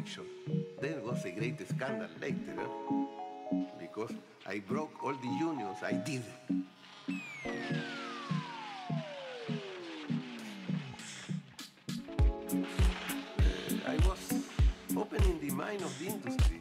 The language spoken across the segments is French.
fiction. There was a great scandal later, because I broke all the unions. I did. I was opening the mind of the industry.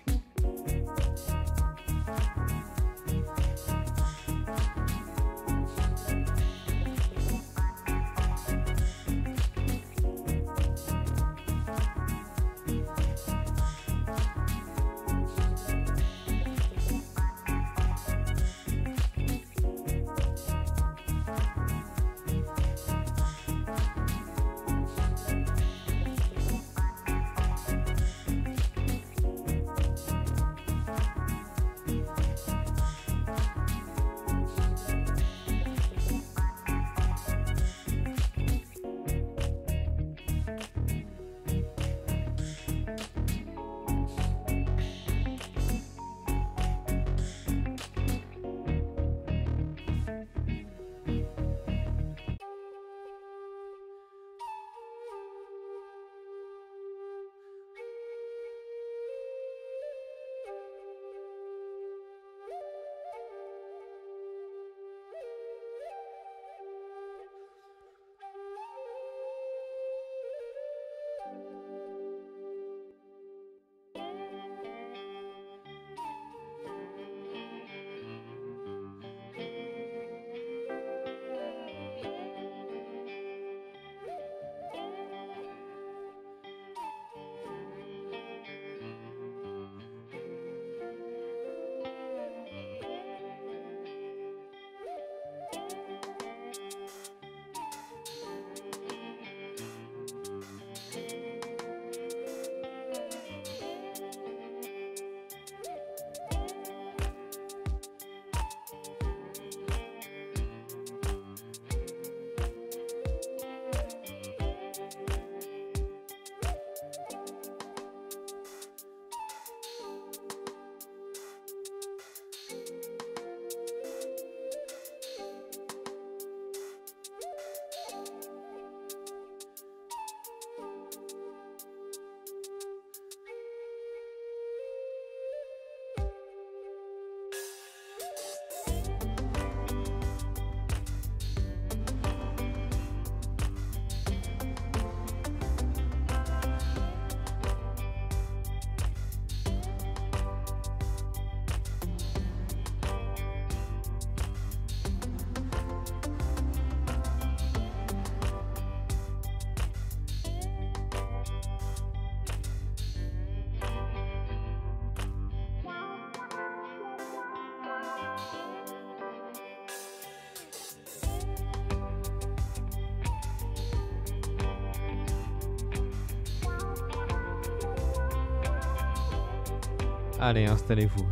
Allez, installez-vous.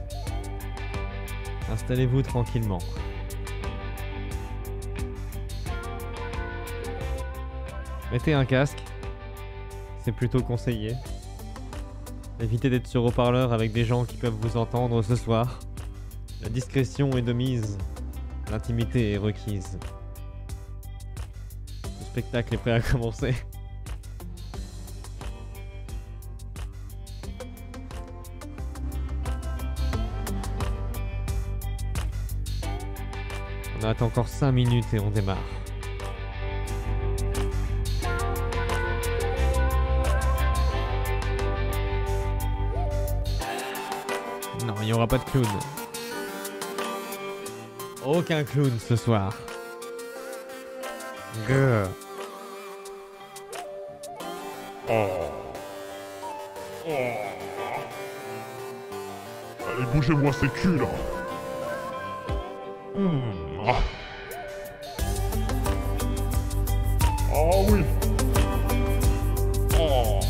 Installez-vous tranquillement. Mettez un casque. C'est plutôt conseillé. Évitez d'être sur haut-parleur avec des gens qui peuvent vous entendre ce soir. La discrétion est de mise. L'intimité est requise. Le spectacle est prêt à commencer. On attend encore 5 minutes et on démarre. Non, il n'y aura pas de clown. Aucun clown ce soir. Grrr. Allez, bougez-moi ces culs là. Oh oui. Oh.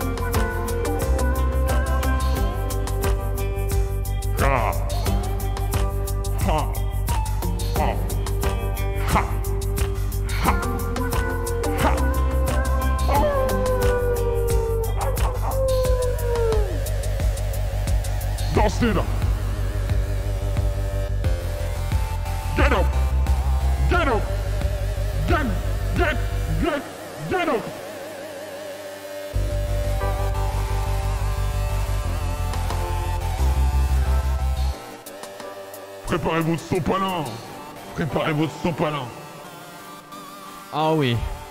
Ah. Ha. Ha. Ha. Ha. Ha. Dansez là. Get up! Get up! Get up! préparez votre sopalin. Préparez votre sopalin. Ah oui.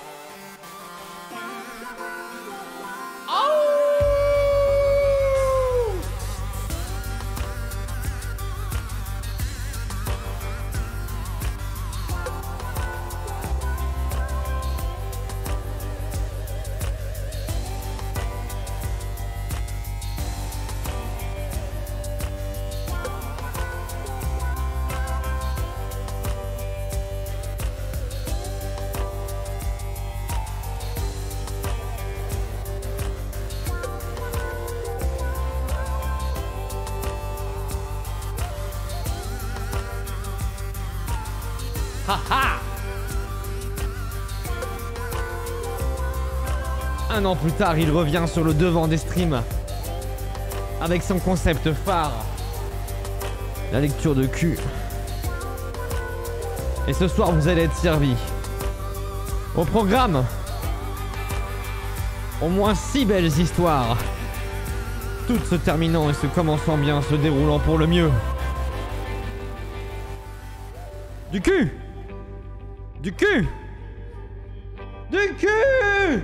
Haha! Un an plus tard, il revient sur le devant des streams avec son concept phare, la lecture de cul. Et ce soir, vous allez être servi. Au programme, au moins 6 belles histoires, toutes se terminant et se commençant bien, se déroulant pour le mieux. Du cul! Du cul! Du cul!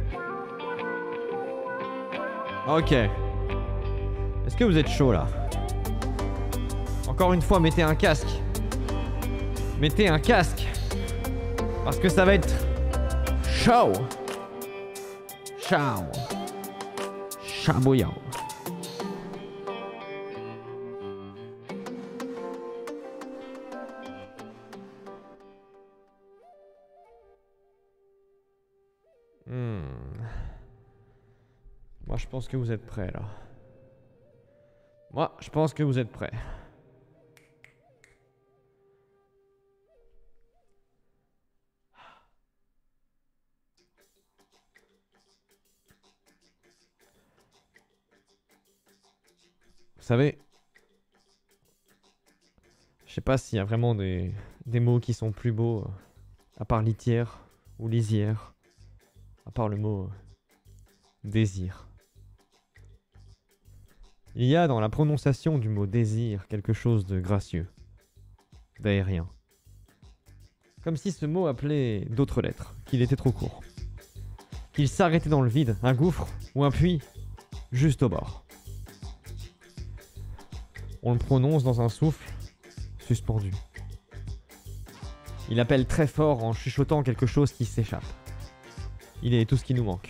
Ok. Est-ce que vous êtes chaud là? Encore une fois, mettez un casque. Mettez un casque. Parce que ça va être chaud. Chaud. Chabouillant. Moi, je pense que vous êtes prêts, là. Moi, je pense que vous êtes prêts. Vous savez, je sais pas s'il y a vraiment des mots qui sont plus beaux, à part litière ou lisière, à part le mot désir. Il y a dans la prononciation du mot désir quelque chose de gracieux, d'aérien. Comme si ce mot appelait d'autres lettres, qu'il était trop court. Qu'il s'arrêtait dans le vide, un gouffre ou un puits, juste au bord. On le prononce dans un souffle suspendu. Il appelle très fort en chuchotant quelque chose qui s'échappe. Il est tout ce qui nous manque.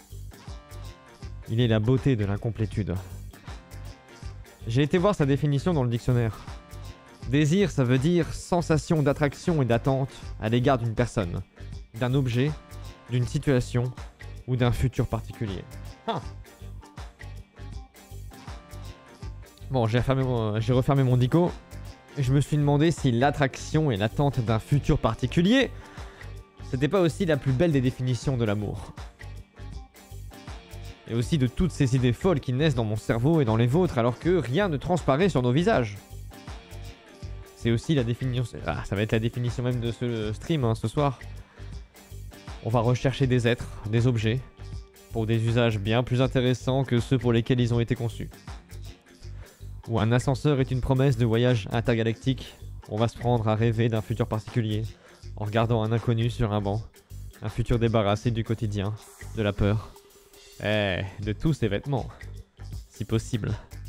Il est la beauté de l'incomplétude. J'ai été voir sa définition dans le dictionnaire. Désir, ça veut dire sensation d'attraction et d'attente à l'égard d'une personne, d'un objet, d'une situation ou d'un futur particulier. Ah. Bon, j'ai refermé mon dico et je me suis demandé si l'attraction et l'attente d'un futur particulier, c'était pas aussi la plus belle des définitions de l'amour. Et aussi de toutes ces idées folles qui naissent dans mon cerveau et dans les vôtres alors que rien ne transparaît sur nos visages. C'est aussi la définition... Ah, ça va être la définition même de ce stream, hein, ce soir. On va rechercher des êtres, des objets, pour des usages bien plus intéressants que ceux pour lesquels ils ont été conçus. Où un ascenseur est une promesse de voyage intergalactique, on va se prendre à rêver d'un futur particulier, en regardant un inconnu sur un banc. Un futur débarrassé du quotidien, de la peur... de tous ces vêtements, si possible.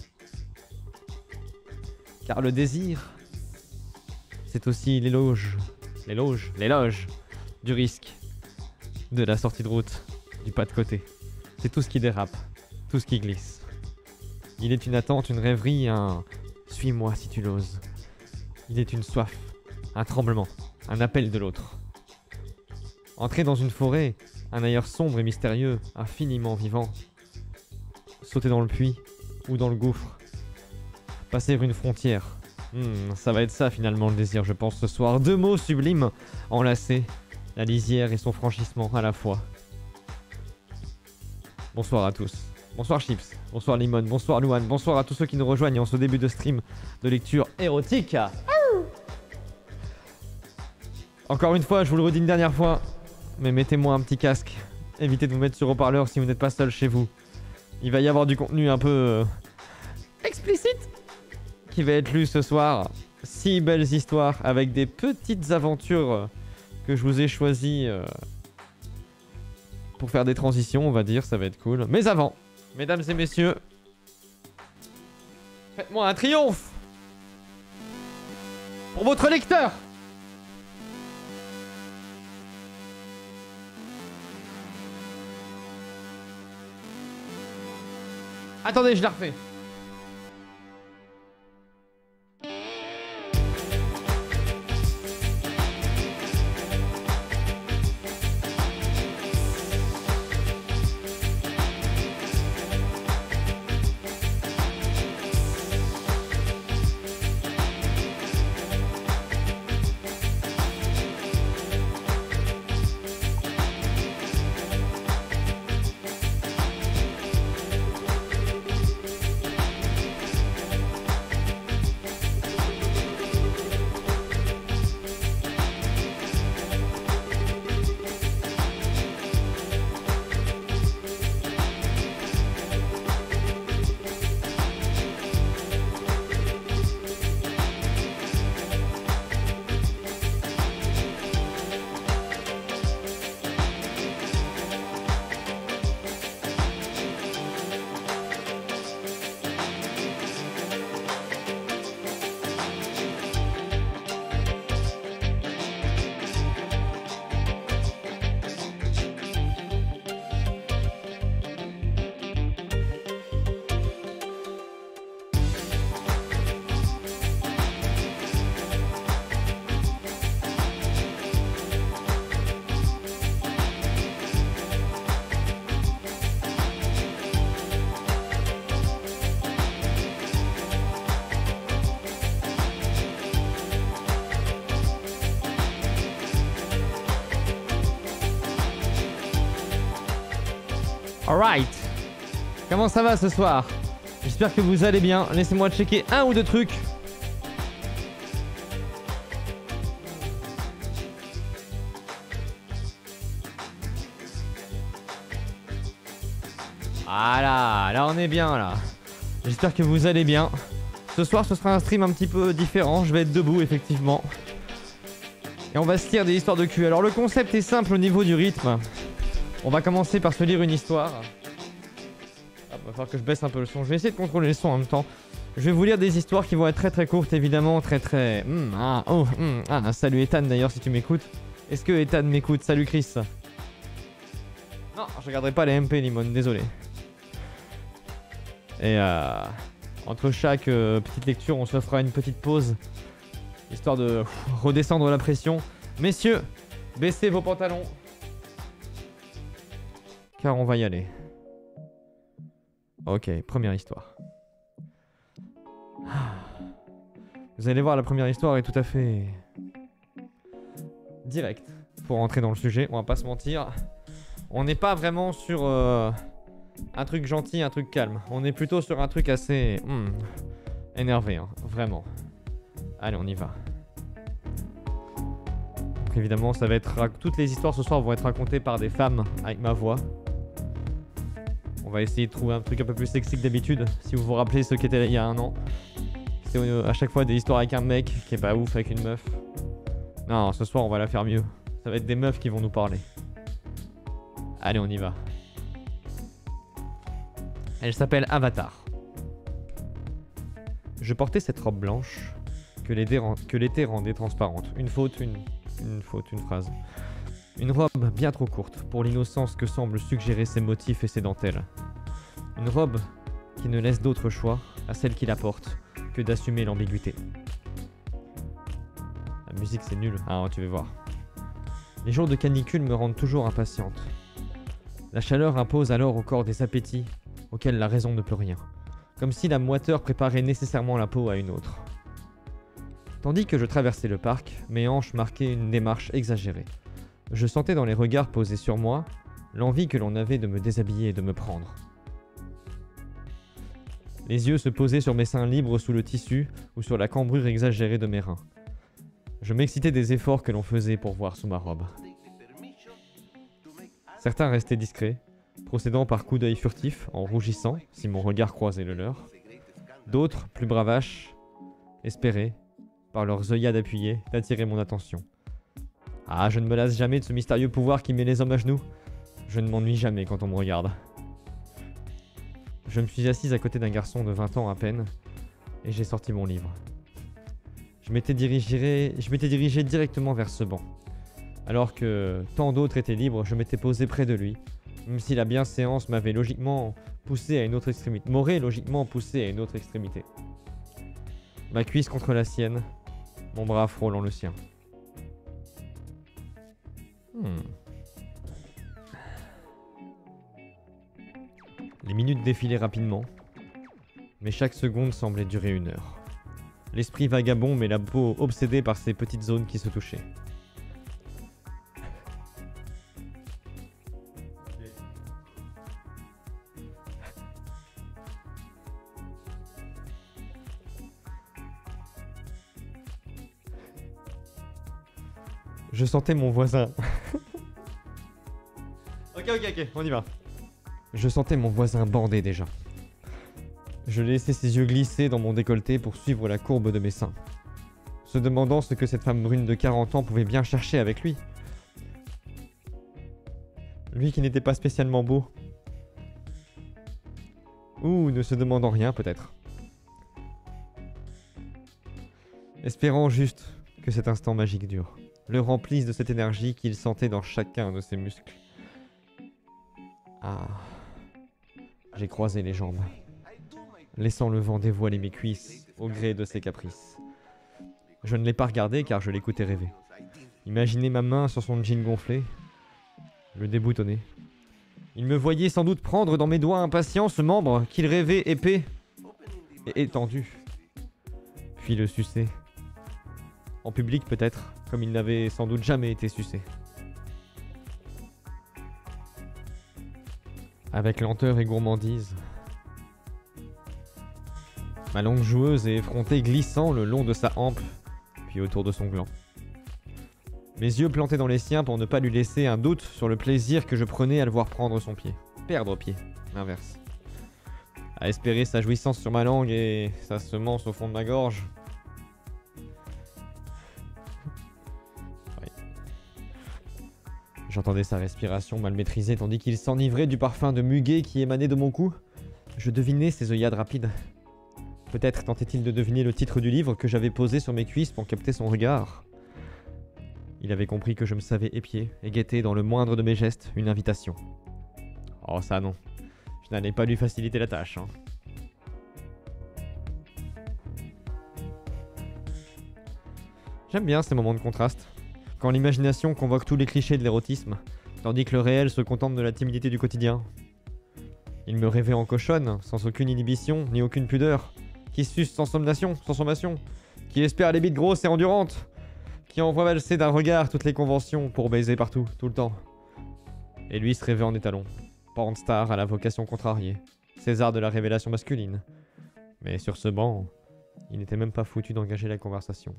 Car le désir, c'est aussi l'éloge du risque, de la sortie de route, du pas de côté. C'est tout ce qui dérape, tout ce qui glisse. Il est une attente, une rêverie, un « suis-moi si tu l'oses ». Il est une soif, un tremblement, un appel de l'autre. Entrer dans une forêt, un ailleurs sombre et mystérieux, infiniment vivant. Sauter dans le puits ou dans le gouffre. Passer une frontière. Ça va être ça finalement le désir, je pense, ce soir. 2 mots sublimes, enlacés. La lisière et son franchissement à la fois. Bonsoir à tous. Bonsoir Chips. Bonsoir Limon. Bonsoir Louane. Bonsoir à tous ceux qui nous rejoignent en ce début de stream de lecture érotique. Encore une fois, je vous le redis une dernière fois. Mais mettez-moi un petit casque. Évitez de vous mettre sur haut-parleur si vous n'êtes pas seul chez vous. Il va y avoir du contenu un peu explicite qui va être lu ce soir. 6 belles histoires avec des petites aventures que je vous ai choisies pour faire des transitions, on va dire, ça va être cool. Mais avant, mesdames et messieurs, faites-moi un triomphe pour votre lecteur. Attendez, je la refais. Alright. Comment ça va ce soir? J'espère que vous allez bien. Laissez-moi checker un ou deux trucs. Voilà, là on est bien là. J'espère que vous allez bien. Ce soir ce sera un stream un petit peu différent. Je vais être debout effectivement. Et on va se lire des histoires de cul. Alors le concept est simple au niveau du rythme. On va commencer par se lire une histoire. Ah, va falloir que je baisse un peu le son. Je vais essayer de contrôler le son en même temps. Je vais vous lire des histoires qui vont être très très courtes évidemment. Très... salut Ethan d'ailleurs si tu m'écoutes. Est-ce que Ethan m'écoute? Salut Chris. Non, je regarderai pas les MP Limon, désolé. Et entre chaque petite lecture, on se fera une petite pause. Histoire de redescendre la pression. Messieurs, baissez vos pantalons. Car on va y aller. Ok, première histoire. Vous allez voir, la première histoire est tout à fait... directe. Pour rentrer dans le sujet, on va pas se mentir. On n'est pas vraiment sur un truc gentil, un truc calme. On est plutôt sur un truc assez... énervé, hein, vraiment. Allez, on y va. Donc évidemment, ça va être... Toutes les histoires ce soir vont être racontées par des femmes avec ma voix. On va essayer de trouver un truc un peu plus sexy que d'habitude. Si vous vous rappelez ce qui était là il y a un an. C'est à chaque fois des histoires avec un mec qui est pas ouf avec une meuf. Non, ce soir on va la faire mieux. Ça va être des meufs qui vont nous parler. Allez, on y va. Elle s'appelle Avatar. Je portais cette robe blanche que l'été rendait transparente. Une phrase. Une robe bien trop courte pour l'innocence que semblent suggérer ses motifs et ses dentelles. Une robe qui ne laisse d'autre choix à celle qui la porte que d'assumer l'ambiguïté. La musique c'est nul, ah tu vas voir. Les jours de canicule me rendent toujours impatiente. La chaleur impose alors au corps des appétits auxquels la raison ne peut rien. Comme si la moiteur préparait nécessairement la peau à une autre. Tandis que je traversais le parc, mes hanches marquaient une démarche exagérée. Je sentais dans les regards posés sur moi l'envie que l'on avait de me déshabiller et de me prendre. Les yeux se posaient sur mes seins libres sous le tissu ou sur la cambrure exagérée de mes reins. Je m'excitais des efforts que l'on faisait pour voir sous ma robe. Certains restaient discrets, procédant par coups d'œil furtifs en rougissant si mon regard croisait le leur. D'autres, plus bravaches, espéraient, par leurs œillades appuyées, d'attirer mon attention. Ah, je ne me lasse jamais de ce mystérieux pouvoir qui met les hommes à genoux. Je ne m'ennuie jamais quand on me regarde. Je me suis assise à côté d'un garçon de 20 ans à peine, et j'ai sorti mon livre. Je m'étais dirigé directement vers ce banc. Alors que tant d'autres étaient libres, je m'étais posé près de lui, même si la bienséance m'aurait logiquement poussé à une autre extrémité. Ma cuisse contre la sienne, mon bras frôlant le sien. Les minutes défilaient rapidement, mais chaque seconde semblait durer 1 heure. L'esprit vagabond mais la peau obsédée par ces petites zones qui se touchaient. Je sentais mon voisin. Ok, on y va. Je sentais mon voisin bander déjà. Je laissais ses yeux glisser dans mon décolleté pour suivre la courbe de mes seins, se demandant ce que cette femme brune de 40 ans pouvait bien chercher avec lui. Lui qui n'était pas spécialement beau. Ou ne se demandant rien peut-être. Espérant juste que cet instant magique dure, le remplisse de cette énergie qu'il sentait dans chacun de ses muscles. Ah... J'ai croisé les jambes, laissant le vent dévoiler mes cuisses au gré de ses caprices. Je ne l'ai pas regardé car je l'écoutais rêver. Imaginez ma main sur son jean gonflé, le déboutonner. Il me voyait sans doute prendre dans mes doigts impatients ce membre qu'il rêvait épais et étendu, puis le sucer. En public peut-être, comme il n'avait sans doute jamais été sucé. Avec lenteur et gourmandise, ma langue joueuse et effrontée glissant le long de sa hampe, puis autour de son gland. Mes yeux plantés dans les siens pour ne pas lui laisser un doute sur le plaisir que je prenais à le voir prendre son pied. Perdre pied, l'inverse. À espérer sa jouissance sur ma langue et sa semence au fond de ma gorge. J'entendais sa respiration mal maîtrisée tandis qu'il s'enivrait du parfum de muguet qui émanait de mon cou. Je devinais ses œillades rapides. Peut-être tentait-il de deviner le titre du livre que j'avais posé sur mes cuisses pour capter son regard. Il avait compris que je me savais épier et guettais dans le moindre de mes gestes une invitation. Oh ça non, je n'allais pas lui faciliter la tâche, hein. J'aime bien ces moments de contraste. Quand l'imagination convoque tous les clichés de l'érotisme, tandis que le réel se contente de la timidité du quotidien. Il me rêvait en cochonne, sans aucune inhibition, ni aucune pudeur, qui suce sans sommation, qui espère les bites grosses et endurantes, qui envoie valser d'un regard toutes les conventions pour baiser partout, tout le temps. Et lui se rêvait en étalon, pornstar à la vocation contrariée, César de la révélation masculine. Mais sur ce banc, il n'était même pas foutu d'engager la conversation.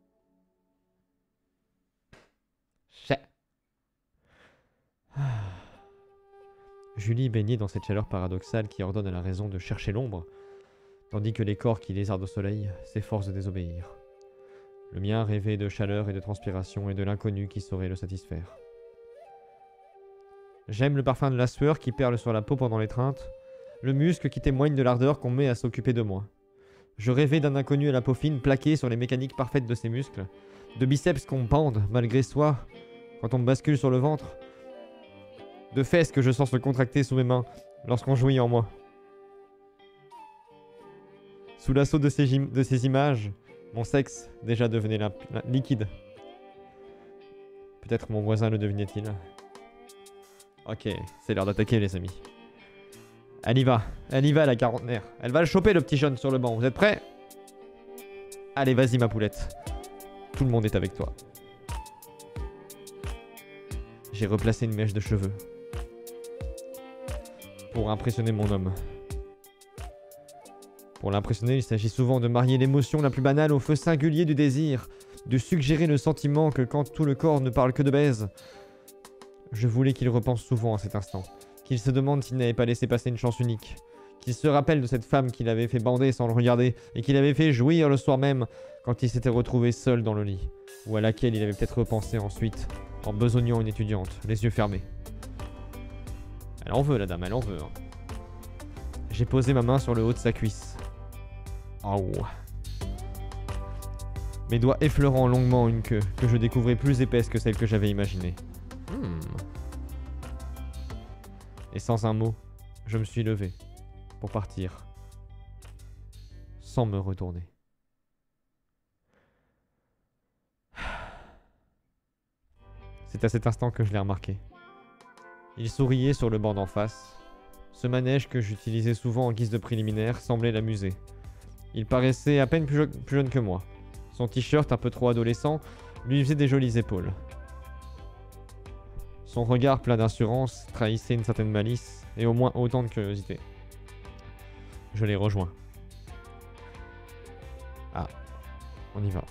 Julie baignait dans cette chaleur paradoxale qui ordonne à la raison de chercher l'ombre, tandis que les corps qui lézardent au soleil s'efforcent de désobéir. Le mien rêvait de chaleur et de transpiration et de l'inconnu qui saurait le satisfaire. J'aime le parfum de la sueur qui perle sur la peau pendant l'étreinte, le musc qui témoigne de l'ardeur qu'on met à s'occuper de moi. Je rêvais d'un inconnu à la peau fine plaqué sur les mécaniques parfaites de ses muscles, de biceps qu'on bande malgré soi quand on me bascule sur le ventre, de fesses que je sens se contracter sous mes mains lorsqu'on jouit en moi. Sous l'assaut de ces images, mon sexe déjà devenait liquide. Peut-être mon voisin le devinait-il. Ok, c'est l'heure d'attaquer les amis. Elle y va la quarantenaire. Elle va le choper le petit jeune sur le banc, vous êtes prêts? Allez vas-y ma poulette. Tout le monde est avec toi. J'ai replacé une mèche de cheveux pour impressionner mon homme. Pour l'impressionner, il s'agit souvent de marier l'émotion la plus banale au feu singulier du désir, de suggérer le sentiment que quand tout le corps ne parle que de baise. Je voulais qu'il repense souvent à cet instant, qu'il se demande s'il n'avait pas laissé passer une chance unique, qu'il se rappelle de cette femme qu'il avait fait bander sans le regarder et qu'il avait fait jouir le soir même quand il s'était retrouvé seul dans le lit, ou à laquelle il avait peut-être repensé ensuite en besognant une étudiante, les yeux fermés. Elle en veut, la dame, elle en veut. Hein. J'ai posé ma main sur le haut de sa cuisse. Oh. Mes doigts effleurant longuement une queue que je découvrais plus épaisse que celle que j'avais imaginée. Et sans un mot, je me suis levé pour partir, sans me retourner. C'est à cet instant que je l'ai remarqué. Il souriait sur le banc d'en face. Ce manège que j'utilisais souvent en guise de préliminaire semblait l'amuser. Il paraissait à peine plus jeune que moi. Son t-shirt un peu trop adolescent lui faisait des jolies épaules. Son regard plein d'assurance trahissait une certaine malice et au moins autant de curiosité. Je l'ai rejoint. Ah, on y va.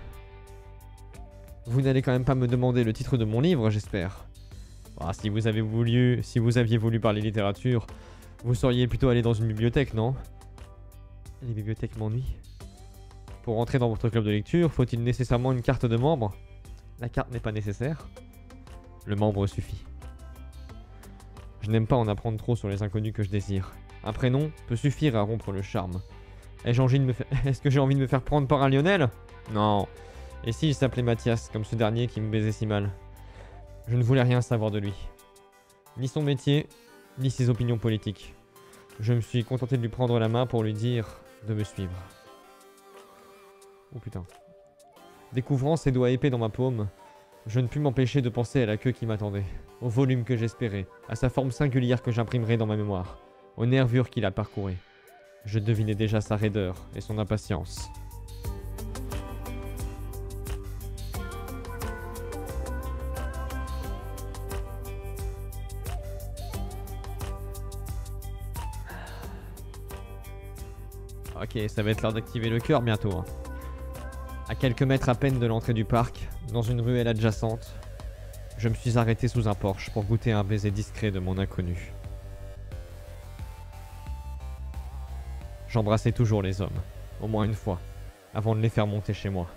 Vous n'allez quand même pas me demander le titre de mon livre, j'espère. Ah, si vous aviez voulu parler littérature, vous seriez plutôt allé dans une bibliothèque, non? Les bibliothèques m'ennuient. Pour entrer dans votre club de lecture, faut-il nécessairement une carte de membre? La carte n'est pas nécessaire. Le membre suffit. Je n'aime pas en apprendre trop sur les inconnus que je désire. Un prénom peut suffire à rompre le charme. Est-ce que j'ai envie de me faire prendre par un Lionel? Non. Et s'il s'appelait Mathias, comme ce dernier qui me baisait si mal? Je ne voulais rien savoir de lui. Ni son métier, ni ses opinions politiques. Je me suis contenté de lui prendre la main pour lui dire de me suivre. Oh putain. Découvrant ses doigts épais dans ma paume, je ne pus m'empêcher de penser à la queue qui m'attendait, au volume que j'espérais, à sa forme singulière que j'imprimerais dans ma mémoire, aux nervures qui la parcouraient. Je devinais déjà sa raideur et son impatience. Ok, ça va être l'heure d'activer le cœur bientôt. Hein. À quelques mètres à peine de l'entrée du parc, dans une ruelle adjacente, je me suis arrêté sous un porche pour goûter un baiser discret de mon inconnu. J'embrassais toujours les hommes, au moins une fois, avant de les faire monter chez moi.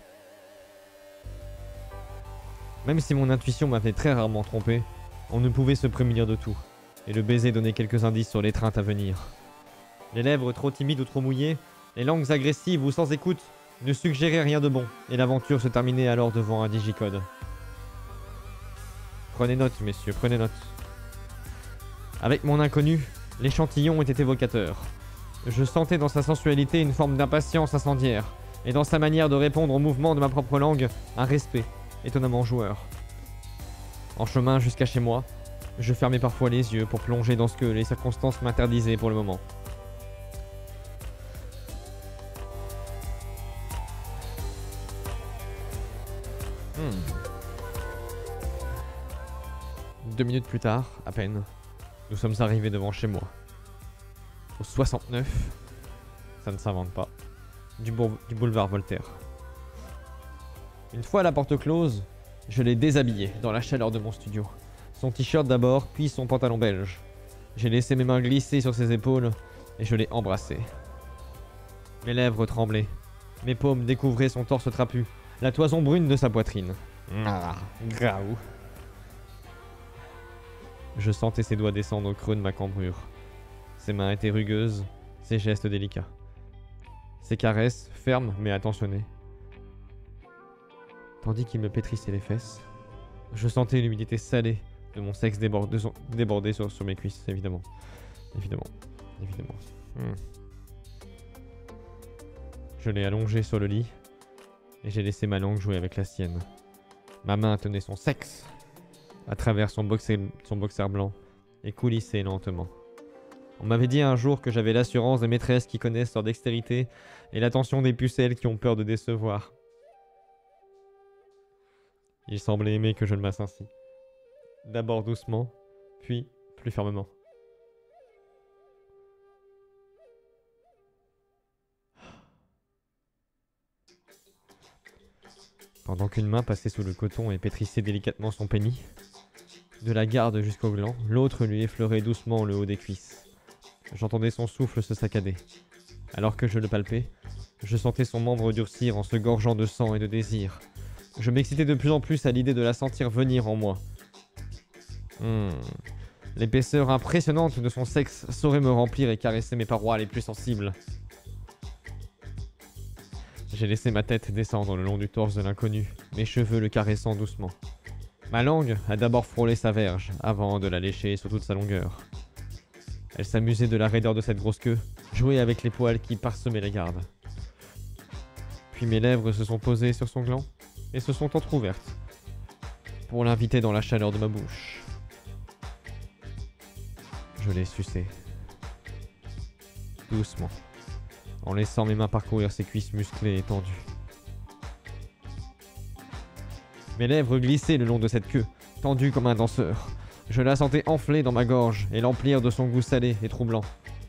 Même si mon intuition m'avait très rarement trompé, on ne pouvait se prémunir de tout, et le baiser donnait quelques indices sur l'étreinte à venir. Les lèvres trop timides ou trop mouillées, les langues agressives ou sans écoute ne suggéraient rien de bon, et l'aventure se terminait alors devant un digicode. Prenez note, messieurs, prenez note. Avec mon inconnu, l'échantillon était évocateur. Je sentais dans sa sensualité une forme d'impatience incendiaire, et dans sa manière de répondre au mouvement de ma propre langue, un respect, étonnamment joueur. En chemin jusqu'à chez moi, je fermais parfois les yeux pour plonger dans ce que les circonstances m'interdisaient pour le moment. Deux minutes plus tard, à peine, nous sommes arrivés devant chez moi. Au 69, ça ne s'invente pas, du boulevard Voltaire. Une fois la porte close, je l'ai déshabillé dans la chaleur de mon studio. Son t-shirt d'abord, puis son pantalon belge. J'ai laissé mes mains glisser sur ses épaules et je l'ai embrassé. Mes lèvres tremblaient, mes paumes découvraient son torse trapu, la toison brune de sa poitrine. Ah, graou. Je sentais ses doigts descendre au creux de ma cambrure. Ses mains étaient rugueuses, ses gestes délicats. Ses caresses, fermes mais attentionnées. Tandis qu'il me pétrissait les fesses, je sentais l'humidité salée de mon sexe déborder sur mes cuisses, évidemment. Évidemment. Je l'ai allongé sur le lit et j'ai laissé ma langue jouer avec la sienne. Ma main tenait son sexe à travers son boxer blanc et coulissait lentement. On m'avait dit un jour que j'avais l'assurance des maîtresses qui connaissent leur dextérité et l'attention des pucelles qui ont peur de décevoir. Il semblait aimer que je le masse ainsi. D'abord doucement, puis plus fermement. Pendant qu'une main passait sous le coton et pétrissait délicatement son pénis, de la garde jusqu'au gland, l'autre lui effleurait doucement le haut des cuisses. J'entendais son souffle se saccader. Alors que je le palpais, je sentais son membre durcir en se gorgeant de sang et de désir. Je m'excitais de plus en plus à l'idée de la sentir venir en moi. L'épaisseur impressionnante de son sexe saurait me remplir et caresser mes parois les plus sensibles. J'ai laissé ma tête descendre le long du torse de l'inconnu, mes cheveux le caressant doucement. Ma langue a d'abord frôlé sa verge, avant de la lécher sur toute sa longueur. Elle s'amusait de la raideur de cette grosse queue, jouait avec les poils qui parsemaient la garde. Puis mes lèvres se sont posées sur son gland et se sont entr'ouvertes, pour l'inviter dans la chaleur de ma bouche. Je l'ai sucé. Doucement, en laissant mes mains parcourir ses cuisses musclées et tendues. Mes lèvres glissaient le long de cette queue, tendue comme un danseur. Je la sentais enfler dans ma gorge et l'emplir de son goût salé et troublant.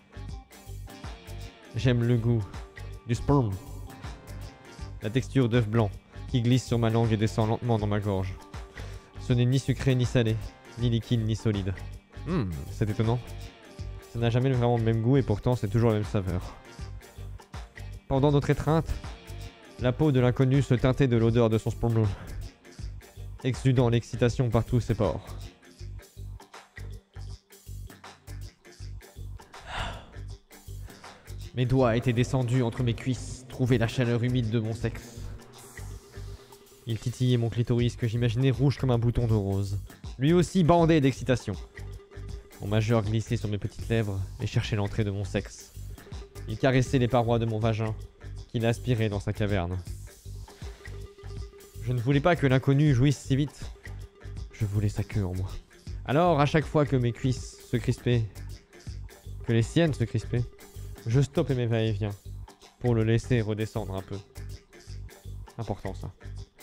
J'aime le goût du sperme. La texture d'œuf blanc qui glisse sur ma langue et descend lentement dans ma gorge. Ce n'est ni sucré ni salé, ni liquide ni solide. C'est étonnant. Ça n'a jamais vraiment le même goût et pourtant c'est toujours la même saveur. Pendant notre étreinte, la peau de l'inconnu se teintait de l'odeur de son sperme, exudant l'excitation par tous ses pores. Mes doigts étaient descendus entre mes cuisses, trouvaient la chaleur humide de mon sexe. Il titillait mon clitoris que j'imaginais rouge comme un bouton de rose. Lui aussi bandait d'excitation. Mon majeur glissait sur mes petites lèvres et cherchait l'entrée de mon sexe. Il caressait les parois de mon vagin, qu'il aspirait dans sa caverne. Je ne voulais pas que l'inconnu jouisse si vite. Je voulais sa queue en moi. Alors, à chaque fois que mes cuisses se crispaient, que les siennes se crispaient, je stoppais mes va-et-vient pour le laisser redescendre un peu. Important ça.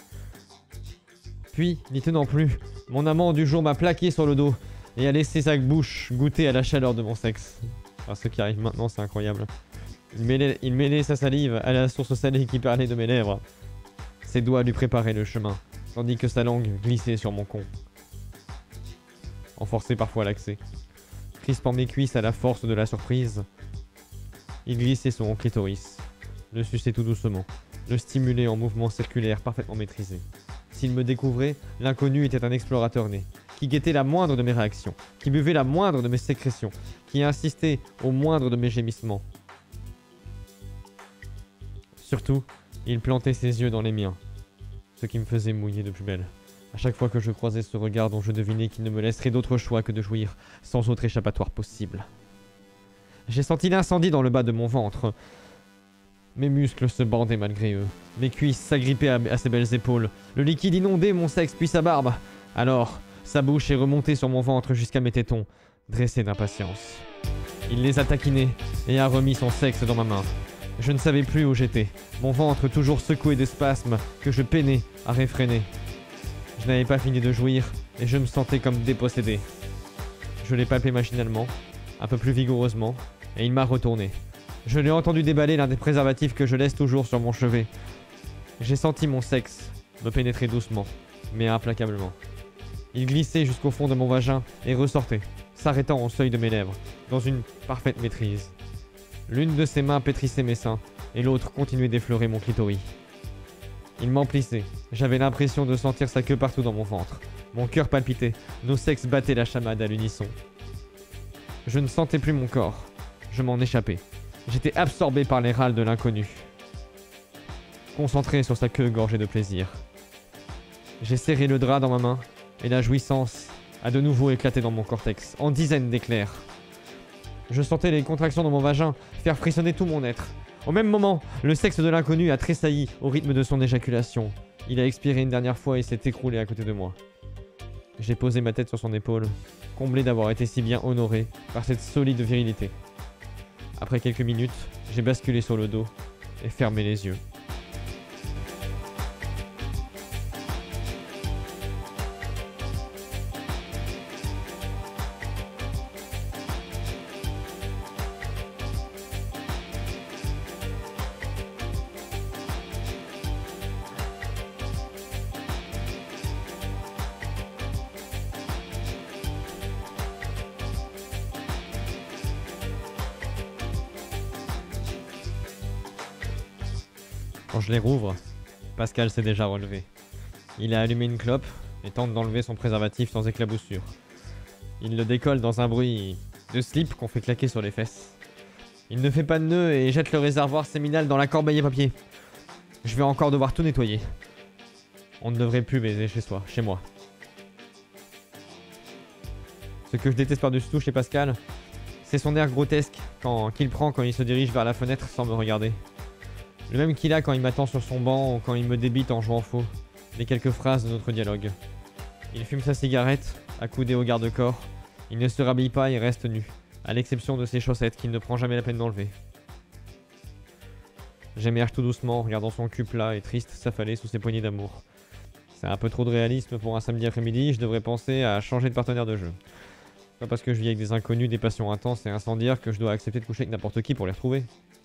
Puis, n'y tenant plus, mon amant du jour m'a plaqué sur le dos et a laissé sa bouche goûter à la chaleur de mon sexe. Alors, ce qui arrive maintenant, c'est incroyable. Il mêlait sa salive à la source salée qui parlait de mes lèvres. Ses doigts lui préparaient le chemin, tandis que sa langue glissait sur mon con. En forçait parfois l'accès. Crispant mes cuisses à la force de la surprise, il glissait sur mon clitoris, le suçait tout doucement, le stimulait en mouvements circulaires parfaitement maîtrisés. S'il me découvrait, l'inconnu était un explorateur né, qui guettait la moindre de mes réactions, qui buvait la moindre de mes sécrétions, qui insistait au moindre de mes gémissements. Surtout, il plantait ses yeux dans les miens, ce qui me faisait mouiller de plus belle. À chaque fois que je croisais ce regard dont je devinais qu'il ne me laisserait d'autre choix que de jouir, sans autre échappatoire possible. J'ai senti l'incendie dans le bas de mon ventre. Mes muscles se bandaient malgré eux. Mes cuisses s'agrippaient à ses belles épaules. Le liquide inondait mon sexe puis sa barbe. Alors, sa bouche est remontée sur mon ventre jusqu'à mes tétons, dressés d'impatience. Il les a taquinés et a remis son sexe dans ma main. Je ne savais plus où j'étais, mon ventre toujours secoué de spasmes que je peinais à réfréner. Je n'avais pas fini de jouir et je me sentais comme dépossédé. Je l'ai palpé machinalement, un peu plus vigoureusement, et il m'a retourné. Je l'ai entendu déballer l'un des préservatifs que je laisse toujours sur mon chevet. J'ai senti mon sexe me pénétrer doucement, mais implacablement. Il glissait jusqu'au fond de mon vagin et ressortait, s'arrêtant au seuil de mes lèvres, dans une parfaite maîtrise. L'une de ses mains pétrissait mes seins, et l'autre continuait d'effleurer mon clitoris. Il m'emplissait, j'avais l'impression de sentir sa queue partout dans mon ventre. Mon cœur palpitait, nos sexes battaient la chamade à l'unisson. Je ne sentais plus mon corps, je m'en échappais. J'étais absorbé par les râles de l'inconnu, concentré sur sa queue gorgée de plaisir. J'ai serré le drap dans ma main, et la jouissance a de nouveau éclaté dans mon cortex, en dizaines d'éclairs. Je sentais les contractions dans mon vagin faire frissonner tout mon être. Au même moment, le sexe de l'inconnu a tressailli au rythme de son éjaculation. Il a expiré une dernière fois et s'est écroulé à côté de moi. J'ai posé ma tête sur son épaule, comblé d'avoir été si bien honoré par cette solide virilité. Après quelques minutes, j'ai basculé sur le dos et fermé les yeux. Quand je les rouvre, Pascal s'est déjà relevé. Il a allumé une clope et tente d'enlever son préservatif sans éclaboussure. Il le décolle dans un bruit de slip qu'on fait claquer sur les fesses. Il ne fait pas de nœud et jette le réservoir séminal dans la corbeille à papier. Je vais encore devoir tout nettoyer. On ne devrait plus baiser chez moi. Ce que je déteste par-dessus tout chez Pascal, c'est son air grotesque qu'il prend quand il se dirige vers la fenêtre sans me regarder. Le même qu'il a quand il m'attend sur son banc ou quand il me débite en jouant faux. Les quelques phrases de notre dialogue. Il fume sa cigarette, accoudé au garde-corps. Il ne se rhabille pas et reste nu, à l'exception de ses chaussettes qu'il ne prend jamais la peine d'enlever. J'émerge tout doucement en regardant son cul plat et triste s'affaler sous ses poignées d'amour. C'est un peu trop de réalisme pour un samedi après-midi, je devrais penser à changer de partenaire de jeu. Pas parce que je vis avec des inconnus, des passions intenses et incendiaires que je dois accepter de coucher avec n'importe qui pour les retrouver.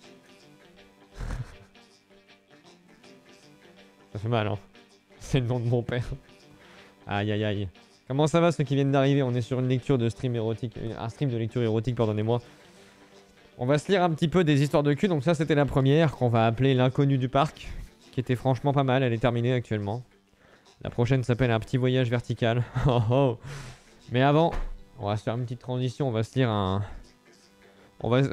Ça fait mal, hein. C'est le nom de mon père. Aïe aïe aïe. Comment ça va ceux qui viennent d'arriver? On est sur une lecture de stream érotique. Un stream de lecture érotique, pardonnez-moi. On va se lire un petit peu des histoires de cul. Donc ça c'était la première qu'on va appeler l'inconnu du parc. Qui était franchement pas mal, elle est terminée actuellement. La prochaine s'appelle un petit voyage vertical. Oh oh. Mais avant, on va se faire une petite transition. On va se lire un... On va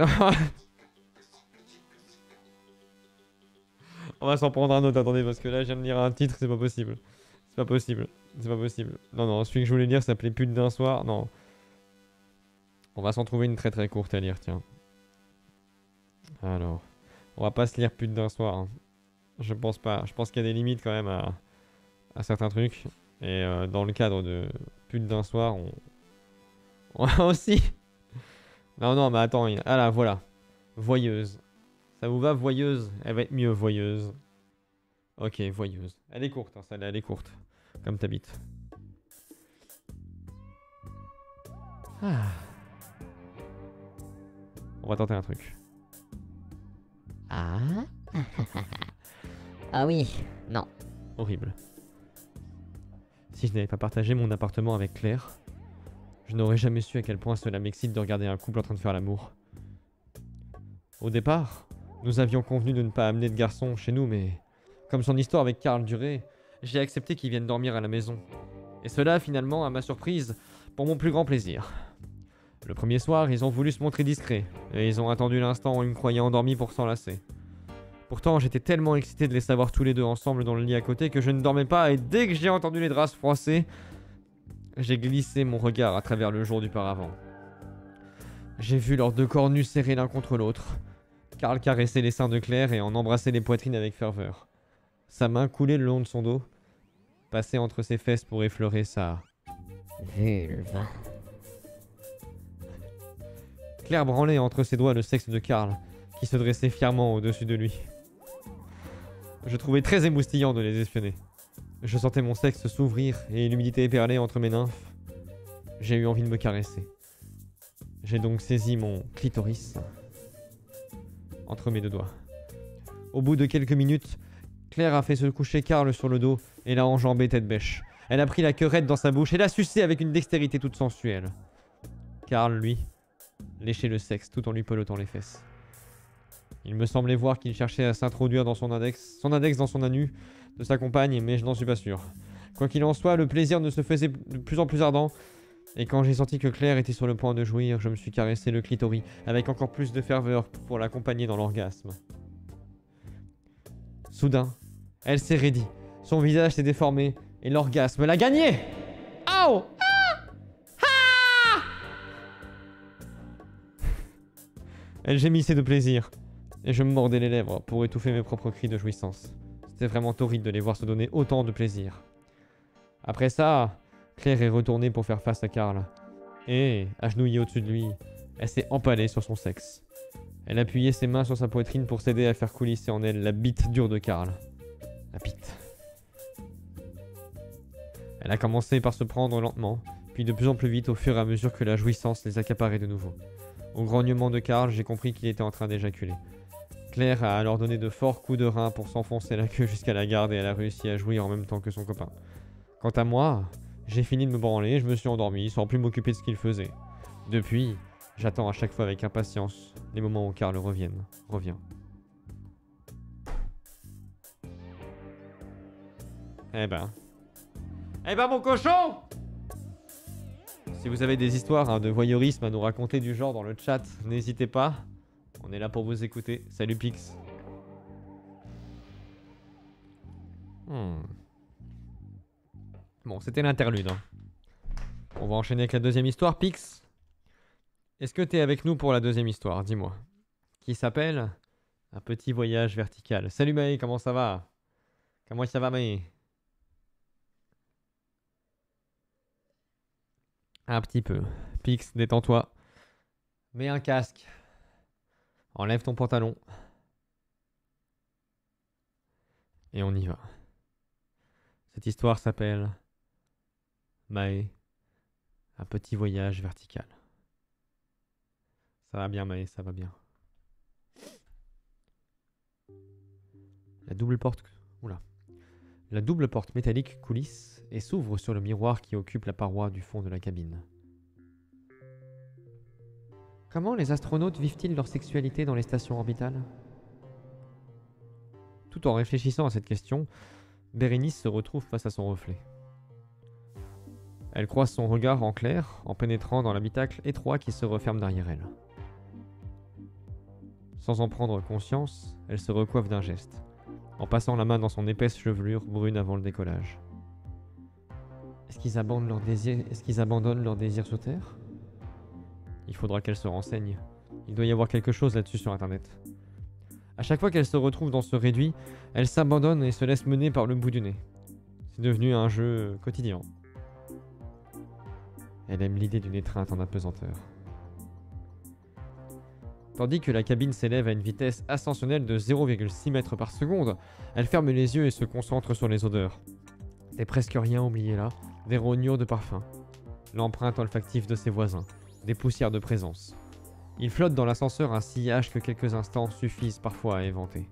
s'en prendre un autre, attendez, parce que là, je viens de lire un titre, c'est pas possible. C'est pas possible. C'est pas possible. Non, non, celui que je voulais lire s'appelait Pute d'un soir. Non. On va s'en trouver une très très courte à lire, tiens. Alors. On va pas se lire Pute d'un soir. Hein. Je pense pas. Je pense qu'il y a des limites quand même à certains trucs. Et dans le cadre de Pute d'un soir, on a aussi... Non, non, mais attends. Ah là, voilà. Voyeuse. Ça vous va, voyeuse? Elle va être mieux, voyeuse. Ok, voyeuse. Elle est courte, hein, celle-là, elle est courte. Comme t'habites. Ah. On va tenter un truc. Ah. Ah oui, non. Horrible. Si je n'avais pas partagé mon appartement avec Claire, je n'aurais jamais su à quel point cela m'excite de regarder un couple en train de faire l'amour. Au départ, nous avions convenu de ne pas amener de garçon chez nous, mais comme son histoire avec Karl durait, j'ai accepté qu'ils viennent dormir à la maison. Et cela, finalement, à ma surprise, pour mon plus grand plaisir. Le premier soir, ils ont voulu se montrer discrets, et ils ont attendu l'instant où ils me croyaient endormi pour s'enlacer. Pourtant, j'étais tellement excité de les savoir tous les deux ensemble dans le lit à côté que je ne dormais pas, et dès que j'ai entendu les draps se froisser, j'ai glissé mon regard à travers le jour du paravent. J'ai vu leurs deux corps nus serrés l'un contre l'autre. Karl caressait les seins de Claire et en embrassait les poitrines avec ferveur. Sa main coulait le long de son dos, passait entre ses fesses pour effleurer sa... vulve. Claire branlait entre ses doigts le sexe de Karl, qui se dressait fièrement au-dessus de lui. Je trouvais très émoustillant de les espionner. Je sentais mon sexe s'ouvrir et l'humidité perler entre mes nymphes. J'ai eu envie de me caresser. J'ai donc saisi mon clitoris entre mes deux doigts. Au bout de quelques minutes, Claire a fait se coucher Karl sur le dos et l'a enjambé tête bêche. Elle a pris la queurette dans sa bouche et l'a sucé avec une dextérité toute sensuelle. Karl, lui, léchait le sexe tout en lui pelotant les fesses. Il me semblait voir qu'il cherchait à s'introduire dans son index dans son anus de sa compagne, mais je n'en suis pas sûr. Quoi qu'il en soit, le plaisir ne se faisait de plus en plus ardent, et quand j'ai senti que Claire était sur le point de jouir, je me suis caressé le clitoris avec encore plus de ferveur pour l'accompagner dans l'orgasme. Soudain, elle s'est raidie, son visage s'est déformé, et l'orgasme l'a gagné. Oh! Elle gémissait de plaisir, et je me mordais les lèvres pour étouffer mes propres cris de jouissance. C'était vraiment horrible de les voir se donner autant de plaisir. Après ça, Claire est retournée pour faire face à Karl, et, agenouillée au-dessus de lui, elle s'est empalée sur son sexe. Elle appuyait ses mains sur sa poitrine pour s'aider à faire coulisser en elle la bite dure de Karl. La bite. Elle a commencé par se prendre lentement, puis de plus en plus vite au fur et à mesure que la jouissance les accaparait de nouveau. Au grognement de Karl, j'ai compris qu'il était en train d'éjaculer. Claire a alors donné de forts coups de rein pour s'enfoncer la queue jusqu'à la garde et elle a réussi à jouir en même temps que son copain. Quant à moi, j'ai fini de me branler, je me suis endormi sans plus m'occuper de ce qu'il faisait. Depuis, j'attends à chaque fois avec impatience les moments où Karl revient. Eh ben, mon cochon! Si vous avez des histoires hein, de voyeurisme à nous raconter du genre dans le chat, n'hésitez pas. On est là pour vous écouter. Salut Pix. Bon, c'était l'interlude. Hein. On va enchaîner avec la deuxième histoire. Pix, est-ce que t'es avec nous pour la deuxième histoire? Dis-moi. Qui s'appelle Un petit voyage vertical. Salut Maë, comment ça va? Comment ça va Maë? Un petit peu. Pix, détends-toi. Mets un casque. Enlève ton pantalon. Et on y va. Cette histoire s'appelle Maë, un petit voyage vertical. Ça va bien Maë, ça va bien. La double porte... Oula. La double porte métallique coulisse et s'ouvre sur le miroir qui occupe la paroi du fond de la cabine. Comment les astronautes vivent-ils leur sexualité dans les stations orbitales? Tout en réfléchissant à cette question, Bérénice se retrouve face à son reflet. Elle croise son regard en clair en pénétrant dans l'habitacle étroit qui se referme derrière elle. Sans en prendre conscience, elle se recoiffe d'un geste, en passant la main dans son épaisse chevelure brune avant le décollage. Est-ce qu'ils abandonnent leur désir sous terre? Il faudra qu'elle se renseigne. Il doit y avoir quelque chose là-dessus sur internet. À chaque fois qu'elle se retrouve dans ce réduit, elle s'abandonne et se laisse mener par le bout du nez. C'est devenu un jeu quotidien. Elle aime l'idée d'une étreinte en apesanteur. Tandis que la cabine s'élève à une vitesse ascensionnelle de 0,6 mètres par seconde, elle ferme les yeux et se concentre sur les odeurs. Des presque rien oublié là, des rognures de parfum, l'empreinte olfactive de ses voisins, des poussières de présence. Il flotte dans l'ascenseur un sillage que quelques instants suffisent parfois à éventer.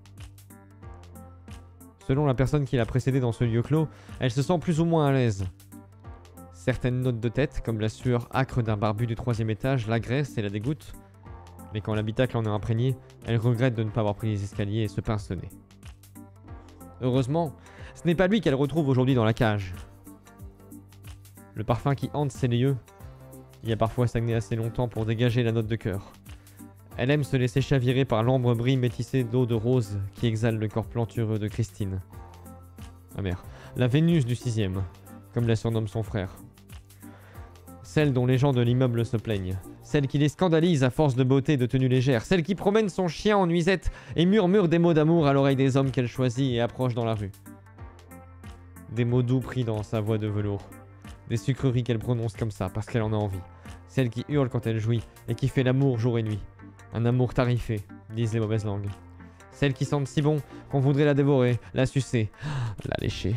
Selon la personne qui l'a précédée dans ce lieu clos, elle se sent plus ou moins à l'aise. Certaines notes de tête, comme la sueur âcre d'un barbu du 3e étage, l'agressent et la dégoûtent. Mais quand l'habitacle en est imprégné, elle regrette de ne pas avoir pris les escaliers et se pince le nez. Heureusement, ce n'est pas lui qu'elle retrouve aujourd'hui dans la cage. Le parfum qui hante ses lieux y a parfois stagné assez longtemps pour dégager la note de cœur. Elle aime se laisser chavirer par l'ambre bris métissé d'eau de rose qui exhale le corps plantureux de Christine. Ah merde, la Vénus du 6e, comme la surnomme son frère. Celle dont les gens de l'immeuble se plaignent. Celle qui les scandalise à force de beauté et de tenue légère. Celle qui promène son chien en nuisette et murmure des mots d'amour à l'oreille des hommes qu'elle choisit et approche dans la rue. Des mots doux pris dans sa voix de velours. Des sucreries qu'elle prononce comme ça parce qu'elle en a envie. Celle qui hurle quand elle jouit et qui fait l'amour jour et nuit. Un amour tarifé, disent les mauvaises langues. Celle qui sent si bon qu'on voudrait la dévorer, la sucer, la lécher.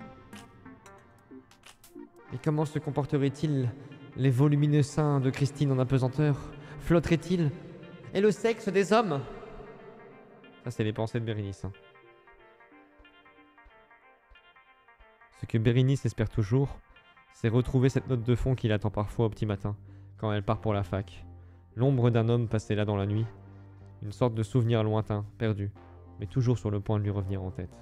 Et comment se comporterait-il les volumineux seins de Christine en apesanteur? Flotterait-il? Et le sexe des hommes? Ça, c'est les pensées de Bérénice. Ce que Bérénice espère toujours, c'est retrouver cette note de fond qui l'attend parfois au petit matin, quand elle part pour la fac. L'ombre d'un homme passé là dans la nuit. Une sorte de souvenir lointain, perdu, mais toujours sur le point de lui revenir en tête.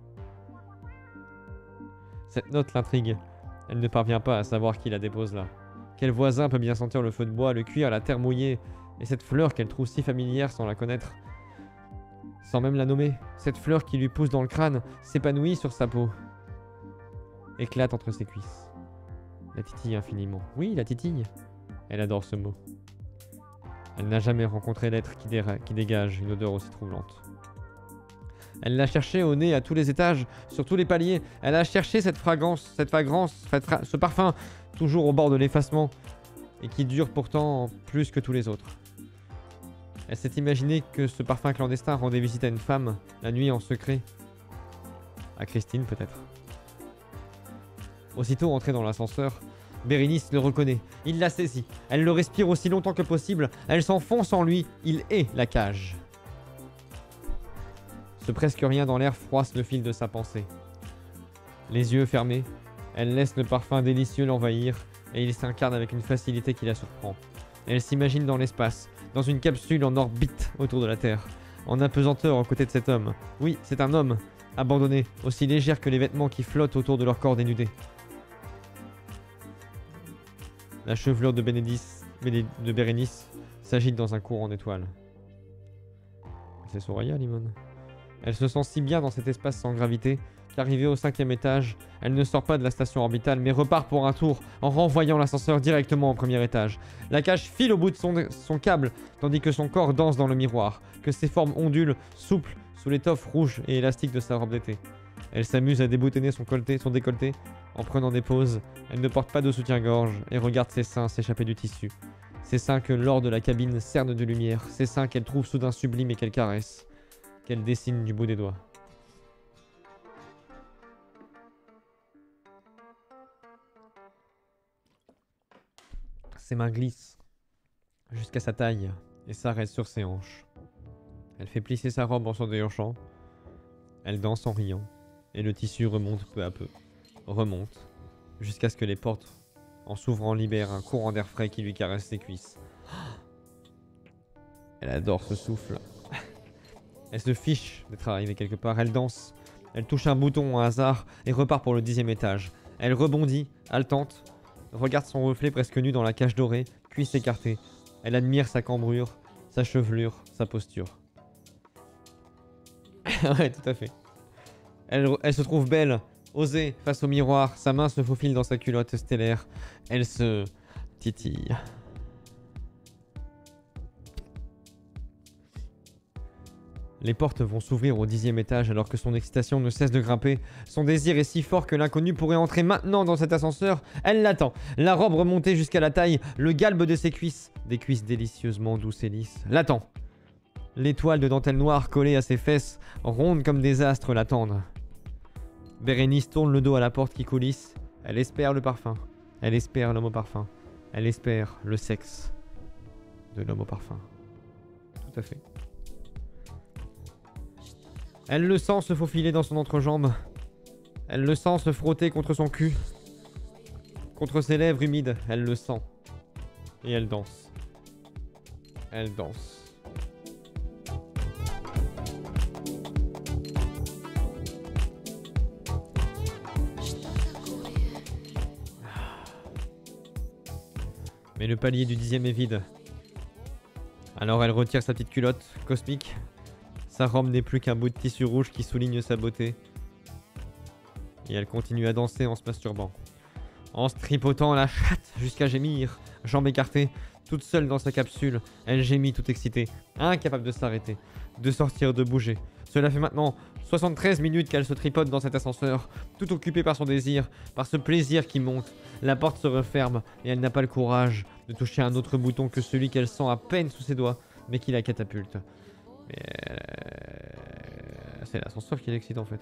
Cette note l'intrigue. Elle ne parvient pas à savoir qui la dépose là. Quel voisin peut bien sentir le feu de bois, le cuir, la terre mouillée, et cette fleur qu'elle trouve si familière sans la connaître, sans même la nommer. Cette fleur qui lui pousse dans le crâne, s'épanouit sur sa peau, éclate entre ses cuisses. La titille infiniment. Oui, la titille. Elle adore ce mot. Elle n'a jamais rencontré l'être qui dégage une odeur aussi troublante. Elle l'a cherché au nez à tous les étages, sur tous les paliers. Elle a cherché cette fragrance, ce parfum, toujours au bord de l'effacement, et qui dure pourtant plus que tous les autres. Elle s'est imaginé que ce parfum clandestin rendait visite à une femme, la nuit en secret. À Christine peut-être. Aussitôt entrée dans l'ascenseur, Bérénice le reconnaît. Il la saisit. Elle le respire aussi longtemps que possible. Elle s'enfonce en lui. Il est la cage. Ce presque rien dans l'air froisse le fil de sa pensée. Les yeux fermés, elle laisse le parfum délicieux l'envahir et il s'incarne avec une facilité qui la surprend. Elle s'imagine dans l'espace, dans une capsule en orbite autour de la Terre, en apesanteur aux côtés de cet homme. Oui, c'est un homme. abandonnées, aussi légères que les vêtements qui flottent autour de leur corps dénudé. La chevelure de Bérénice s'agite dans un courant d'étoiles. C'est Soraya, Limone. Elle se sent si bien dans cet espace sans gravité qu'arrivée au 5e étage, elle ne sort pas de la station orbitale mais repart pour un tour en renvoyant l'ascenseur directement au 1er étage. La cage file au bout de son câble tandis que son corps danse dans le miroir, que ses formes ondulent, souples, sous l'étoffe rouge et élastique de sa robe d'été. Elle s'amuse à déboutonner son décolleté en prenant des pauses. Elle ne porte pas de soutien-gorge et regarde ses seins s'échapper du tissu. Ses seins que l'or de la cabine cerne de lumière, ses seins qu'elle trouve soudain sublimes et qu'elle caresse, qu'elle dessine du bout des doigts. Ses mains glissent jusqu'à sa taille et s'arrêtent sur ses hanches. Elle fait plisser sa robe en s'en déhanchant. Elle danse en riant et le tissu remonte peu à peu. Remonte jusqu'à ce que les portes, en s'ouvrant, libèrent un courant d'air frais qui lui caresse ses cuisses. Elle adore ce souffle. Elle se fiche d'être arrivée quelque part. Elle danse. Elle touche un bouton au hasard et repart pour le 10e étage. Elle rebondit, haletante, regarde son reflet presque nu dans la cage dorée, cuisses écartées. Elle admire sa cambrure, sa chevelure, sa posture. Ouais, tout à fait. Elle se trouve belle, osée, face au miroir. Sa main se faufile dans sa culotte stellaire. Elle se titille. Les portes vont s'ouvrir au 10e étage alors que son excitation ne cesse de grimper. Son désir est si fort que l'inconnu pourrait entrer maintenant dans cet ascenseur. Elle l'attend, la robe remontée jusqu'à la taille, le galbe de ses cuisses, des cuisses délicieusement douces et lisses, l'attend. L'étoile de dentelle noire collée à ses fesses, ronde comme des astres, l'attendent. Bérénice tourne le dos à la porte qui coulisse. Elle espère le parfum. Elle espère l'homme au parfum. Elle espère le sexe de l'homme au parfum. Tout à fait. Elle le sent se faufiler dans son entrejambe. Elle le sent se frotter contre son cul. Contre ses lèvres humides. Elle le sent. Et elle danse. Elle danse. Mais le palier du 10e est vide. Alors elle retire sa petite culotte cosmique. Sa robe n'est plus qu'un bout de tissu rouge qui souligne sa beauté. Et elle continue à danser en se masturbant. En se tripotant la chatte jusqu'à gémir, jambes écartées, toute seule dans sa capsule. Elle gémit toute excitée, incapable de s'arrêter, de sortir, de bouger. Cela fait maintenant 73 minutes qu'elle se tripote dans cet ascenseur, tout occupée par son désir, par ce plaisir qui monte. La porte se referme et elle n'a pas le courage de toucher un autre bouton que celui qu'elle sent à peine sous ses doigts, mais qui la catapulte. Mais c'est l'ascenseur qui l'excite en fait.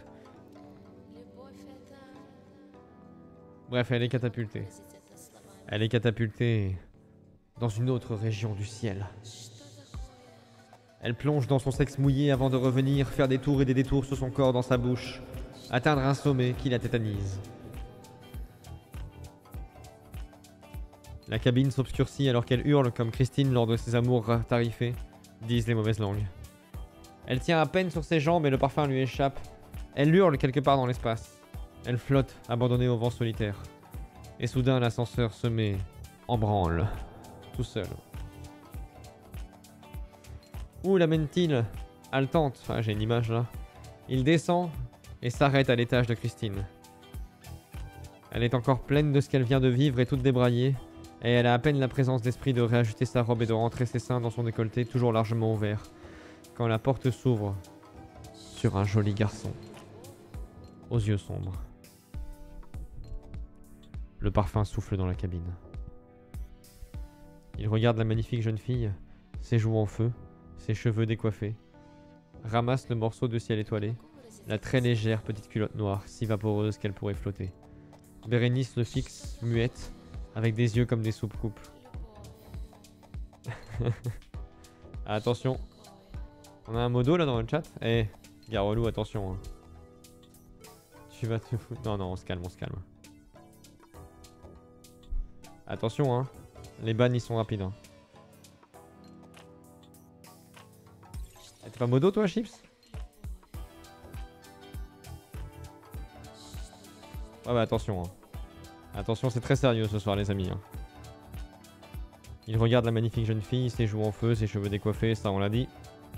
Bref, elle est catapultée. Elle est catapultée dans une autre région du ciel. Elle plonge dans son sexe mouillé avant de revenir, faire des tours et des détours sur son corps dans sa bouche, atteindre un sommet qui la tétanise. La cabine s'obscurcit alors qu'elle hurle comme Christine lors de ses amours tarifés, disent les mauvaises langues. Elle tient à peine sur ses jambes et le parfum lui échappe. Elle hurle quelque part dans l'espace. Elle flotte, abandonnée au vent solitaire. Et soudain, l'ascenseur se met en branle, tout seul. Où l'amène-t-il? Haletante, enfin j'ai une image là. Il descend et s'arrête à l'étage de Christine. Elle est encore pleine de ce qu'elle vient de vivre et toute débraillée. Et elle a à peine la présence d'esprit de réajuster sa robe et de rentrer ses seins dans son décolleté toujours largement ouvert. Quand la porte s'ouvre sur un joli garçon, aux yeux sombres. Le parfum souffle dans la cabine. Il regarde la magnifique jeune fille, ses joues en feu, ses cheveux décoiffés, ramasse le morceau de ciel étoilé, la très légère petite culotte noire, si vaporeuse qu'elle pourrait flotter. Bérénice le fixe, muette, avec des yeux comme des soupes-coupes. Attention. On a un modo là dans le chat. Eh, gars relou, attention. Hein. Tu vas te foutre. Non, non, on se calme, on se calme. Attention, hein. Les bans, ils sont rapides. Hein. T'es pas modo, toi, Chips? Ah bah attention. Hein. Attention, c'est très sérieux ce soir, les amis. Hein. Il regarde la magnifique jeune fille, ses joues en feu, ses cheveux décoiffés, ça on l'a dit.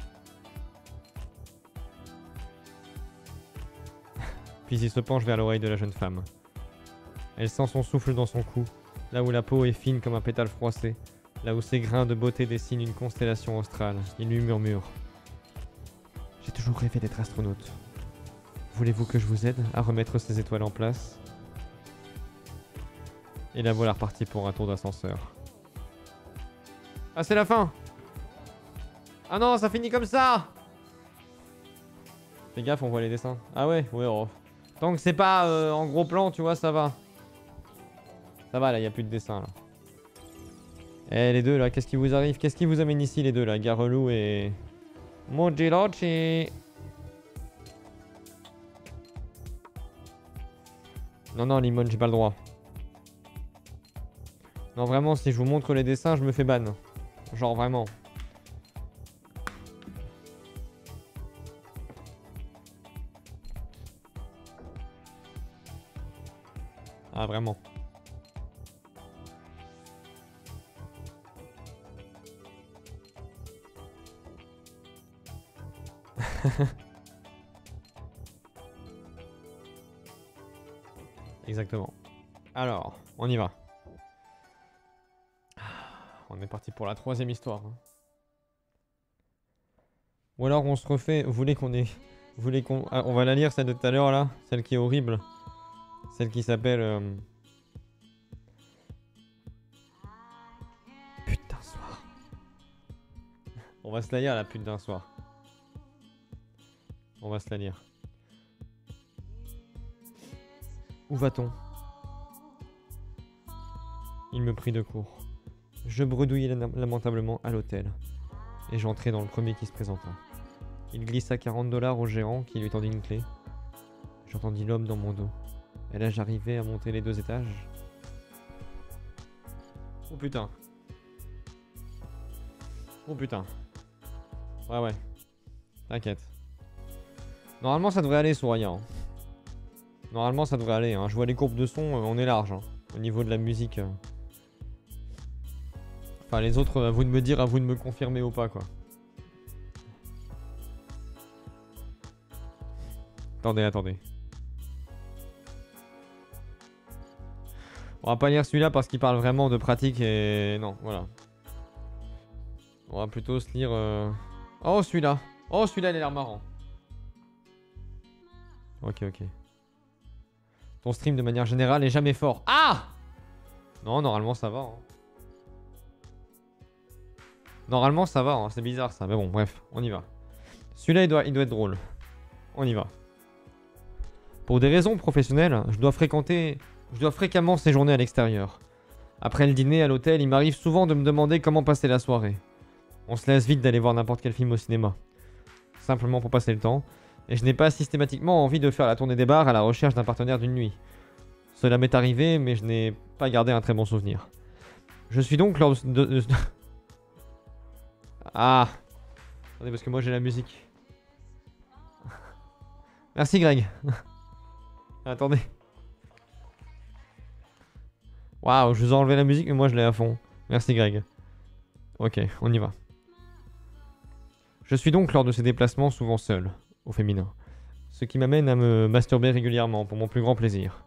Puis il se penche vers l'oreille de la jeune femme. Elle sent son souffle dans son cou, là où la peau est fine comme un pétale froissé, là où ses grains de beauté dessinent une constellation australe. Il lui murmure. J'ai toujours rêvé d'être astronaute. Voulez-vous que je vous aide à remettre ces étoiles en place? Et la voilà repartie pour un tour d'ascenseur. Ah, c'est la fin! Ah non, ça finit comme ça! Fais gaffe, on voit les dessins. Ah ouais, ouais, oh. Tant que c'est pas en gros plan, tu vois, ça va. Ça va, là, y a plus de dessin, là. Eh, les deux, là, qu'est-ce qui vous arrive? Qu'est-ce qui vous amène ici, les deux, là? Garelou et... Mojilochi. Non, non, Limon, j'ai pas le droit. Non, vraiment, si je vous montre les dessins, je me fais ban. Genre, vraiment. Ah, vraiment. Exactement. Alors, on y va. On est parti pour la troisième histoire. Hein. Ou alors on se refait... Vous voulez qu'on ait... Vous voulez qu'on... Ah, on va la lire, celle de tout à l'heure, là. Celle qui est horrible. Celle qui s'appelle... Pute d'un soir. On va se la lire, la pute d'un soir. On va se la lire. Où va-t-on? Il me prit de court. Je bredouillai lamentablement à l'hôtel. Et j'entrai dans le premier qui se présenta. Il glissa 40 $ au gérant qui lui tendit une clé. J'entendis l'homme dans mon dos. Et là j'arrivais à monter les 2 étages. Oh putain. Oh putain. Ouais ouais. T'inquiète. Normalement ça devrait aller Soraya. Hein. Normalement ça devrait aller. Hein. Je vois les courbes de son, on est large. Hein. Au niveau de la musique. Enfin les autres, à vous de me dire, à vous de me confirmer ou pas quoi. Attendez, attendez. On va pas lire celui-là parce qu'il parle vraiment de pratique et... Non, voilà. On va plutôt se lire... Oh, celui-là. Oh, celui-là, il a l'air marrant. Ok, ok. Ton stream, de manière générale, est jamais fort. Ah! Non, normalement, ça va. Hein. Normalement, ça va. Hein. C'est bizarre, ça. Mais bon, bref, on y va. Celui-là, il doit être drôle. On y va. Pour des raisons professionnelles, je dois fréquemment séjourner à l'extérieur. Après le dîner à l'hôtel, il m'arrive souvent de me demander comment passer la soirée. On se lasse vite d'aller voir n'importe quel film au cinéma. Simplement pour passer le temps. Et je n'ai pas systématiquement envie de faire la tournée des bars à la recherche d'un partenaire d'une nuit. Cela m'est arrivé, mais je n'ai pas gardé un très bon souvenir. Je suis donc lors de... Ah! Attendez, parce que moi j'ai la musique. Merci Greg. Attendez. Waouh, je vous ai enlevé la musique, mais moi je l'ai à fond. Merci Greg. Ok, on y va. Je suis donc lors de ces déplacements souvent seul, au féminin. Ce qui m'amène à me masturber régulièrement pour mon plus grand plaisir.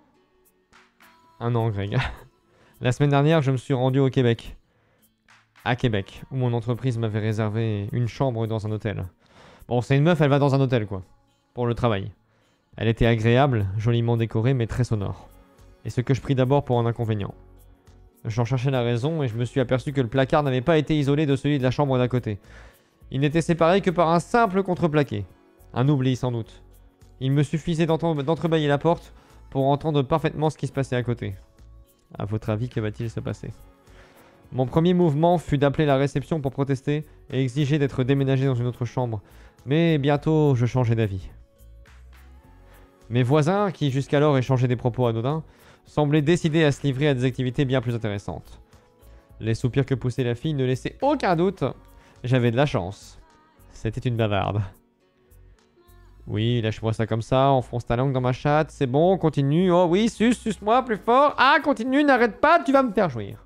Un an, Greg. La semaine dernière, je me suis rendu au Québec. À Québec, où mon entreprise m'avait réservé une chambre dans un hôtel. Bon, c'est une meuf, elle va dans un hôtel, quoi. Pour le travail. Elle était agréable, joliment décorée, mais très sonore. Et ce que je pris d'abord pour un inconvénient. J'en cherchais la raison et je me suis aperçu que le placard n'avait pas été isolé de celui de la chambre d'à côté. Il n'était séparé que par un simple contreplaqué. Un oubli sans doute. Il me suffisait d'entrebâiller la porte pour entendre parfaitement ce qui se passait à côté. À votre avis, que va-t-il se passer? Mon premier mouvement fut d'appeler la réception pour protester et exiger d'être déménagé dans une autre chambre. Mais bientôt, je changeai d'avis. Mes voisins, qui jusqu'alors échangeaient des propos anodins, semblaient décidés à se livrer à des activités bien plus intéressantes. Les soupirs que poussait la fille ne laissaient aucun doute. J'avais de la chance. C'était une bavarde. Oui, lâche-moi ça comme ça, enfonce ta langue dans ma chatte, c'est bon, continue. Oh oui, suce-moi plus fort. Ah, continue, n'arrête pas, tu vas me faire jouir.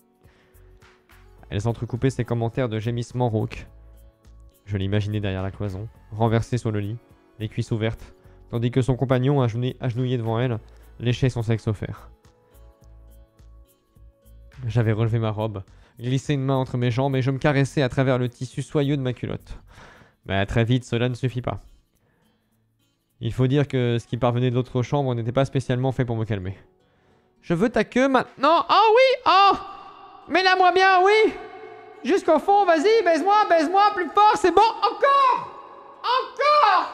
Elle s'entrecoupait ses commentaires de gémissements rauques. Je l'imaginais derrière la cloison, renversée sur le lit, les cuisses ouvertes, tandis que son compagnon, agenouillé devant elle, léchait son sexe offert. J'avais relevé ma robe, glissé une main entre mes jambes et je me caressais à travers le tissu soyeux de ma culotte. Mais très vite, cela ne suffit pas. Il faut dire que ce qui parvenait de l'autre chambre n'était pas spécialement fait pour me calmer. Je veux ta queue maintenant. Oh oui, oh! Mets-la-moi bien, oui! Jusqu'au fond, vas-y, baise-moi, plus fort, c'est bon, encore! Encore!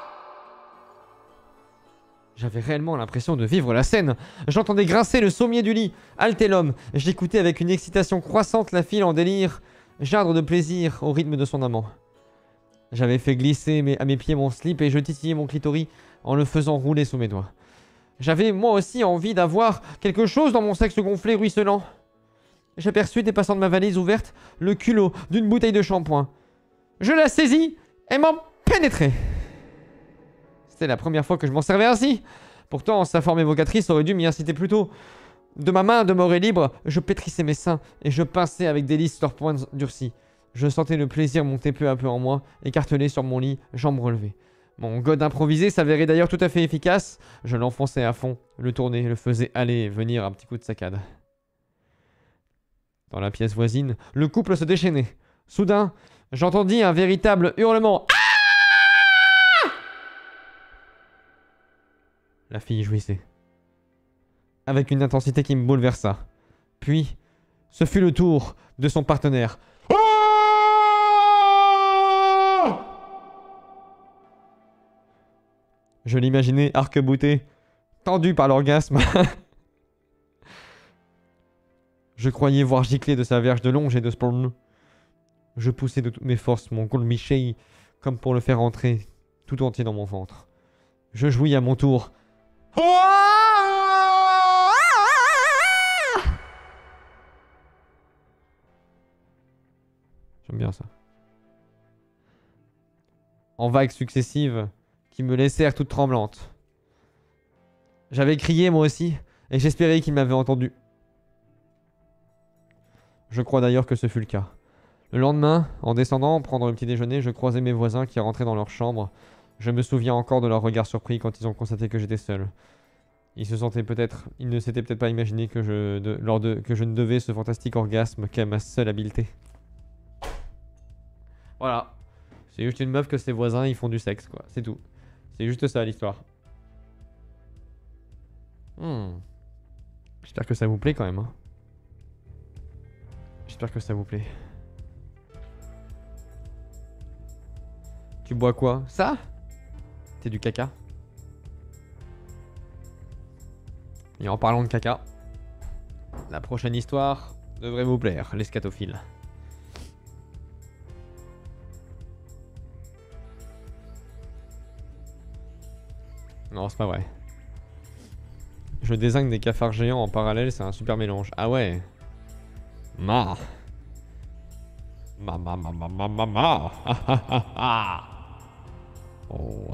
J'avais réellement l'impression de vivre la scène. J'entendais grincer le sommier du lit, halter l'homme. J'écoutais avec une excitation croissante la fille en délire, geindre de plaisir au rythme de son amant. J'avais fait glisser à mes pieds mon slip et je titillais mon clitoris en le faisant rouler sous mes doigts. J'avais moi aussi envie d'avoir quelque chose dans mon sexe gonflé ruisselant. J'aperçus, dépassant de ma valise ouverte, le culot d'une bouteille de shampoing. Je la saisis et m'en pénétrai. C'était la première fois que je m'en servais ainsi. Pourtant, sa forme évocatrice aurait dû m'y inciter plus tôt. De ma main demeurée libre, je pétrissais mes seins et je pinçais avec délice leurs poings durcis. Je sentais le plaisir monter peu à peu en moi, écartelé sur mon lit, jambes relevées. Mon god improvisé s'avérait d'ailleurs tout à fait efficace. Je l'enfonçais à fond, le tournais, le faisais aller et venir à un petit coup de saccade. Dans la pièce voisine, le couple se déchaînait. Soudain, j'entendis un véritable hurlement. Ah! La fille jouissait. Avec une intensité qui me bouleversa. Puis, ce fut le tour de son partenaire. Je l'imaginais arc-bouté, tendu par l'orgasme. Je croyais voir gicler de sa verge de longe et de sperme. Je poussais de toutes mes forces mon colmiché comme pour le faire entrer tout entier dans mon ventre. Je jouis à mon tour. J'aime bien ça. En vagues successives qui me laissèrent toute tremblante. J'avais crié moi aussi et j'espérais qu'il m'avait entendu. Je crois d'ailleurs que ce fut le cas. Le lendemain, en descendant prendre le petit déjeuner, je croisais mes voisins qui rentraient dans leur chambre. Je me souviens encore de leur regard surpris quand ils ont constaté que j'étais seul. Ils ne s'étaient peut-être pas imaginé que je ne devais ce fantastique orgasme qu'à ma seule habileté. Voilà. C'est juste une meuf que ses voisins ils font du sexe quoi, c'est tout. C'est juste ça l'histoire. J'espère que ça vous plaît quand même. Hein. J'espère que ça vous plaît. Tu bois quoi? Ça? C'est du caca. Et en parlant de caca, la prochaine histoire devrait vous plaire, les scatophiles. Non, c'est pas vrai. Je désigne des cafards géants en parallèle, c'est un super mélange. Ah ouais. Ma. Oh.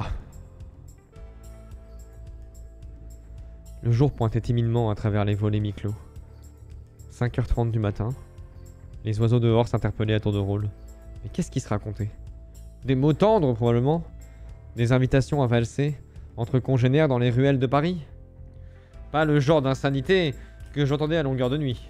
Le jour pointait timidement à travers les volets mi-clos. 5h30 du matin. Les oiseaux dehors s'interpellaient à tour de rôle. Mais qu'est-ce qui se racontait? Des mots tendres probablement? Des invitations à valser entre congénères dans les ruelles de Paris? Pas le genre d'insanité que j'entendais à longueur de nuit.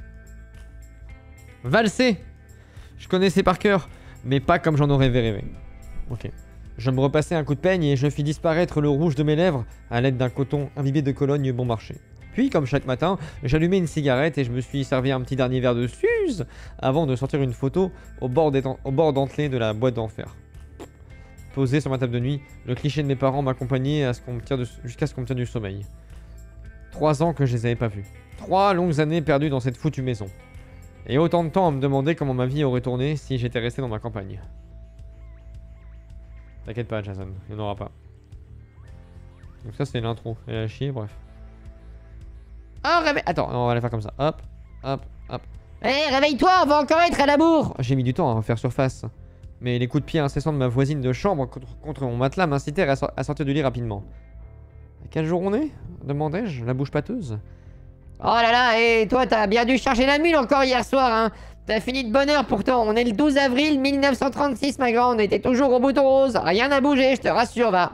Valser! Je connaissais par cœur, mais pas comme j'en aurais rêvé. Ok. Je me repassais un coup de peigne et je fis disparaître le rouge de mes lèvres à l'aide d'un coton imbibé de Cologne bon marché. Puis, comme chaque matin, j'allumai une cigarette et je me suis servi un petit dernier verre de Suze avant de sortir une photo au bord dentelé de la boîte d'enfer. Posé sur ma table de nuit, le cliché de mes parents m'accompagnait jusqu'à ce qu'on me tire du sommeil. 3 ans que je les avais pas vus. 3 longues années perdues dans cette foutue maison. Et autant de temps à me demander comment ma vie aurait tourné si j'étais resté dans ma campagne. T'inquiète pas, Jason, il n'y en aura pas. Donc ça, c'est l'intro. Elle a chier, bref. Oh, réveille... Attends, on va la faire comme ça. Hop, hop, hop. Hé, réveille-toi, on va encore être à la bourre. J'ai mis du temps à refaire surface. Mais les coups de pied incessants de ma voisine de chambre contre mon matelas m'incitèrent à sortir du lit rapidement. À quel jour on est demandai-je, la bouche pâteuse. Oh là là, et toi, t'as bien dû charger la mule encore hier soir, hein. T'as fini de bonne heure pourtant. On est le 12 avril 1936, ma grande, et t'es toujours au bouton rose. Rien n'a bougé, je te rassure, va.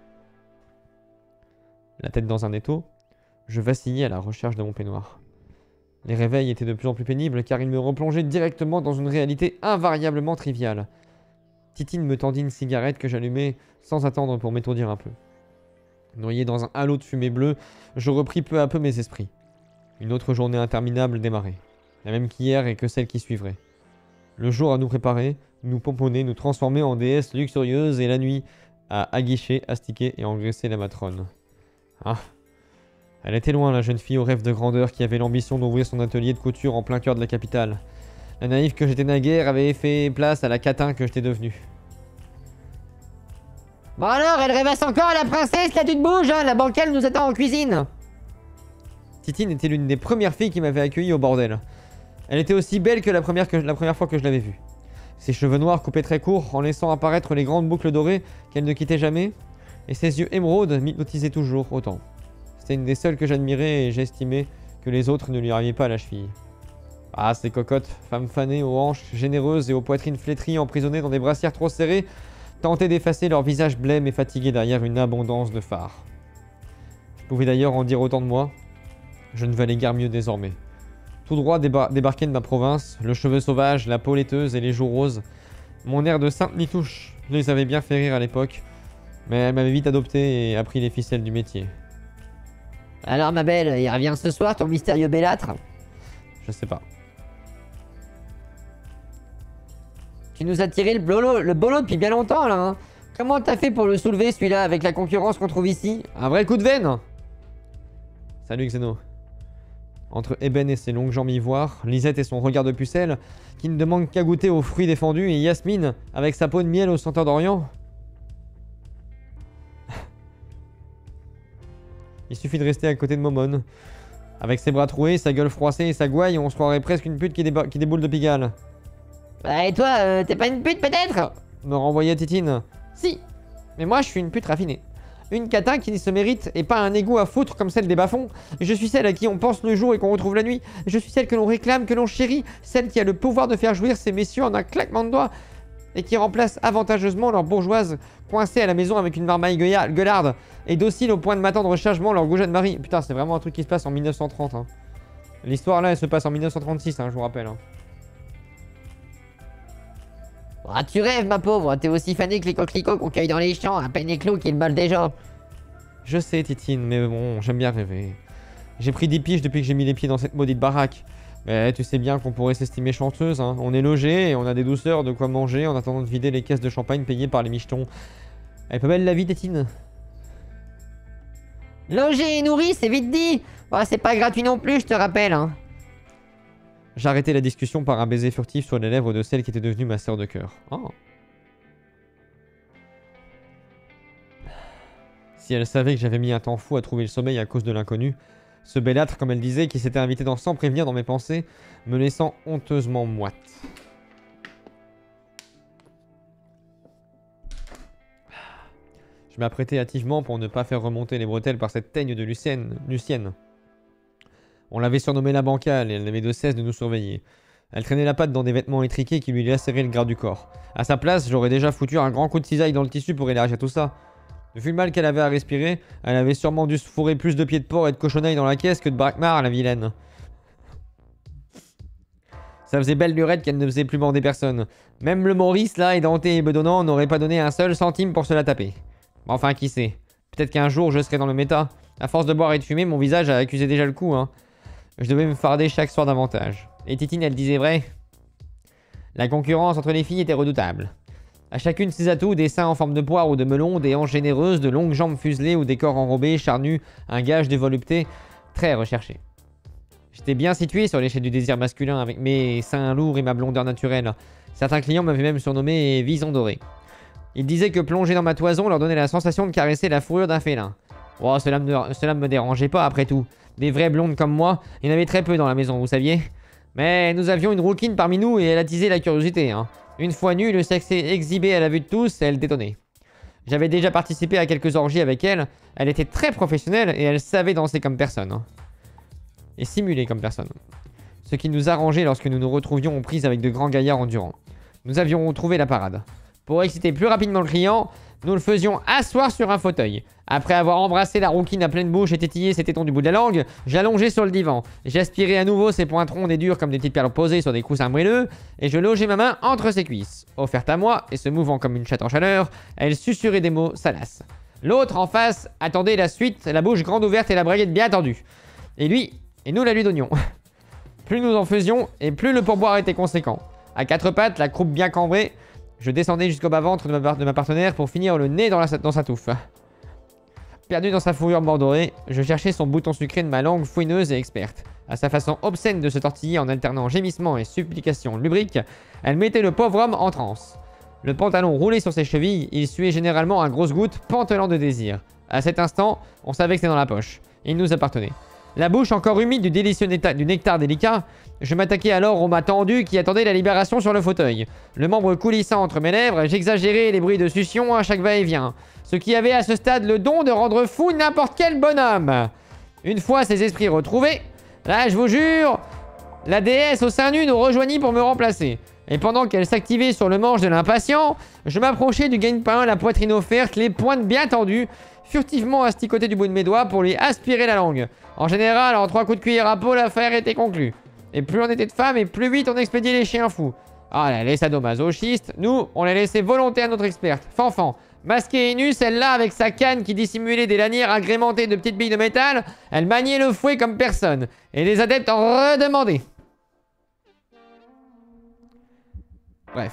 La tête dans un étau, je vacillais à la recherche de mon peignoir. Les réveils étaient de plus en plus pénibles car ils me replongeaient directement dans une réalité invariablement triviale. Titine me tendit une cigarette que j'allumai sans attendre pour m'étourdir un peu. Noyé dans un halo de fumée bleue, je repris peu à peu mes esprits. Une autre journée interminable démarrait, la même qu'hier et que celle qui suivrait. Le jour à nous préparer, nous pomponner, nous transformer en déesses luxurieuses et la nuit à aguicher, astiquer et engraisser la matrone. Ah, elle était loin la jeune fille au rêve de grandeur qui avait l'ambition d'ouvrir son atelier de couture en plein cœur de la capitale. La naïve que j'étais naguère avait fait place à la catin que j'étais devenue. Bon alors, elle rêvasse encore, la princesse, là tu te bouges, hein. La banquelle nous attend en cuisine. Titine était l'une des premières filles qui m'avait accueilli au bordel. Elle était aussi belle que la première fois que je l'avais vue. Ses cheveux noirs coupaient très court en laissant apparaître les grandes boucles dorées qu'elle ne quittait jamais, et ses yeux émeraudes m'hypnotisaient toujours autant. C'était une des seules que j'admirais et j'estimais que les autres ne lui arrivaient pas à la cheville. Ah, ces cocottes, femmes fanées aux hanches généreuses et aux poitrines flétries, emprisonnées dans des brassières trop serrées, tentaient d'effacer leur visage blême et fatigué derrière une abondance de fards. Je pouvais d'ailleurs en dire autant de moi. Je ne valais guère mieux désormais. Tout droit débarqué de ma province, le cheveu sauvage, la peau laiteuse et les joues roses. Mon air de sainte Nitouche les avait bien fait rire à l'époque, mais elle m'avait vite adopté et appris les ficelles du métier. Alors ma belle, il revient ce soir ton mystérieux bellâtre? Je sais pas. Tu nous as tiré le bolo depuis bien longtemps là, hein. Comment t'as fait pour le soulever celui-là avec la concurrence qu'on trouve ici? Un vrai coup de veine! Salut Xeno. Entre Eben et ses longues jambes ivoires, Lisette et son regard de pucelle, qui ne demande qu'à goûter aux fruits défendus, et Yasmine, avec sa peau de miel aux senteurs d'Orient. Il suffit de rester à côté de Momone. Avec ses bras troués, sa gueule froissée et sa gouaille, on se croirait presque une pute qui déboule de Pigalle. Bah et toi, t'es pas une pute peut-être? Me renvoyait Titine. Si, mais moi je suis une pute raffinée. Une catin qui se mérite et pas un égout à foutre comme celle des bas-fonds. Je suis celle à qui on pense le jour et qu'on retrouve la nuit. Je suis celle que l'on réclame, que l'on chérit. Celle qui a le pouvoir de faire jouir ces messieurs en un claquement de doigts. Et qui remplace avantageusement leur bourgeoise coincée à la maison avec une marmaille gueularde. Et docile au point de m'attendre chargement leur goujat de mari. Putain, c'est vraiment un truc qui se passe en 1930. Hein. L'histoire là, elle se passe en 1936, hein, je vous rappelle. Hein. Ah, tu rêves, ma pauvre, t'es aussi fané que les coquelicots qu'on cueille dans les champs, à peine éclos qu'ils molent déjà. Je sais, Titine, mais bon, j'aime bien rêver. J'ai pris 10 piges depuis que j'ai mis les pieds dans cette maudite baraque. Mais tu sais bien qu'on pourrait s'estimer chanceuse, hein. On est logé et on a des douceurs, de quoi manger en attendant de vider les caisses de champagne payées par les michetons. Elle est pas belle la vie, Titine? Logé et nourri, c'est vite dit. Oh, c'est pas gratuit non plus, je te rappelle, hein. J'arrêtai la discussion par un baiser furtif sur les lèvres de celle qui était devenue ma sœur de cœur. Oh. Si elle savait que j'avais mis un temps fou à trouver le sommeil à cause de l'inconnu, ce bellâtre, comme elle disait, qui s'était invité sans prévenir dans mes pensées, me laissant honteusement moite. Je m'apprêtais hâtivement pour ne pas faire remonter les bretelles par cette teigne de Lucienne. On l'avait surnommée la bancale et elle n'avait de cesse de nous surveiller. Elle traînait la patte dans des vêtements étriqués qui lui lacéraient le gras du corps. À sa place, j'aurais déjà foutu un grand coup de cisaille dans le tissu pour élargir tout ça. Vu le mal qu'elle avait à respirer, elle avait sûrement dû se fourrer plus de pieds de porc et de cochonailles dans la caisse que de braquemar, la vilaine. Ça faisait belle lurette qu'elle ne faisait plus bander personne. Même le Maurice, là, édenté et bedonnant, n'aurait pas donné un seul centime pour se la taper. Enfin, qui sait. Peut-être qu'un jour, je serai dans le méta. À force de boire et de fumer, mon visage a accusé déjà le coup, hein. Je devais me farder chaque soir davantage. Et Titine, elle disait vrai. La concurrence entre les filles était redoutable. À chacune ses atouts, des seins en forme de poire ou de melon, des hanches généreuses, de longues jambes fuselées ou des corps enrobés, charnus, un gage de volupté très recherché. J'étais bien situé sur l'échelle du désir masculin avec mes seins lourds et ma blondeur naturelle. Certains clients m'avaient même surnommé Vison doré. Ils disaient que plonger dans ma toison leur donnait la sensation de caresser la fourrure d'un félin. Oh, cela me dérangeait pas après tout. Des vraies blondes comme moi, il y en avait très peu dans la maison, vous saviez. Mais nous avions une rouquine parmi nous et elle attisait la curiosité, hein. Une fois nue, le sexe exhibé à la vue de tous, elle détonnait. J'avais déjà participé à quelques orgies avec elle. Elle était très professionnelle et elle savait danser comme personne. Hein. Et simuler comme personne. Ce qui nous arrangeait lorsque nous nous retrouvions en prise avec de grands gaillards endurants. Nous avions trouvé la parade. Pour exciter plus rapidement le client, nous le faisions asseoir sur un fauteuil. Après avoir embrassé la rouquine à pleine bouche et tétillé ses tétons du bout de la langue, j'allongeais sur le divan. J'aspirais à nouveau ses poings ronds et durs comme des petites perles posées sur des coussins moelleux, et je logeais ma main entre ses cuisses. Offerte à moi, et se mouvant comme une chatte en chaleur, elle susurrait des mots salaces. L'autre, en face, attendait la suite, la bouche grande ouverte et la braguette bien tendue. Et nous la lui donnions. Plus nous en faisions, et plus le pourboire était conséquent. À quatre pattes, la croupe bien cambrée, je descendais jusqu'au bas-ventre de ma partenaire pour finir le nez dans sa touffe. Perdu dans sa fourrure mordorée, je cherchais son bouton sucré de ma langue fouineuse et experte. À sa façon obscène de se tortiller en alternant gémissements et supplications lubriques, elle mettait le pauvre homme en transe. Le pantalon roulé sur ses chevilles, il suait généralement à grosses gouttes, pantelant de désir. À cet instant, on savait que c'était dans la poche. Il nous appartenait. La bouche encore humide du délicieux du nectar délicat, je m'attaquais alors au mât tendu qui attendait la libération sur le fauteuil. Le membre coulissant entre mes lèvres, j'exagérais les bruits de succion à chaque va-et-vient. Ce qui avait à ce stade le don de rendre fou n'importe quel bonhomme. Une fois ces esprits retrouvés, là je vous jure, la déesse au sein nu nous rejoignit pour me remplacer. Et pendant qu'elle s'activait sur le manche de l'impatient, je m'approchais du gagne-pain, la poitrine offerte, les pointes bien tendues, furtivement asticoté du bout de mes doigts pour lui aspirer la langue. En général, en 3 coups de cuillère à peau, l'affaire était conclue. Et plus on était de femmes, et plus vite on expédiait les chiens fous. Ah là, les sadomasochistes, nous, on les laissait volontaires à notre experte, Fanfan. Masquée et nue, celle-là, avec sa canne qui dissimulait des lanières agrémentées de petites billes de métal, elle maniait le fouet comme personne. Et les adeptes en redemandaient. Bref.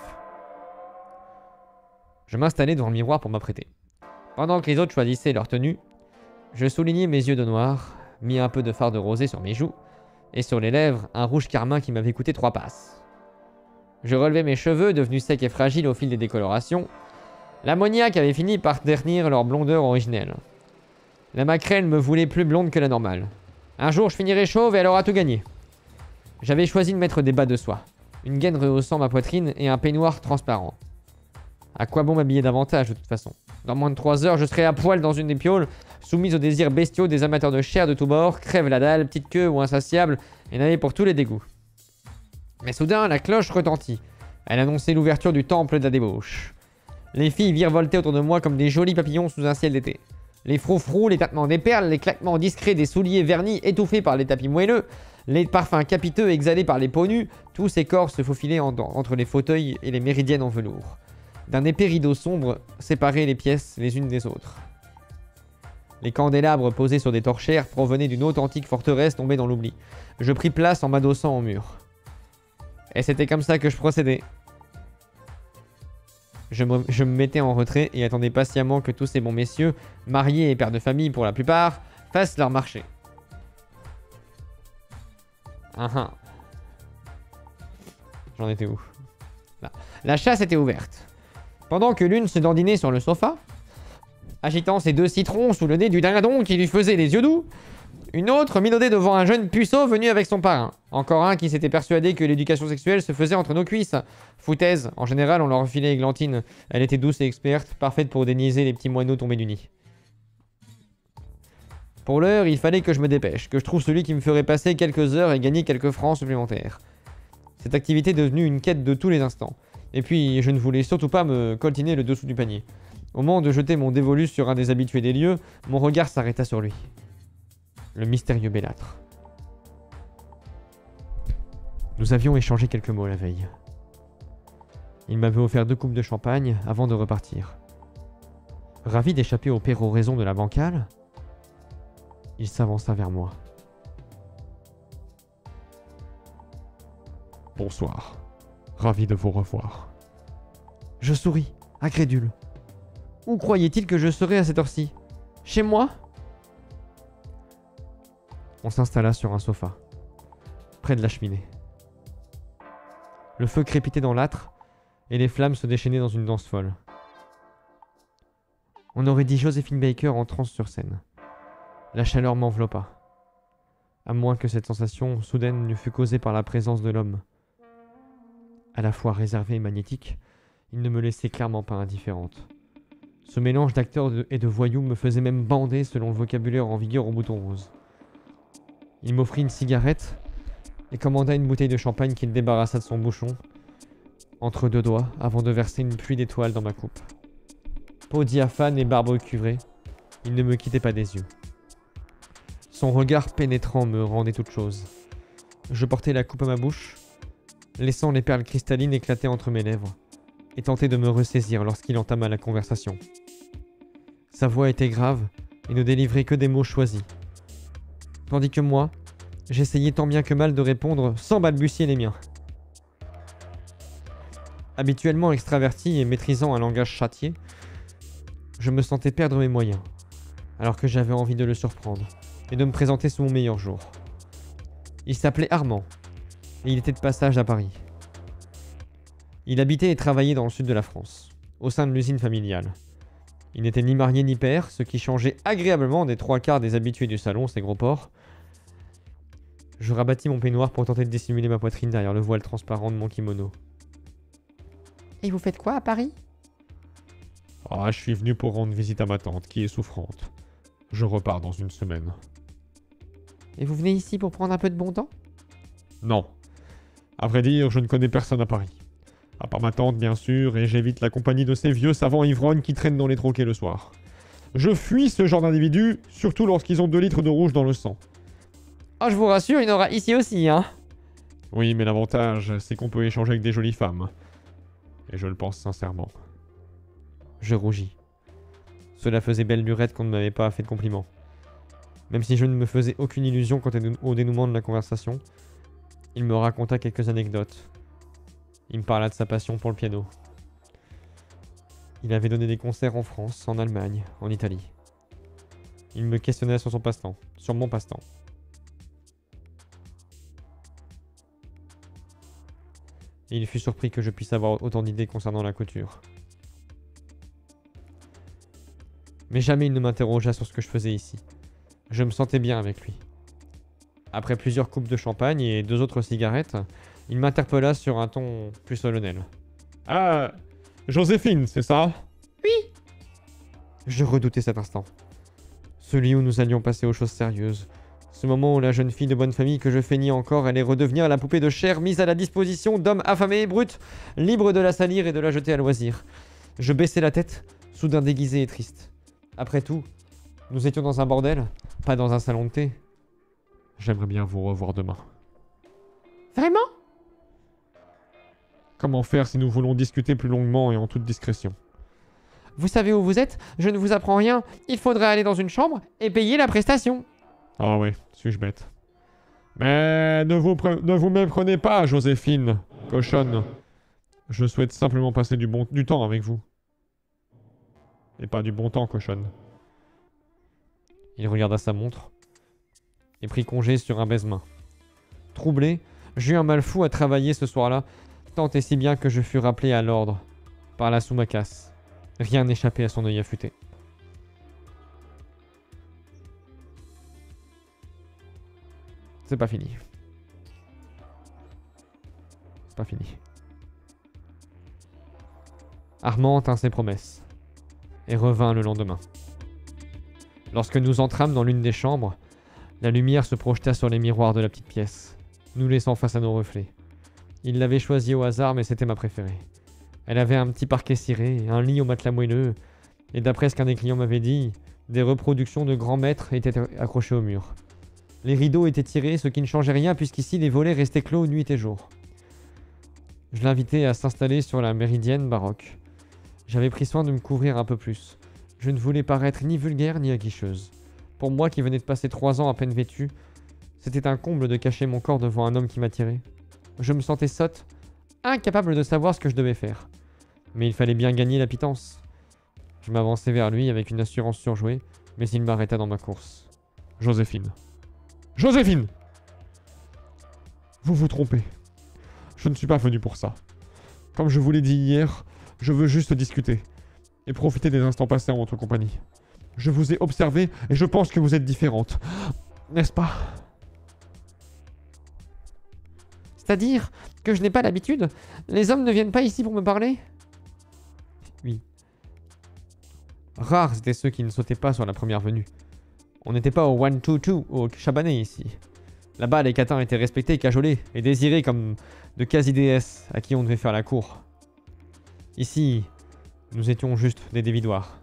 Je m'installais devant le miroir pour m'apprêter. Pendant que les autres choisissaient leur tenue, je soulignais mes yeux de noir, mis un peu de fard de rosé sur mes joues, et sur les lèvres, un rouge carmin qui m'avait coûté 3 passes. Je relevais mes cheveux, devenus secs et fragiles au fil des décolorations. L'ammoniaque avait fini par ternir leur blondeur originelle. La maquerelle me voulait plus blonde que la normale. Un jour, je finirai chauve et elle aura tout gagné. J'avais choisi de mettre des bas de soie, une gaine rehaussant ma poitrine et un peignoir transparent. À quoi bon m'habiller davantage de toute façon? Dans moins de 3 heures, je serai à poil dans une des pioles, soumise aux désirs bestiaux des amateurs de chair de tous bords, crève la dalle, petite queue ou insatiable, et n'avait pour tous les dégoûts. Mais soudain, la cloche retentit. Elle annonçait l'ouverture du temple de la débauche. Les filles virevoltaient autour de moi comme des jolis papillons sous un ciel d'été. Les froufrous, les tâtements des perles, les claquements discrets des souliers vernis étouffés par les tapis moelleux, les parfums capiteux exhalés par les peaux nues, tous ces corps se faufilaient entre les fauteuils et les méridiennes en velours. D'un épais rideau sombre séparait les pièces les unes des autres. Les candélabres posés sur des torchères provenaient d'une authentique forteresse tombée dans l'oubli. Je pris place en m'adossant au mur. Et c'était comme ça que je procédais. Je me mettais en retrait et attendais patiemment que tous ces bons messieurs, mariés et pères de famille pour la plupart, fassent leur marché. J'en étais où? Là. La chasse était ouverte. Pendant que l'une se dandinait sur le sofa, agitant ses 2 citrons sous le nez du dindon qui lui faisait les yeux doux, une autre minaudait devant un jeune puceau venu avec son parrain. Encore un qui s'était persuadé que l'éducation sexuelle se faisait entre nos cuisses. Foutaise, en général on leur filait Églantine. Elle était douce et experte, parfaite pour déniaiser les petits moineaux tombés du nid. Pour l'heure, il fallait que je me dépêche, que je trouve celui qui me ferait passer quelques heures et gagner quelques francs supplémentaires. Cette activité est devenue une quête de tous les instants. Et puis, je ne voulais surtout pas me coltiner le dessous du panier. Au moment de jeter mon dévolu sur un des habitués des lieux, mon regard s'arrêta sur lui. Le mystérieux bellâtre. Nous avions échangé quelques mots la veille. Il m'avait offert 2 coupes de champagne avant de repartir. Ravi d'échapper aux péroraisons de la bancale, il s'avança vers moi. Bonsoir. Ravi de vous revoir. Je souris, incrédule. Où croyait-il que je serais à cette heure-ci? Chez moi? On s'installa sur un sofa, près de la cheminée. Le feu crépitait dans l'âtre et les flammes se déchaînaient dans une danse folle. On aurait dit Joséphine Baker en transe sur scène. La chaleur m'enveloppa, à moins que cette sensation soudaine ne fût causée par la présence de l'homme. À la fois réservée et magnétique, il ne me laissait clairement pas indifférente. Ce mélange d'acteur et de voyou me faisait même bander selon le vocabulaire en vigueur au bouton rose. Il m'offrit une cigarette et commanda une bouteille de champagne qu'il débarrassa de son bouchon entre deux doigts avant de verser une pluie d'étoiles dans ma coupe. Peau diaphane et barbe cuivrée, il ne me quittait pas des yeux. Son regard pénétrant me rendait toute chose. Je portais la coupe à ma bouche, laissant les perles cristallines éclater entre mes lèvres, et tentais de me ressaisir lorsqu'il entama la conversation. Sa voix était grave et ne délivrait que des mots choisis. Tandis que moi, j'essayais tant bien que mal de répondre sans balbutier les miens. Habituellement extraverti et maîtrisant un langage châtié, je me sentais perdre mes moyens, alors que j'avais envie de le surprendre et de me présenter sous mon meilleur jour. Il s'appelait Armand, et il était de passage à Paris. Il habitait et travaillait dans le sud de la France, au sein de l'usine familiale. Il n'était ni marié ni père, ce qui changeait agréablement des trois quarts des habitués du salon, ces gros porcs. Je rabattis mon peignoir pour tenter de dissimuler ma poitrine derrière le voile transparent de mon kimono. Et vous faites quoi à Paris? Ah, je suis venu pour rendre visite à ma tante, qui est souffrante. Je repars dans une semaine. Et vous venez ici pour prendre un peu de bon temps? Non. À vrai dire, je ne connais personne à Paris. À part ma tante, bien sûr, et j'évite la compagnie de ces vieux savants ivrognes qui traînent dans les troquets le soir. Je fuis ce genre d'individus, surtout lorsqu'ils ont 2 litres de rouge dans le sang. Oh, je vous rassure, il y en aura ici aussi, hein. Oui, mais l'avantage, c'est qu'on peut échanger avec des jolies femmes. Et je le pense sincèrement. Je rougis. Cela faisait belle lurette qu'on ne m'avait pas fait de compliments. Même si je ne me faisais aucune illusion quant au dénouement de la conversation, il me raconta quelques anecdotes. Il me parla de sa passion pour le piano. Il avait donné des concerts en France, en Allemagne, en Italie. Il me questionna sur son passe-temps, sur mon passe-temps. Et il fut surpris que je puisse avoir autant d'idées concernant la couture. Mais jamais il ne m'interrogea sur ce que je faisais ici. Je me sentais bien avec lui. Après plusieurs coupes de champagne et 2 autres cigarettes, il m'interpella sur un ton plus solennel. « Ah, Joséphine, c'est ça ?» Oui. Je redoutais cet instant. Celui où nous allions passer aux choses sérieuses. Ce moment où la jeune fille de bonne famille que je feignis encore allait redevenir la poupée de chair mise à la disposition d'hommes affamés et bruts, libres de la salir et de la jeter à loisir. Je baissai la tête, soudain déguisé et triste. Après tout, nous étions dans un bordel, pas dans un salon de thé. J'aimerais bien vous revoir demain. Vraiment? Comment faire si nous voulons discuter plus longuement et en toute discrétion? Vous savez où vous êtes? Je ne vous apprends rien. Il faudrait aller dans une chambre et payer la prestation. Ah oui, suis-je bête. Mais ne vous méprenez pas, Joséphine, cochonne. Je souhaite simplement passer du temps avec vous. Et pas du bon temps, cochonne. Il regarda sa montre et prit congé sur un baise-main. Troublé, j'eus un mal fou à travailler ce soir-là, tant et si bien que je fus rappelé à l'ordre par la sous-macasse. Rien n'échappait à son œil affûté. C'est pas fini. C'est pas fini. Armand tint ses promesses et revint le lendemain. Lorsque nous entrâmes dans l'une des chambres, la lumière se projeta sur les miroirs de la petite pièce, nous laissant face à nos reflets. Il l'avait choisie au hasard, mais c'était ma préférée. Elle avait un petit parquet ciré, un lit au matelas moelleux, et d'après ce qu'un des clients m'avait dit, des reproductions de grands maîtres étaient accrochées au mur. Les rideaux étaient tirés, ce qui ne changeait rien puisqu'ici les volets restaient clos nuit et jour. Je l'invitais à s'installer sur la méridienne baroque. J'avais pris soin de me couvrir un peu plus. Je ne voulais paraître ni vulgaire ni aguicheuse. Pour moi qui venais de passer 3 ans à peine vêtu, c'était un comble de cacher mon corps devant un homme qui m'attirait. Je me sentais sotte, incapable de savoir ce que je devais faire. Mais il fallait bien gagner la pitance. Je m'avançai vers lui avec une assurance surjouée, mais il m'arrêta dans ma course. Joséphine. Joséphine! Vous vous trompez. Je ne suis pas venu pour ça. Comme je vous l'ai dit hier, je veux juste discuter et profiter des instants passés en votre compagnie. Je vous ai observé et je pense que vous êtes différente. N'est-ce pas? C'est-à-dire que je n'ai pas l'habitude. Les hommes ne viennent pas ici pour me parler? Oui. Rares étaient ceux qui ne sautaient pas sur la première venue. On n'était pas au 1-2-2 au Chabanais ici. Là-bas, les catins étaient respectés, cajolés et désirés comme de quasi-déesses à qui on devait faire la cour. Ici, nous étions juste des dévidoirs.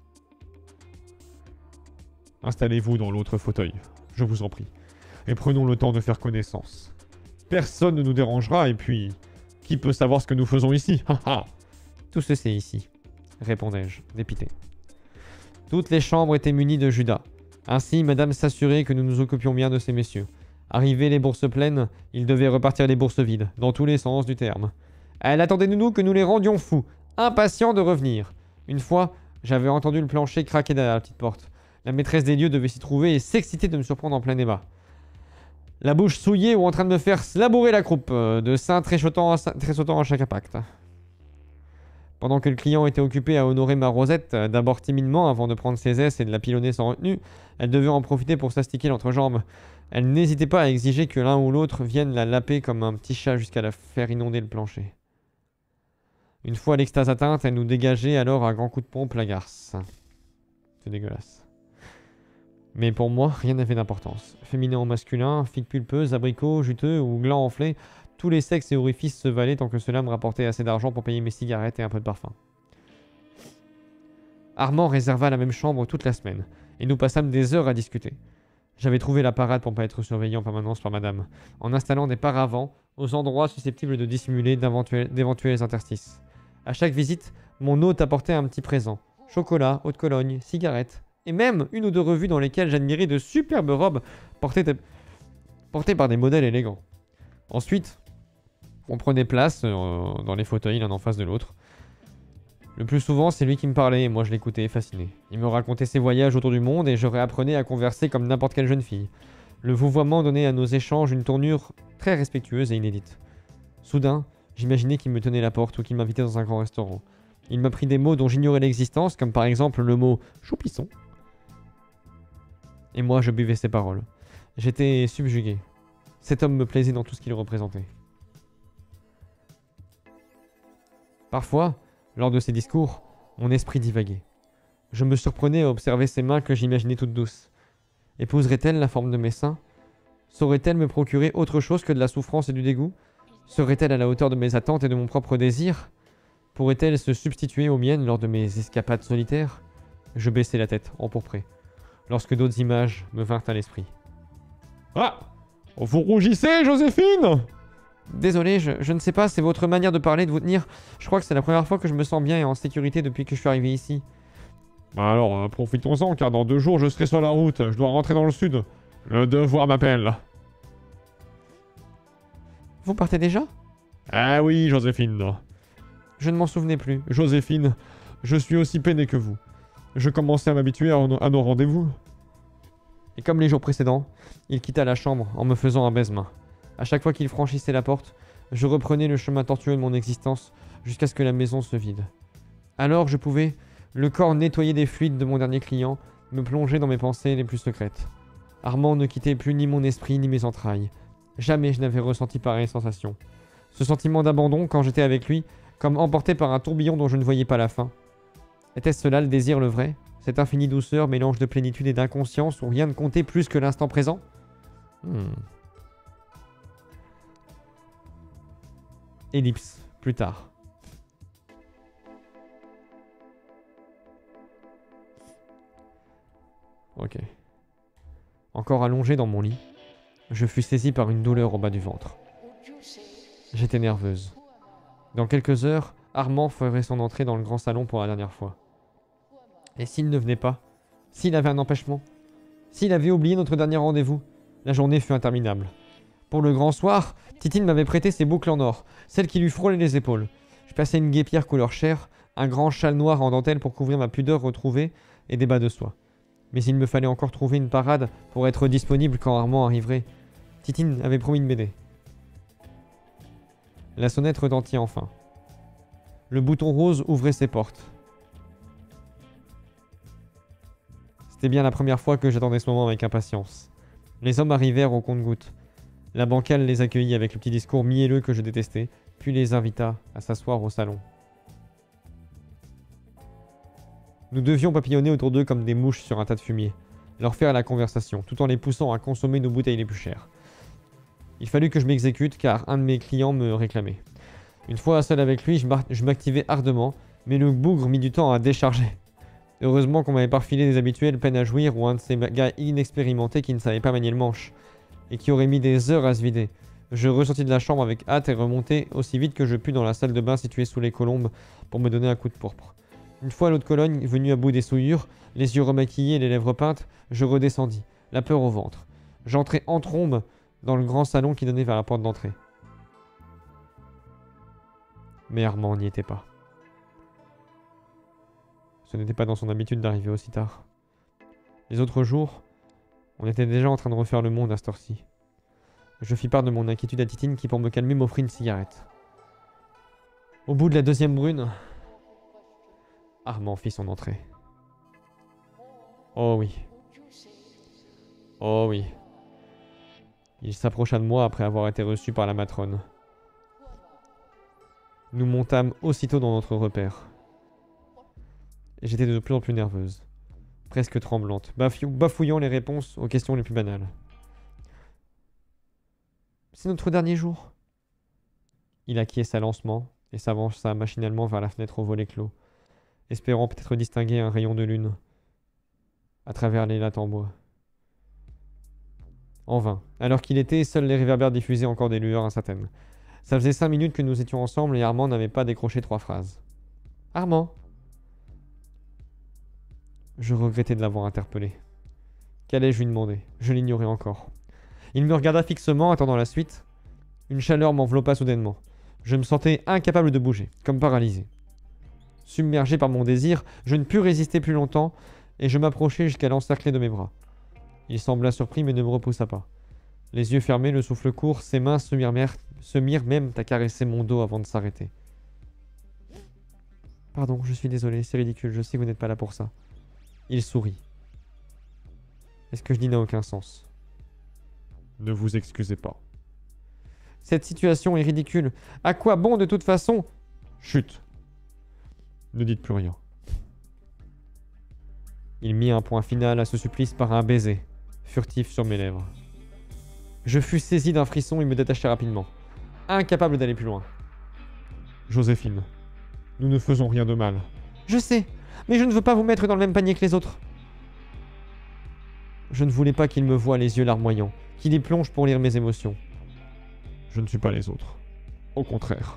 Installez-vous dans l'autre fauteuil, je vous en prie, et prenons le temps de faire connaissance. Personne ne nous dérangera, et puis, qui peut savoir ce que nous faisons ici? Tout se sait ici, répondai-je, dépité. Toutes les chambres étaient munies de Judas. Ainsi, madame s'assurait que nous nous occupions bien de ces messieurs. Arrivées les bourses pleines, ils devaient repartir les bourses vides, dans tous les sens du terme. Elle attendait de nous que nous les rendions fous, impatients de revenir. Une fois, j'avais entendu le plancher craquer derrière la petite porte. La maîtresse des lieux devait s'y trouver et s'exciter de me surprendre en plein débat. La bouche souillée ou en train de me faire labourer la croupe, de seins trésotant à chaque impact. Pendant que le client était occupé à honorer ma Rosette, d'abord timidement avant de prendre ses aises et de la pilonner sans retenue, elle devait en profiter pour s'astiquer l'entrejambe. Elle n'hésitait pas à exiger que l'un ou l'autre vienne la laper comme un petit chat jusqu'à la faire inonder le plancher. Une fois l'extase atteinte, elle nous dégageait alors à grands coups de pompe la garce. C'est dégueulasse. Mais pour moi, rien n'avait d'importance. Féminin ou masculin, figue pulpeuse, abricot, juteux ou gland enflé, tous les sexes et orifices se valaient tant que cela me rapportait assez d'argent pour payer mes cigarettes et un peu de parfum. Armand réserva la même chambre toute la semaine, et nous passâmes des heures à discuter. J'avais trouvé la parade pour ne pas être surveillé en permanence par madame, en installant des paravents aux endroits susceptibles de dissimuler d'éventuels interstices. À chaque visite, mon hôte apportait un petit présent. Chocolat, eau de Cologne, cigarettes, et même une ou deux revues dans lesquelles j'admirais de superbes robes portées par des modèles élégants. Ensuite, on prenait place dans les fauteuils l'un en face de l'autre. Le plus souvent, c'est lui qui me parlait et moi je l'écoutais, fasciné. Il me racontait ses voyages autour du monde et je réapprenais à converser comme n'importe quelle jeune fille. Le vouvoiement donnait à nos échanges une tournure très respectueuse et inédite. Soudain, j'imaginais qu'il me tenait la porte ou qu'il m'invitait dans un grand restaurant. Il m'apprit des mots dont j'ignorais l'existence, comme par exemple le mot « choupisson ». Et moi, je buvais ses paroles. J'étais subjugué. Cet homme me plaisait dans tout ce qu'il représentait. Parfois, lors de ses discours, mon esprit divaguait. Je me surprenais à observer ses mains que j'imaginais toutes douces. Épouserait-elle la forme de mes seins? Saurait-elle me procurer autre chose que de la souffrance et du dégoût? Serait-elle à la hauteur de mes attentes et de mon propre désir? Pourrait-elle se substituer aux miennes lors de mes escapades solitaires? Je baissai la tête, empourpré, lorsque d'autres images me vinrent à l'esprit. Ah! Vous rougissez, Joséphine? Désolé, je ne sais pas, c'est votre manière de parler, de vous tenir. Je crois que c'est la première fois que je me sens bien et en sécurité depuis que je suis arrivé ici. Bah alors, profitons-en, car dans 2 jours, je serai sur la route. Je dois rentrer dans le sud. Le devoir m'appelle. Vous partez déjà? Ah oui, Joséphine. Je ne m'en souvenais plus. Joséphine, je suis aussi peiné que vous. Je commençais à m'habituer à nos rendez-vous. Et comme les jours précédents, il quitta la chambre en me faisant un baise-main. À chaque fois qu'il franchissait la porte, je reprenais le chemin tortueux de mon existence jusqu'à ce que la maison se vide. Alors je pouvais, le corps nettoyé des fluides de mon dernier client, me plonger dans mes pensées les plus secrètes. Armand ne quittait plus ni mon esprit ni mes entrailles. Jamais je n'avais ressenti pareille sensation. Ce sentiment d'abandon quand j'étais avec lui, comme emporté par un tourbillon dont je ne voyais pas la fin. Était-ce cela le désir le vrai? Cette infinie douceur, mélange de plénitude et d'inconscience où rien ne comptait plus que l'instant présent? Ellipse, plus tard. Ok. Encore allongé dans mon lit, je fus saisi par une douleur au bas du ventre. J'étais nerveuse. Dans quelques heures, Armand ferait son entrée dans le grand salon pour la dernière fois. Et s'il ne venait pas? S'il avait un empêchement? S'il avait oublié notre dernier rendez-vous? La journée fut interminable. Pour le grand soir, Titine m'avait prêté ses boucles en or, celles qui lui frôlaient les épaules. Je passais une guêpière couleur chair, un grand châle noir en dentelle pour couvrir ma pudeur retrouvée et des bas de soie. Mais il me fallait encore trouver une parade pour être disponible quand Armand arriverait. Titine avait promis de m'aider. La sonnette retentit enfin. Le bouton rose ouvrait ses portes. C'était bien la première fois que j'attendais ce moment avec impatience. Les hommes arrivèrent au compte-gouttes. La bancale les accueillit avec le petit discours mielleux que je détestais, puis les invita à s'asseoir au salon. Nous devions papillonner autour d'eux comme des mouches sur un tas de fumier, leur faire la conversation, tout en les poussant à consommer nos bouteilles les plus chères. Il fallut que je m'exécute car un de mes clients me réclamait. Une fois seul avec lui, je m'activais ardemment, mais le bougre mit du temps à décharger. Heureusement qu'on m'avait pas refilé des habituels peines à jouir ou un de ces gars inexpérimentés qui ne savait pas manier le manche, et qui aurait mis des heures à se vider. Je ressortis de la chambre avec hâte et remontai aussi vite que je pus dans la salle de bain située sous les colombes pour me donner un coup de pourpre. Une fois l'autre Cologne venu à bout des souillures, les yeux remaquillés et les lèvres peintes, je redescendis, la peur au ventre. J'entrai en trombe dans le grand salon qui donnait vers la porte d'entrée. Mais Armand n'y était pas. Ce n'était pas dans son habitude d'arriver aussi tard. Les autres jours, on était déjà en train de refaire le monde à cette heure-ci. Je fis part de mon inquiétude à Titine qui, pour me calmer, m'offrit une cigarette. Au bout de la deuxième brune, Armand fit son entrée. Oh oui. Oh oui. Il s'approcha de moi après avoir été reçu par la matrone. Nous montâmes aussitôt dans notre repère. Et j'étais de plus en plus nerveuse, presque tremblante, bafouillant les réponses aux questions les plus banales. C'est notre dernier jour. Il acquiesça lentement et s'avança machinalement vers la fenêtre au volet clos, espérant peut-être distinguer un rayon de lune à travers les lattes en bois. En vain. Alors qu'il était, seuls les réverbères diffusaient encore des lueurs incertaines. Ça faisait 5 minutes que nous étions ensemble et Armand n'avait pas décroché 3 phrases. « Armand !» Je regrettais de l'avoir interpellé. Qu'allais-je lui demander? Je l'ignorais encore. Il me regarda fixement, attendant la suite. Une chaleur m'enveloppa soudainement. Je me sentais incapable de bouger, comme paralysé. Submergé par mon désir, je ne pus résister plus longtemps et je m'approchai jusqu'à l'encercler de mes bras. Il sembla surpris mais ne me repoussa pas. Les yeux fermés, le souffle court, ses mains se mirent même à caresser mon dos avant de s'arrêter. « Pardon, je suis désolé, c'est ridicule, je sais que vous n'êtes pas là pour ça. » Il sourit. « Est-ce que je dis n'a aucun sens ?» Ne vous excusez pas. Cette situation est ridicule. À quoi bon de toute façon? Chut. Ne dites plus rien. Il mit un point final à ce supplice par un baiser, furtif sur mes lèvres. Je fus saisi d'un frisson et me détachai rapidement, incapable d'aller plus loin. Joséphine, nous ne faisons rien de mal. Je sais, mais je ne veux pas vous mettre dans le même panier que les autres. Je ne voulais pas qu'il me voie les yeux larmoyants, qu'il y plonge pour lire mes émotions. Je ne suis pas les autres. Au contraire.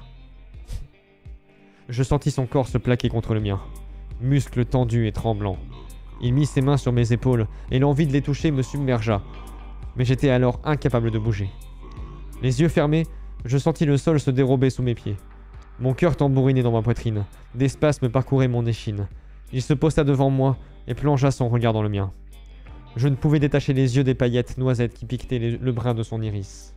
Je sentis son corps se plaquer contre le mien, muscles tendus et tremblants. Il mit ses mains sur mes épaules et l'envie de les toucher me submergea. Mais j'étais alors incapable de bouger. Les yeux fermés, je sentis le sol se dérober sous mes pieds. Mon cœur tambourinait dans ma poitrine. Des spasmes parcouraient mon échine. Il se posta devant moi et plongea son regard dans le mien. Je ne pouvais détacher les yeux des paillettes noisettes qui piquetaient le brin de son iris.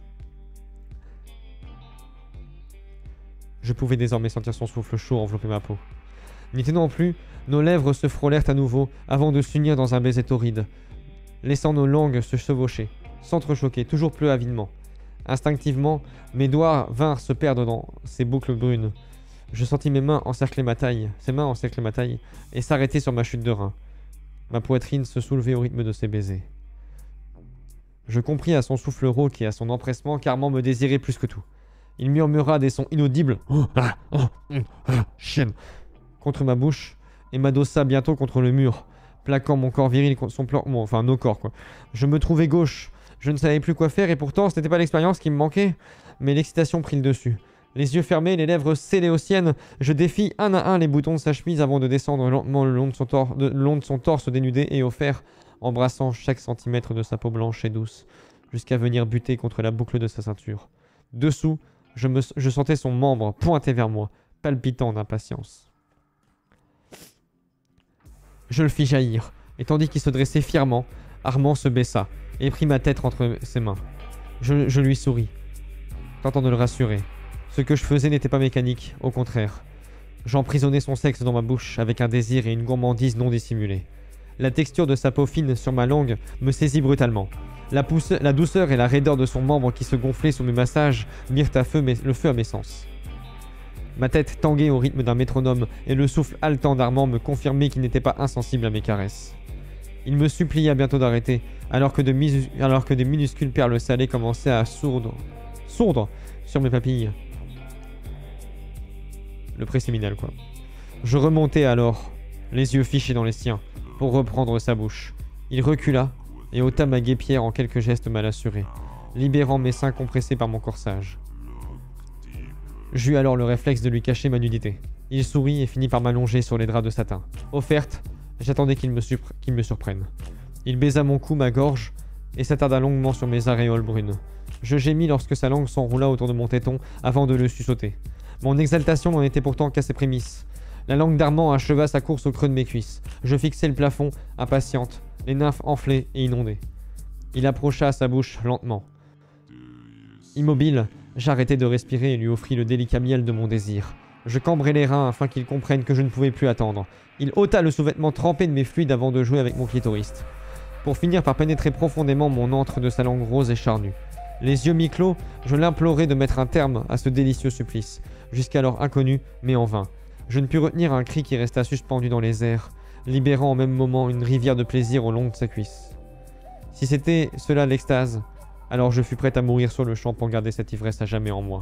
Je pouvais désormais sentir son souffle chaud envelopper ma peau. N'y tenant plus, nos lèvres se frôlèrent à nouveau avant de s'unir dans un baiser torride, laissant nos langues se chevaucher, s'entrechoquer toujours plus avidement. Instinctivement, mes doigts vinrent se perdre dans ses boucles brunes. Je sentis ses mains encercler ma taille et s'arrêter sur ma chute de rein. Ma poitrine se soulevait au rythme de ses baisers. Je compris à son souffle rauque et à son empressement qu'Armand me désirait plus que tout. Il murmura des sons inaudibles chienne contre ma bouche et m'adossa bientôt contre le mur, plaquant mon corps viril contre nos corps quoi. Je me trouvais gauche, je ne savais plus quoi faire et pourtant ce n'était pas l'expérience qui me manquait, mais l'excitation prit le dessus. Les yeux fermés, les lèvres scellées aux siennes, je défis un à un les boutons de sa chemise avant de descendre lentement le long de son torse dénudé et offert, embrassant chaque centimètre de sa peau blanche et douce, jusqu'à venir buter contre la boucle de sa ceinture. Dessous, je sentais son membre pointer vers moi, palpitant d'impatience. Je le fis jaillir, et tandis qu'il se dressait fièrement, Armand se baissa et prit ma tête entre ses mains. Je lui souris, tentant de le rassurer. Ce que je faisais n'était pas mécanique, au contraire. J'emprisonnais son sexe dans ma bouche avec un désir et une gourmandise non dissimulés. La texture de sa peau fine sur ma langue me saisit brutalement. La douceur et la raideur de son membre qui se gonflait sous mes massages mirent le feu à mes sens. Ma tête tanguait au rythme d'un métronome et le souffle haletant d'Armand me confirmait qu'il n'était pas insensible à mes caresses. Il me supplia bientôt d'arrêter, alors que des minuscules perles salées commençaient à sourdre sur mes papilles. Le préséminal, quoi. Je remontai alors, les yeux fichés dans les siens, pour reprendre sa bouche. Il recula et ôta ma guêpière en quelques gestes mal assurés, libérant mes seins compressés par mon corsage. J'eus alors le réflexe de lui cacher ma nudité. Il sourit et finit par m'allonger sur les draps de satin. Offerte, j'attendais qu'il me surprenne. Il baisa mon cou, ma gorge, et s'attarda longuement sur mes aréoles brunes. Je gémis lorsque sa langue s'enroula autour de mon téton avant de le sussauter. Mon exaltation n'en était pourtant qu'à ses prémices. La langue d'Armand acheva sa course au creux de mes cuisses. Je fixai le plafond, impatiente, les nymphes enflées et inondées. Il approcha sa bouche lentement. Immobile, j'arrêtai de respirer et lui offris le délicat miel de mon désir. Je cambrai les reins afin qu'il comprenne que je ne pouvais plus attendre. Il ôta le sous-vêtement trempé de mes fluides avant de jouer avec mon clitoriste, pour finir par pénétrer profondément mon antre de sa langue rose et charnue. Les yeux mi-clos, je l'implorai de mettre un terme à ce délicieux supplice, jusqu'alors inconnu, mais en vain. Je ne pus retenir un cri qui resta suspendu dans les airs, libérant en même moment une rivière de plaisir au long de sa cuisse. Si c'était cela l'extase, alors je fus prêt à mourir sur le champ pour garder cette ivresse à jamais en moi.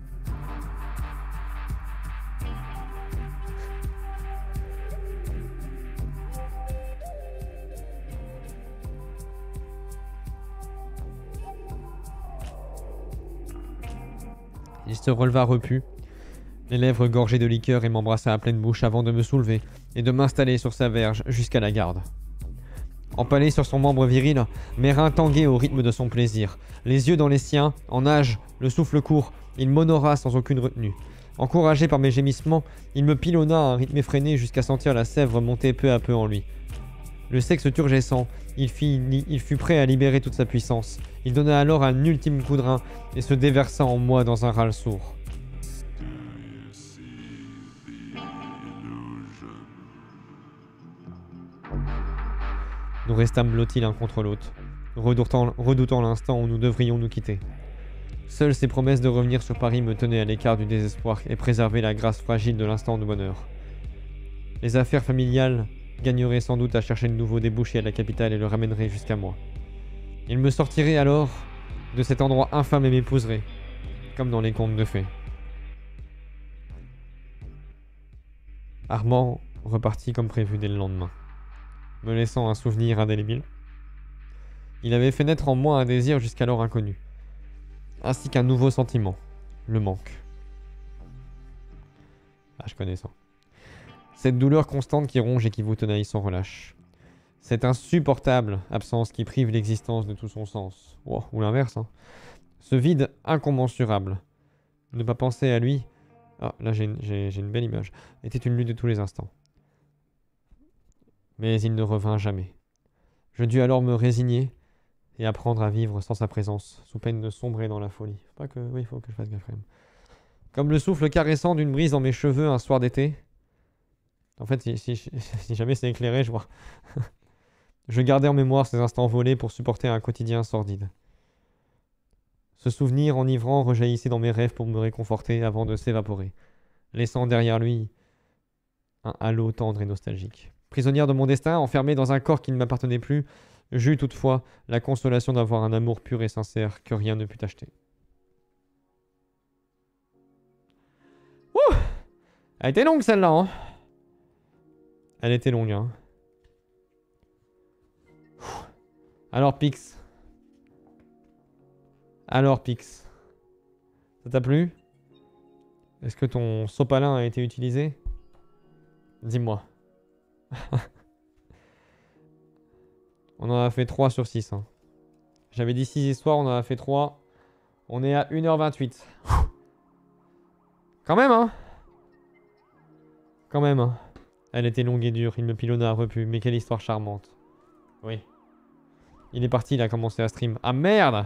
Il se releva repu, les lèvres gorgées de liqueur et m'embrassa à pleine bouche avant de me soulever et de m'installer sur sa verge jusqu'à la garde. Empalé sur son membre viril, mes reins tanguaient au rythme de son plaisir. Les yeux dans les siens, en nage, le souffle court, il m'honora sans aucune retenue. Encouragé par mes gémissements, il me pilonna à un rythme effréné jusqu'à sentir la sève monter peu à peu en lui. Le sexe turgescent, il fut prêt à libérer toute sa puissance. Il donna alors un ultime coup de rein et se déversa en moi dans un râle sourd. Nous restâmes blottis l'un contre l'autre, redoutant l'instant où nous devrions nous quitter. Seules ces promesses de revenir sur Paris me tenaient à l'écart du désespoir et préservaient la grâce fragile de l'instant de bonheur. Les affaires familiales gagneraient sans doute à chercher de nouveaux débouchés à la capitale et le ramèneraient jusqu'à moi. Il me sortirait alors de cet endroit infâme et m'épouserait, comme dans les contes de fées. Armand repartit comme prévu dès le lendemain, me laissant un souvenir indélébile. Il avait fait naître en moi un désir jusqu'alors inconnu, ainsi qu'un nouveau sentiment, le manque. Ah, je connais ça. Cette douleur constante qui ronge et qui vous tenaille sans relâche. Cette insupportable absence qui prive l'existence de tout son sens. Oh, ou l'inverse, hein. Ce vide incommensurable. Ne pas penser à lui... Ah, là j'ai une belle image. Était une lutte de tous les instants. Mais il ne revint jamais. Je dus alors me résigner et apprendre à vivre sans sa présence, sous peine de sombrer dans la folie. Oui, il faut que je fasse gaffe quand même. Comme le souffle caressant d'une brise dans mes cheveux un soir d'été. En fait, si jamais c'est éclairé, je vois. Je gardais en mémoire ces instants volés pour supporter un quotidien sordide. Ce souvenir enivrant rejaillissait dans mes rêves pour me réconforter avant de s'évaporer, laissant derrière lui un halo tendre et nostalgique. Prisonnière de mon destin, enfermée dans un corps qui ne m'appartenait plus, j'eus toutefois la consolation d'avoir un amour pur et sincère que rien ne put acheter. Ouh! Elle était longue celle-là, hein? Elle était longue, hein? Alors Pix. Ça t'a plu? Est-ce que ton sopalin a été utilisé? Dis-moi. On en a fait 3 sur 6. Hein. J'avais dit 6 histoires, on en a fait 3. On est à 1h28. Quand même, hein? Quand même, hein? Elle était longue et dure, il me pilonna repu, mais quelle histoire charmante. Oui. Il est parti, il a commencé à stream. Ah merde!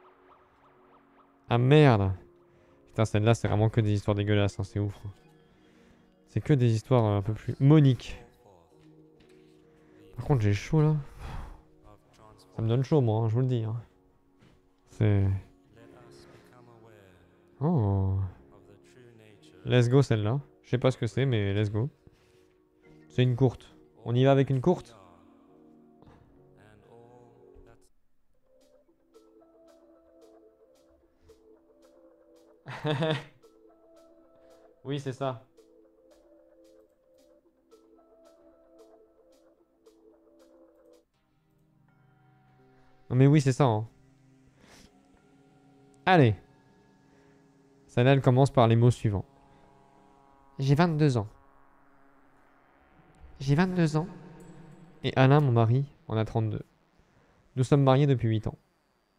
Ah merde! Putain, celle-là, c'est vraiment que des histoires dégueulasses, hein, c'est ouf. C'est que des histoires un peu plus... Monique. Par contre, j'ai chaud là. Ça me donne chaud, moi, hein, je vous le dis. Hein. C'est... Oh. Let's go celle-là. Je sais pas ce que c'est, mais let's go. C'est une courte. On y va avec une courte? Oui, c'est ça. Non mais oui, c'est ça. Hein. Allez. Celle-là, elle commence par les mots suivants. J'ai 22 ans. J'ai 22 ans. Et Alain, mon mari, en a 32. Nous sommes mariés depuis 8 ans.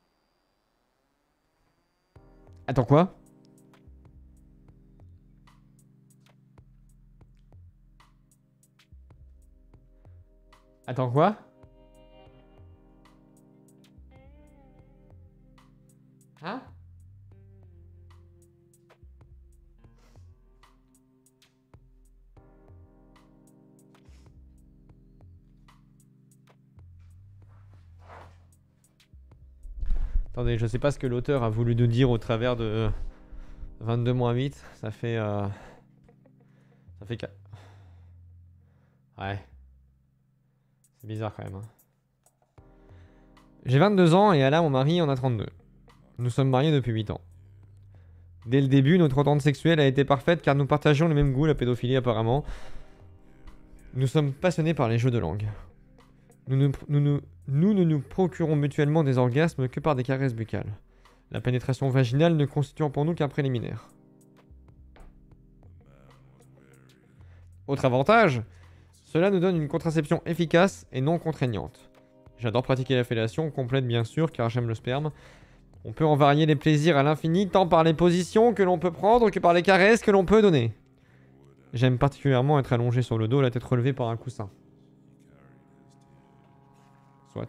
Attends, quoi? Attends, quoi? Hein? Attendez, je sais pas ce que l'auteur a voulu nous dire au travers de 22 moins 8. Ça fait... Ça fait 4. Ouais. C'est bizarre quand même. Hein. J'ai 22 ans et Alain, mon mari, en a 32. Nous sommes mariés depuis 8 ans. Dès le début, notre entente sexuelle a été parfaite car nous partagions le même goût, la pédophilie apparemment. Nous sommes passionnés par les jeux de langue. Nous ne nous procurons mutuellement des orgasmes que par des caresses buccales. La pénétration vaginale ne constituant pour nous qu'un préliminaire. Autre avantage, cela nous donne une contraception efficace et non contraignante. J'adore pratiquer la fellation, complète bien sûr car j'aime le sperme. On peut en varier les plaisirs à l'infini tant par les positions que l'on peut prendre que par les caresses que l'on peut donner. J'aime particulièrement être allongé sur le dos, la tête relevée par un coussin. Soit.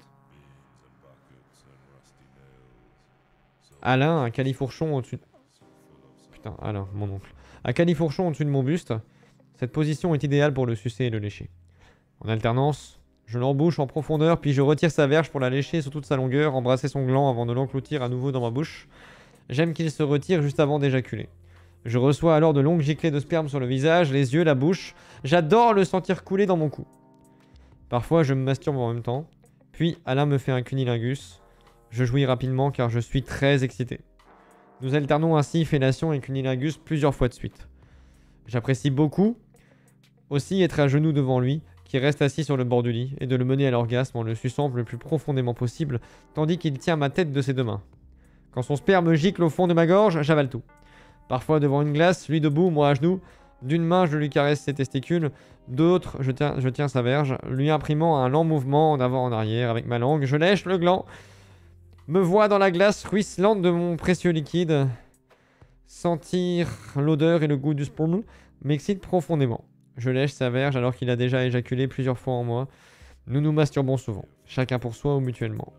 Alain, un califourchon au-dessus... Putain, Alain, mon oncle. Un califourchon au-dessus de mon buste. Cette position est idéale pour le sucer et le lécher. En alternance, je l'embouche en profondeur, puis je retire sa verge pour la lécher sur toute sa longueur, embrasser son gland avant de l'encloutir à nouveau dans ma bouche. J'aime qu'il se retire juste avant d'éjaculer. Je reçois alors de longues giclées de sperme sur le visage, les yeux, la bouche. J'adore le sentir couler dans mon cou. Parfois, je me masturbe en même temps. Puis, Alain me fait un cunilingus. Je jouis rapidement car je suis très excité. Nous alternons ainsi fellation et cunilingus plusieurs fois de suite. J'apprécie beaucoup aussi être à genoux devant lui, qui reste assis sur le bord du lit, et de le mener à l'orgasme en le suçant le plus profondément possible, tandis qu'il tient ma tête de ses deux mains. Quand son sperme gicle au fond de ma gorge, j'avale tout. Parfois devant une glace, lui debout, moi à genoux. D'une main, je lui caresse ses testicules, d'autre, je tiens sa verge, lui imprimant un lent mouvement en avant en arrière avec ma langue. Je lèche le gland, me vois dans la glace ruisselante de mon précieux liquide. Sentir l'odeur et le goût du sperme m'excite profondément. Je lèche sa verge alors qu'il a déjà éjaculé plusieurs fois en moi. Nous nous masturbons souvent, chacun pour soi ou mutuellement.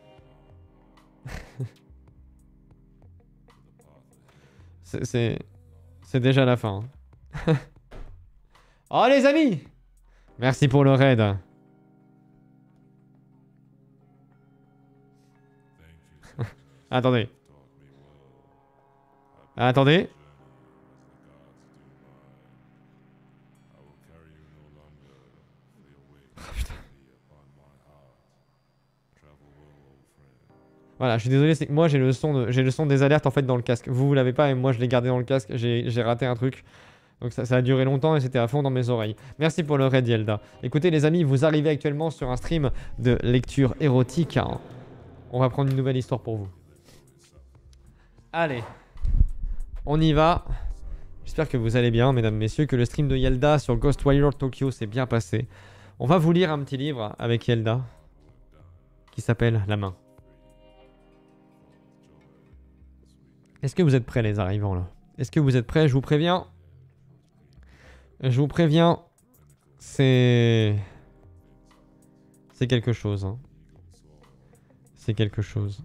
C'est déjà la fin. Hein. Oh les amis! Merci pour le raid. Attendez. Attendez. Voilà, je suis désolé, c'est que moi j'ai le son des alertes en fait dans le casque. Vous l'avez pas et moi je l'ai gardé dans le casque, j'ai raté un truc. Donc ça a duré longtemps et c'était à fond dans mes oreilles. Merci pour le raid Yelda. Écoutez les amis, vous arrivez actuellement sur un stream de lecture érotique. Hein. On va prendre une nouvelle histoire pour vous. Allez, on y va. J'espère que vous allez bien mesdames, messieurs, que le stream de Yelda sur Ghostwire Tokyo s'est bien passé. On va vous lire un petit livre avec Yelda qui s'appelle La main. Est-ce que vous êtes prêts les arrivants là? Est-ce que vous êtes prêts? Je vous préviens. Je vous préviens. C'est quelque chose. Hein. C'est quelque chose.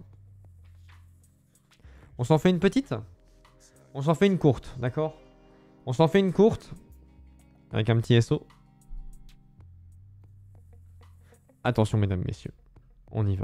On s'en fait une petite? On s'en fait une courte, d'accord? On s'en fait une courte. Avec un petit SO. Attention, mesdames, messieurs. On y va.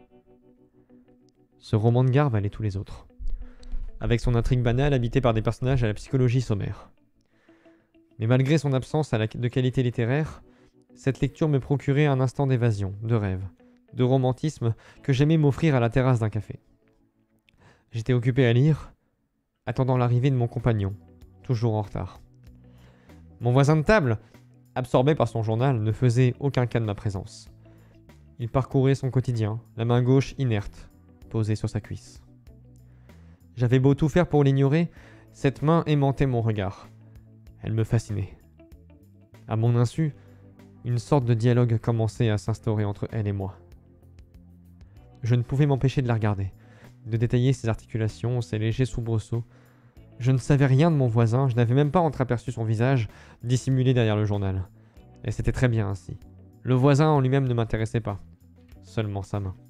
Ce roman de gare valait tous les autres. Avec son intrigue banale habitée par des personnages à la psychologie sommaire. Mais malgré son absence de qualité littéraire, cette lecture me procurait un instant d'évasion, de rêve, de romantisme que j'aimais m'offrir à la terrasse d'un café. J'étais occupé à lire, attendant l'arrivée de mon compagnon, toujours en retard. Mon voisin de table, absorbé par son journal, ne faisait aucun cas de ma présence. Il parcourait son quotidien, la main gauche inerte, posée sur sa cuisse. J'avais beau tout faire pour l'ignorer, cette main aimantait mon regard. Elle me fascinait. À mon insu, une sorte de dialogue commençait à s'instaurer entre elle et moi. Je ne pouvais m'empêcher de la regarder, de détailler ses articulations, ses légers soubresauts. Je ne savais rien de mon voisin, je n'avais même pas entreaperçu son visage, dissimulé derrière le journal. Et c'était très bien ainsi. Le voisin en lui-même ne m'intéressait pas, seulement sa main.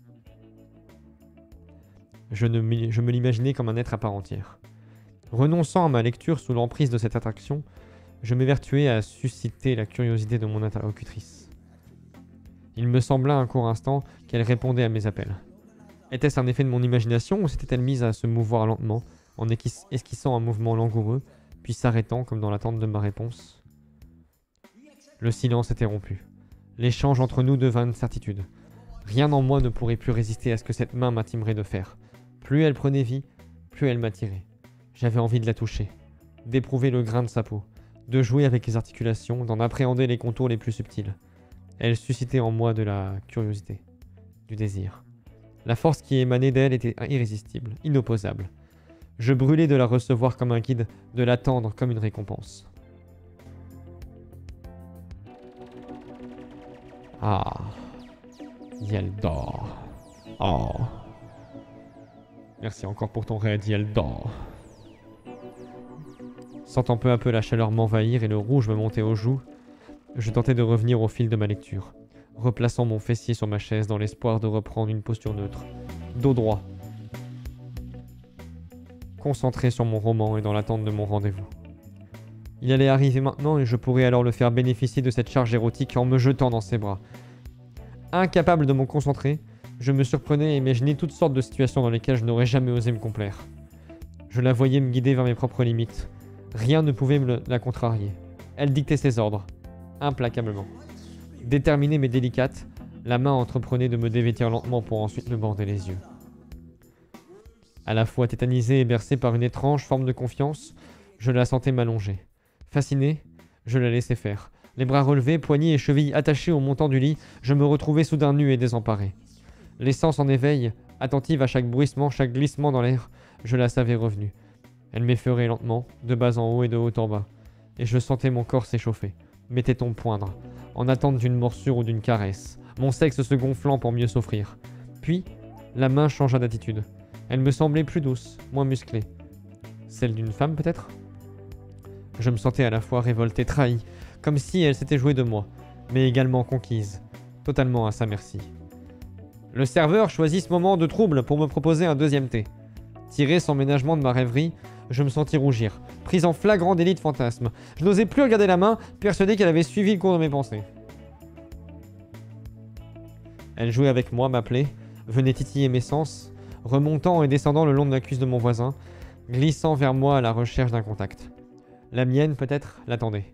Je me l'imaginais comme un être à part entière. Renonçant à ma lecture sous l'emprise de cette attraction, je m'évertuais à susciter la curiosité de mon interlocutrice. Il me sembla un court instant qu'elle répondait à mes appels. Était-ce un effet de mon imagination ou s'était-elle mise à se mouvoir lentement, en esquissant un mouvement langoureux, puis s'arrêtant comme dans l'attente de ma réponse? Le silence était rompu. L'échange entre nous devint une certitude. Rien en moi ne pourrait plus résister à ce que cette main m'intimerait de faire. Plus elle prenait vie, plus elle m'attirait. J'avais envie de la toucher, d'éprouver le grain de sa peau, de jouer avec les articulations, d'en appréhender les contours les plus subtils. Elle suscitait en moi de la curiosité, du désir. La force qui émanait d'elle était irrésistible, inopposable. Je brûlais de la recevoir comme un guide, de l'attendre comme une récompense. Ah, Yeldor. Oh. Merci encore pour ton raid, Yeldor. Sentant peu à peu la chaleur m'envahir et le rouge me monter aux joues, je tentais de revenir au fil de ma lecture, replaçant mon fessier sur ma chaise dans l'espoir de reprendre une posture neutre, dos droit, concentré sur mon roman et dans l'attente de mon rendez-vous. Il allait arriver maintenant et je pourrais alors le faire bénéficier de cette charge érotique en me jetant dans ses bras. Incapable de me concentrer, je me surprenais à imaginer toutes sortes de situations dans lesquelles je n'aurais jamais osé me complaire. Je la voyais me guider vers mes propres limites. Rien ne pouvait la contrarier. Elle dictait ses ordres, implacablement. Déterminée mais délicate, la main entreprenait de me dévêtir lentement pour ensuite me border les yeux. À la fois tétanisée et bercée par une étrange forme de confiance, je la sentais m'allonger. Fasciné, je la laissais faire. Les bras relevés, poignets et chevilles attachés au montant du lit, je me retrouvais soudain nu et désemparé. L'essence en éveil, attentive à chaque bruissement, chaque glissement dans l'air, je la savais revenue. Elle m'effleurait lentement, de bas en haut et de haut en bas, et je sentais mon corps s'échauffer, mes tétons poindre, en attente d'une morsure ou d'une caresse, mon sexe se gonflant pour mieux s'offrir. Puis, la main changea d'attitude. Elle me semblait plus douce, moins musclée. Celle d'une femme peut-être ? Je me sentais à la fois révolté, trahi, comme si elle s'était jouée de moi, mais également conquise, totalement à sa merci. Le serveur choisit ce moment de trouble pour me proposer un deuxième thé. Tiré sans ménagement de ma rêverie, je me sentis rougir, prise en flagrant délit de fantasme. Je n'osais plus regarder la main, persuadé qu'elle avait suivi le cours de mes pensées. Elle jouait avec moi, m'appelait, venait titiller mes sens, remontant et descendant le long de la cuisse de mon voisin, glissant vers moi à la recherche d'un contact. La mienne, peut-être, l'attendait.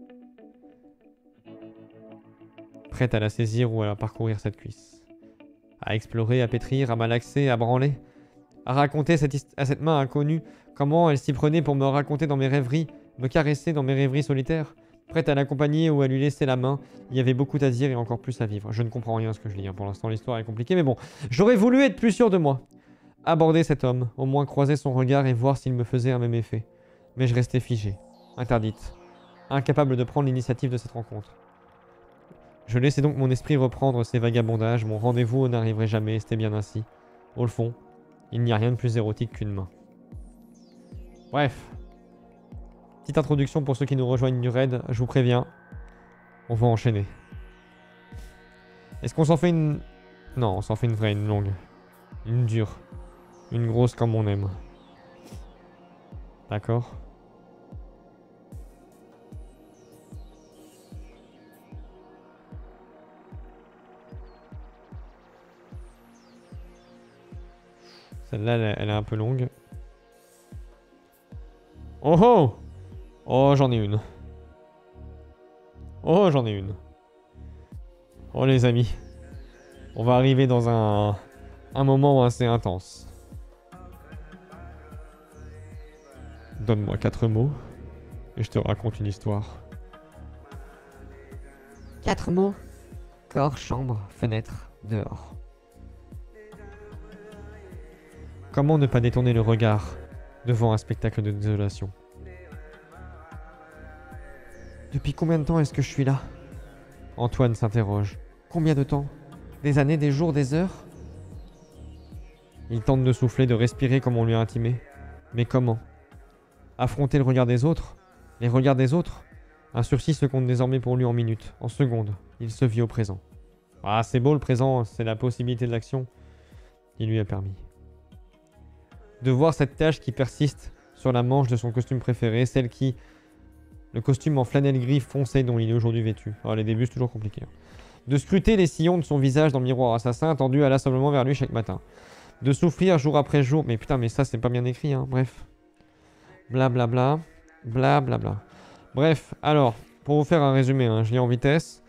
Prête à la saisir ou à parcourir cette cuisse. À explorer, à pétrir, à malaxer, à branler. À raconter à cette main inconnue comment elle s'y prenait pour me raconter dans mes rêveries, me caresser dans mes rêveries solitaires. Prête à l'accompagner ou à lui laisser la main, il y avait beaucoup à dire et encore plus à vivre. Je ne comprends rien à ce que je lis, pour l'instant l'histoire est compliquée, mais bon. J'aurais voulu être plus sûr de moi. Aborder cet homme, au moins croiser son regard et voir s'il me faisait un même effet. Mais je restais figé, interdite, incapable de prendre l'initiative de cette rencontre. Je laissais donc mon esprit reprendre ses vagabondages, mon rendez-vous n'arriverait jamais, c'était bien ainsi. Au fond, il n'y a rien de plus érotique qu'une main. Bref. Petite introduction pour ceux qui nous rejoignent du raid, je vous préviens. On va enchaîner. Est-ce qu'on s'en fait une... Non, on s'en fait une vraie, une longue. Une dure. Une grosse comme on aime. D'accord ? Celle-là, elle est un peu longue. Oh oh! Oh, j'en ai une. Oh, j'en ai une. Oh, les amis. On va arriver dans un moment assez intense. Donne-moi 4 mots et je te raconte une histoire. 4 mots. Corps, chambre, fenêtre, dehors. Comment ne pas détourner le regard devant un spectacle de désolation? Depuis combien de temps est-ce que je suis là? Antoine s'interroge. Combien de temps? Des années, des jours, des heures? Il tente de souffler, de respirer comme on lui a intimé. Mais comment? Affronter le regard des autres? Les regards des autres? Un sursis se compte désormais pour lui en minutes, en secondes. Il se vit au présent. Ah, c'est beau le présent, c'est la possibilité de l'action. Il lui a permis. De voir cette tache qui persiste sur la manche de son costume préféré, celle qui... Le costume en flanelle gris foncé dont il est aujourd'hui vêtu. Alors les débuts c'est toujours compliqué. De scruter les sillons de son visage dans le miroir assassin tendu inlassablement vers lui chaque matin. De souffrir jour après jour. Mais putain, mais ça c'est pas bien écrit, hein. Bref. Blablabla. Blablabla. Bref, alors, pour vous faire un résumé, hein, je lis en vitesse.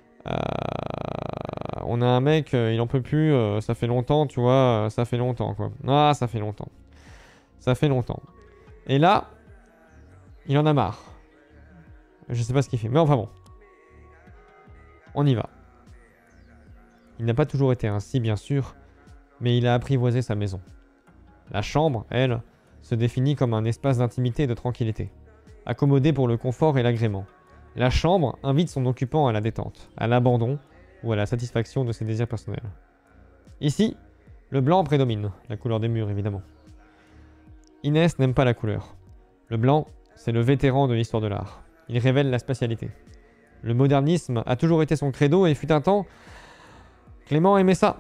On a un mec, il en peut plus, ça fait longtemps, tu vois, ça fait longtemps quoi. Ah, ça fait longtemps. Ça fait longtemps. Et là, il en a marre. Je sais pas ce qu'il fait, mais enfin bon. On y va. Il n'a pas toujours été ainsi, bien sûr, mais il a apprivoisé sa maison. La chambre, elle, se définit comme un espace d'intimité et de tranquillité, accommodé pour le confort et l'agrément. La chambre invite son occupant à la détente, à l'abandon ou à la satisfaction de ses désirs personnels. Ici, le blanc prédomine, la couleur des murs évidemment. Inès n'aime pas la couleur. Le blanc, c'est le vétéran de l'histoire de l'art. Il révèle la spatialité. Le modernisme a toujours été son credo et fut un temps... Clément aimait ça.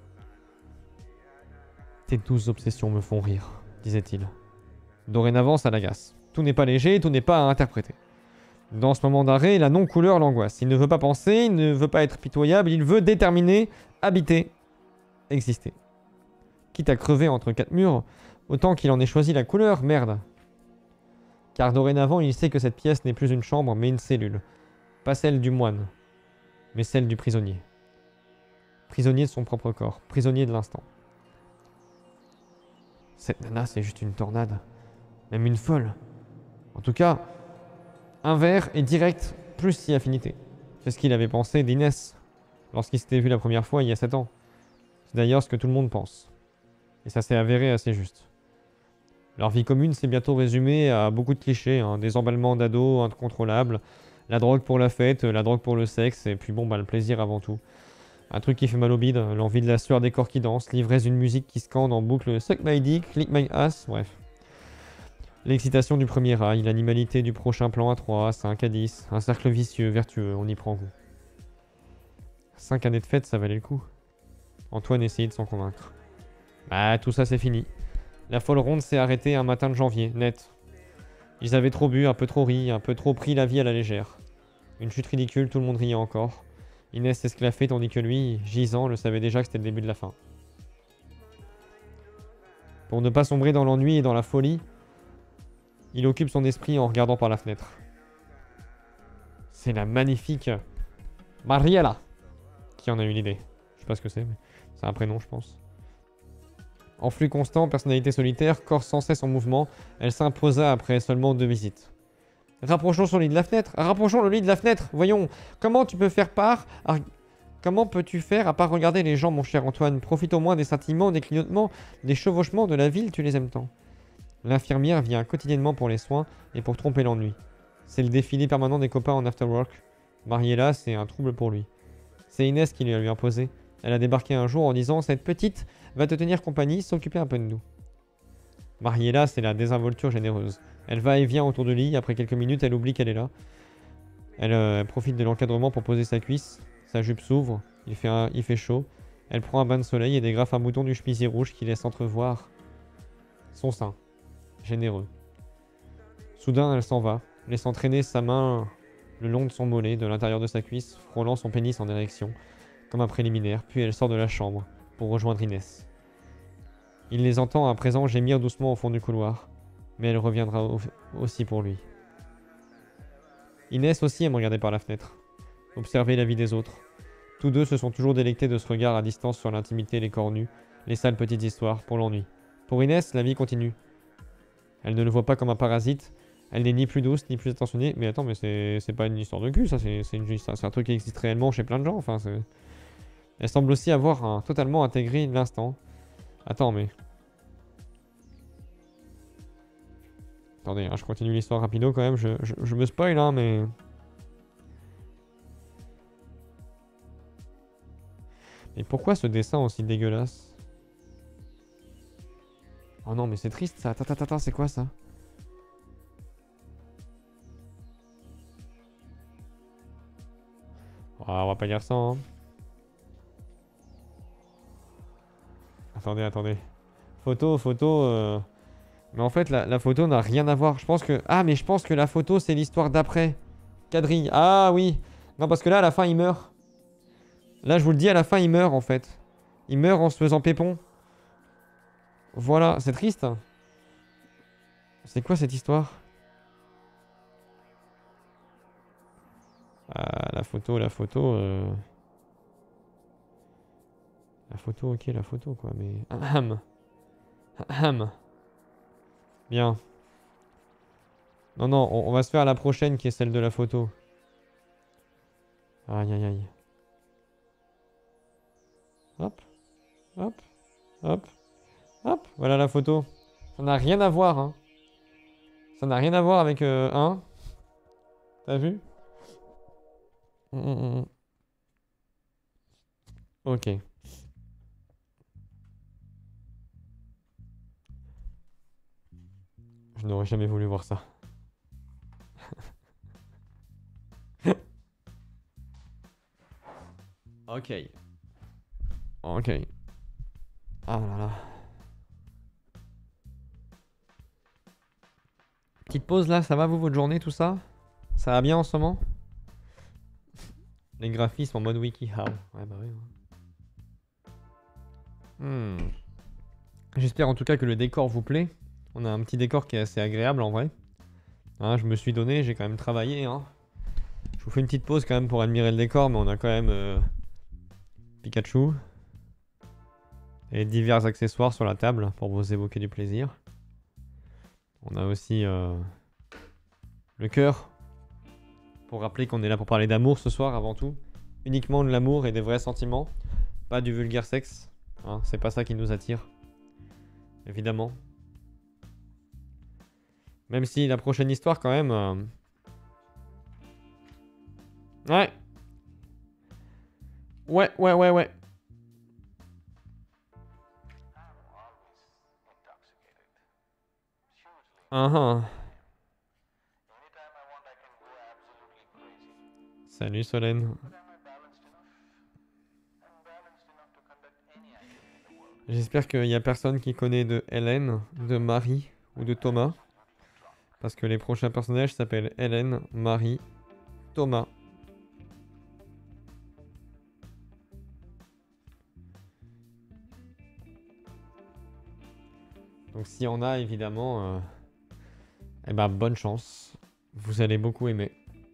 Tes douces obsessions me font rire, disait-il. Dorénavant, ça l'agace. Tout n'est pas léger, tout n'est pas à interpréter. Dans ce moment d'arrêt, la non-couleur l'angoisse. Il ne veut pas penser, il ne veut pas être pitoyable, il veut déterminer, habiter, exister. Quitte à crever entre 4 murs, autant qu'il en ait choisi la couleur, merde. Car dorénavant, il sait que cette pièce n'est plus une chambre, mais une cellule. Pas celle du moine, mais celle du prisonnier. Prisonnier de son propre corps, prisonnier de l'instant. Cette nana, c'est juste une tornade. Même une folle. En tout cas, un verre est direct, plus si affinité. C'est ce qu'il avait pensé d'Inès lorsqu'il s'était vu la première fois il y a 7 ans. C'est d'ailleurs ce que tout le monde pense. Et ça s'est avéré assez juste. Leur vie commune s'est bientôt résumée à beaucoup de clichés, hein, des emballements d'ados incontrôlables, la drogue pour la fête, la drogue pour le sexe, et puis bon, bah le plaisir avant tout. Un truc qui fait mal au bide, l'envie de la sueur des corps qui dansent, l'ivresse d'une musique qui scande en boucle Suck my dick, lick my ass, bref. L'excitation du premier rail, l'animalité du prochain plan à 3, 5 à 10, un cercle vicieux, vertueux, on y prend goût. 5 années de fête, ça valait le coup. Antoine essayait de s'en convaincre. Bah, tout ça c'est fini. La folle ronde s'est arrêtée un matin de janvier, net. Ils avaient trop bu, un peu trop ri, un peu trop pris la vie à la légère. Une chute ridicule, tout le monde riait encore. Inès s'esclaffait tandis que lui, gisant, le savait déjà que c'était le début de la fin. Pour ne pas sombrer dans l'ennui et dans la folie, il occupe son esprit en regardant par la fenêtre. C'est la magnifique Mariella qui en a eu l'idée. Je sais pas ce que c'est, mais c'est un prénom, je pense. En flux constant, personnalité solitaire, corps sans cesse en mouvement, elle s'imposa après seulement 2 visites. Rapprochons son lit de la fenêtre. Rapprochons le lit de la fenêtre. Voyons, comment peux-tu faire à part regarder les gens, mon cher Antoine? Profite au moins des scintillements, des clignotements, des chevauchements de la ville, tu les aimes tant. L'infirmière vient quotidiennement pour les soins et pour tromper l'ennui. C'est le défilé permanent des copains en after-work. Mariella, c'est un trouble pour lui. C'est Inès qui lui a imposé. Elle a débarqué un jour en disant « Cette petite va te tenir compagnie, s'occuper un peu de nous ». Mariella, c'est la désinvolture généreuse. Elle va et vient autour du lit, après quelques minutes, elle oublie qu'elle est là. Elle profite de l'encadrement pour poser sa cuisse. Sa jupe s'ouvre, il fait chaud. Elle prend un bain de soleil et dégrafe un bouton du chemisier rouge qui laisse entrevoir son sein, généreux. Soudain, elle s'en va, laissant traîner sa main le long de son mollet, de l'intérieur de sa cuisse, frôlant son pénis en érection, comme un préliminaire, puis elle sort de la chambre pour rejoindre Inès. Il les entend à présent gémir doucement au fond du couloir. Mais elle reviendra aussi pour lui. Inès aussi aime regarder par la fenêtre. Observer la vie des autres. Tous deux se sont toujours délectés de ce regard à distance sur l'intimité, les corps nus, les sales petites histoires, pour l'ennui. Pour Inès, la vie continue. Elle ne le voit pas comme un parasite. Elle n'est ni plus douce, ni plus attentionnée. Mais attends, mais c'est pas une histoire de cul, ça. C'est un truc qui existe réellement chez plein de gens. Enfin, elle semble aussi avoir totalement intégré l'instant. Attends, mais... Attendez, hein, je continue l'histoire rapido quand même. Je me spoil, hein, mais... Mais pourquoi ce dessin aussi dégueulasse? Oh non, mais c'est triste ça. Attends, c'est quoi ça? Oh, on va pas dire ça, hein. Attendez. Photo. Mais en fait, la photo n'a rien à voir. Je pense que... Ah, mais je pense que la photo, c'est l'histoire d'après. Quadrille. Ah oui. Non, parce que là, à la fin, il meurt. Là, je vous le dis, à la fin, il meurt, en fait. Il meurt en se faisant pépon. Voilà, c'est triste. C'est quoi cette histoire? Ah, la photo... La photo, ok, la photo, quoi, mais... Bien. Non, on va se faire la prochaine, qui est celle de la photo. Aïe. Hop. Voilà la photo. Ça n'a rien à voir, hein. Ça n'a rien à voir avec... T'as vu? Ok. Je n'aurais jamais voulu voir ça. Ok. Ah là là. Petite pause là, ça va vous, votre journée, tout ça? Ça va bien en ce moment? Les graphismes en mode WikiHow. Ouais, bah oui. J'espère en tout cas que le décor vous plaît. On a un petit décor qui est assez agréable en vrai. Hein, je me suis donné, j'ai quand même travaillé. Hein. Je vous fais une petite pause quand même pour admirer le décor, mais on a quand même Pikachu et divers accessoires sur la table pour vous évoquer du plaisir. On a aussi le cœur pour rappeler qu'on est là pour parler d'amour ce soir avant tout. Uniquement de l'amour et des vrais sentiments, pas du vulgaire sexe. Hein, c'est pas ça qui nous attire. Évidemment. Même si la prochaine histoire quand même... Ouais. Salut Solène. J'espère qu'il n'y a personne qui connaît de Hélène, de Marie ou de Thomas. Parce que les prochains personnages s'appellent Hélène, Marie, Thomas. Donc s'il y en a évidemment, eh ben bonne chance. Vous allez beaucoup aimer.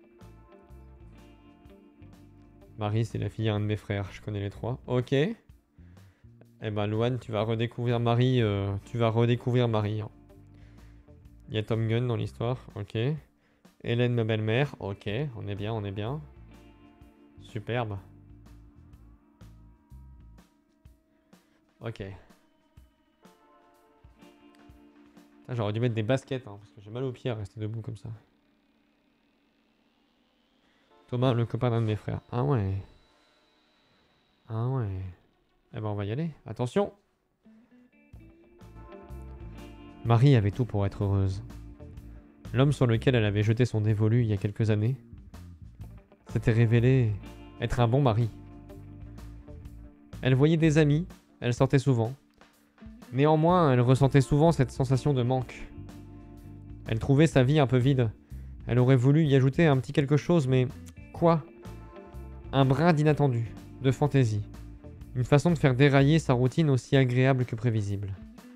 Marie, c'est la fille d'un de mes frères, je connais les trois. Ok. Eh ben Louane, tu vas redécouvrir Marie. Hein. Il y a Tom Gunn dans l'histoire, ok. Hélène, ma belle-mère, ok. On est bien. Superbe. Ok. J'aurais dû mettre des baskets, hein, parce que j'ai mal aux pieds à rester debout comme ça. Thomas, le copain d'un de mes frères. Ah ouais. Eh ben on va y aller. Attention. Marie avait tout pour être heureuse. L'homme sur lequel elle avait jeté son dévolu il y a quelques années s'était révélé être un bon mari. Elle voyait des amis, elle sortait souvent. Néanmoins, elle ressentait souvent cette sensation de manque. Elle trouvait sa vie un peu vide. Elle aurait voulu y ajouter un petit quelque chose, mais quoi? Un brin d'inattendu, de fantaisie. Une façon de faire dérailler sa routine aussi agréable que prévisible.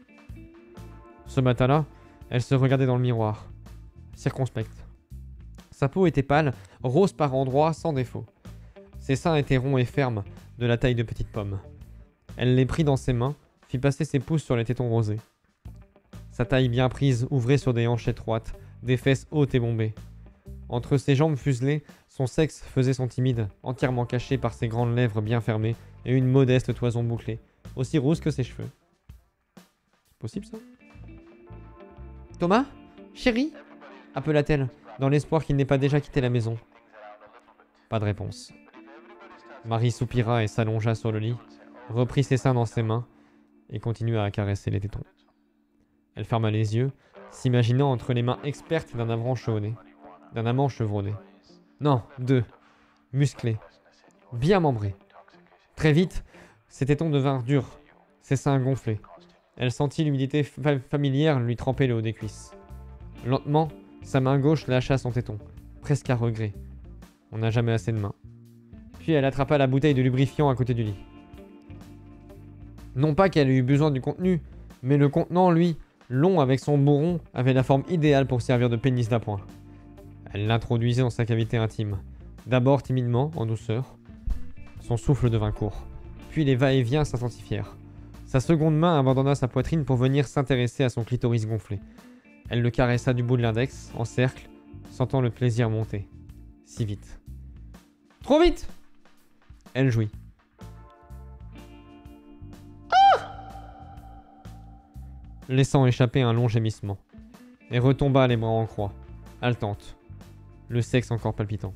Ce matin-là, elle se regardait dans le miroir, circonspecte. Sa peau était pâle, rose par endroits, sans défaut. Ses seins étaient ronds et fermes, de la taille de petites pommes. Elle les prit dans ses mains, fit passer ses pouces sur les tétons rosés. Sa taille bien prise ouvrait sur des hanches étroites, des fesses hautes et bombées. Entre ses jambes fuselées, son sexe faisait son timide, entièrement caché par ses grandes lèvres bien fermées et une modeste toison bouclée, aussi rousse que ses cheveux. Possible ça? Thomas? Chérie? Appela-t-elle, dans l'espoir qu'il n'ait pas déjà quitté la maison. Pas de réponse. Marie soupira et s'allongea sur le lit, reprit ses seins dans ses mains et continua à caresser les tétons. Elle ferma les yeux, s'imaginant entre les mains expertes d'un amant chevronné. Non, 2. Musclés. Bien membrés. Très vite, ses tétons devinrent durs, ses seins gonflés. Elle sentit l'humidité familière lui tremper le haut des cuisses. Lentement, sa main gauche lâcha son téton, presque à regret. On n'a jamais assez de mains. Puis elle attrapa la bouteille de lubrifiant à côté du lit. Non pas qu'elle ait eu besoin du contenu, mais le contenant, lui, long avec son bourron, avait la forme idéale pour servir de pénis d'appoint. Elle l'introduisait dans sa cavité intime, d'abord timidement, en douceur. Son souffle devint court, puis les va-et-vient s'intensifièrent. Sa seconde main abandonna sa poitrine pour venir s'intéresser à son clitoris gonflé. Elle le caressa du bout de l'index, en cercle, sentant le plaisir monter. Si vite. Trop vite! Elle jouit. Laissant échapper un long gémissement, et retomba les bras en croix, haletante, le sexe encore palpitant.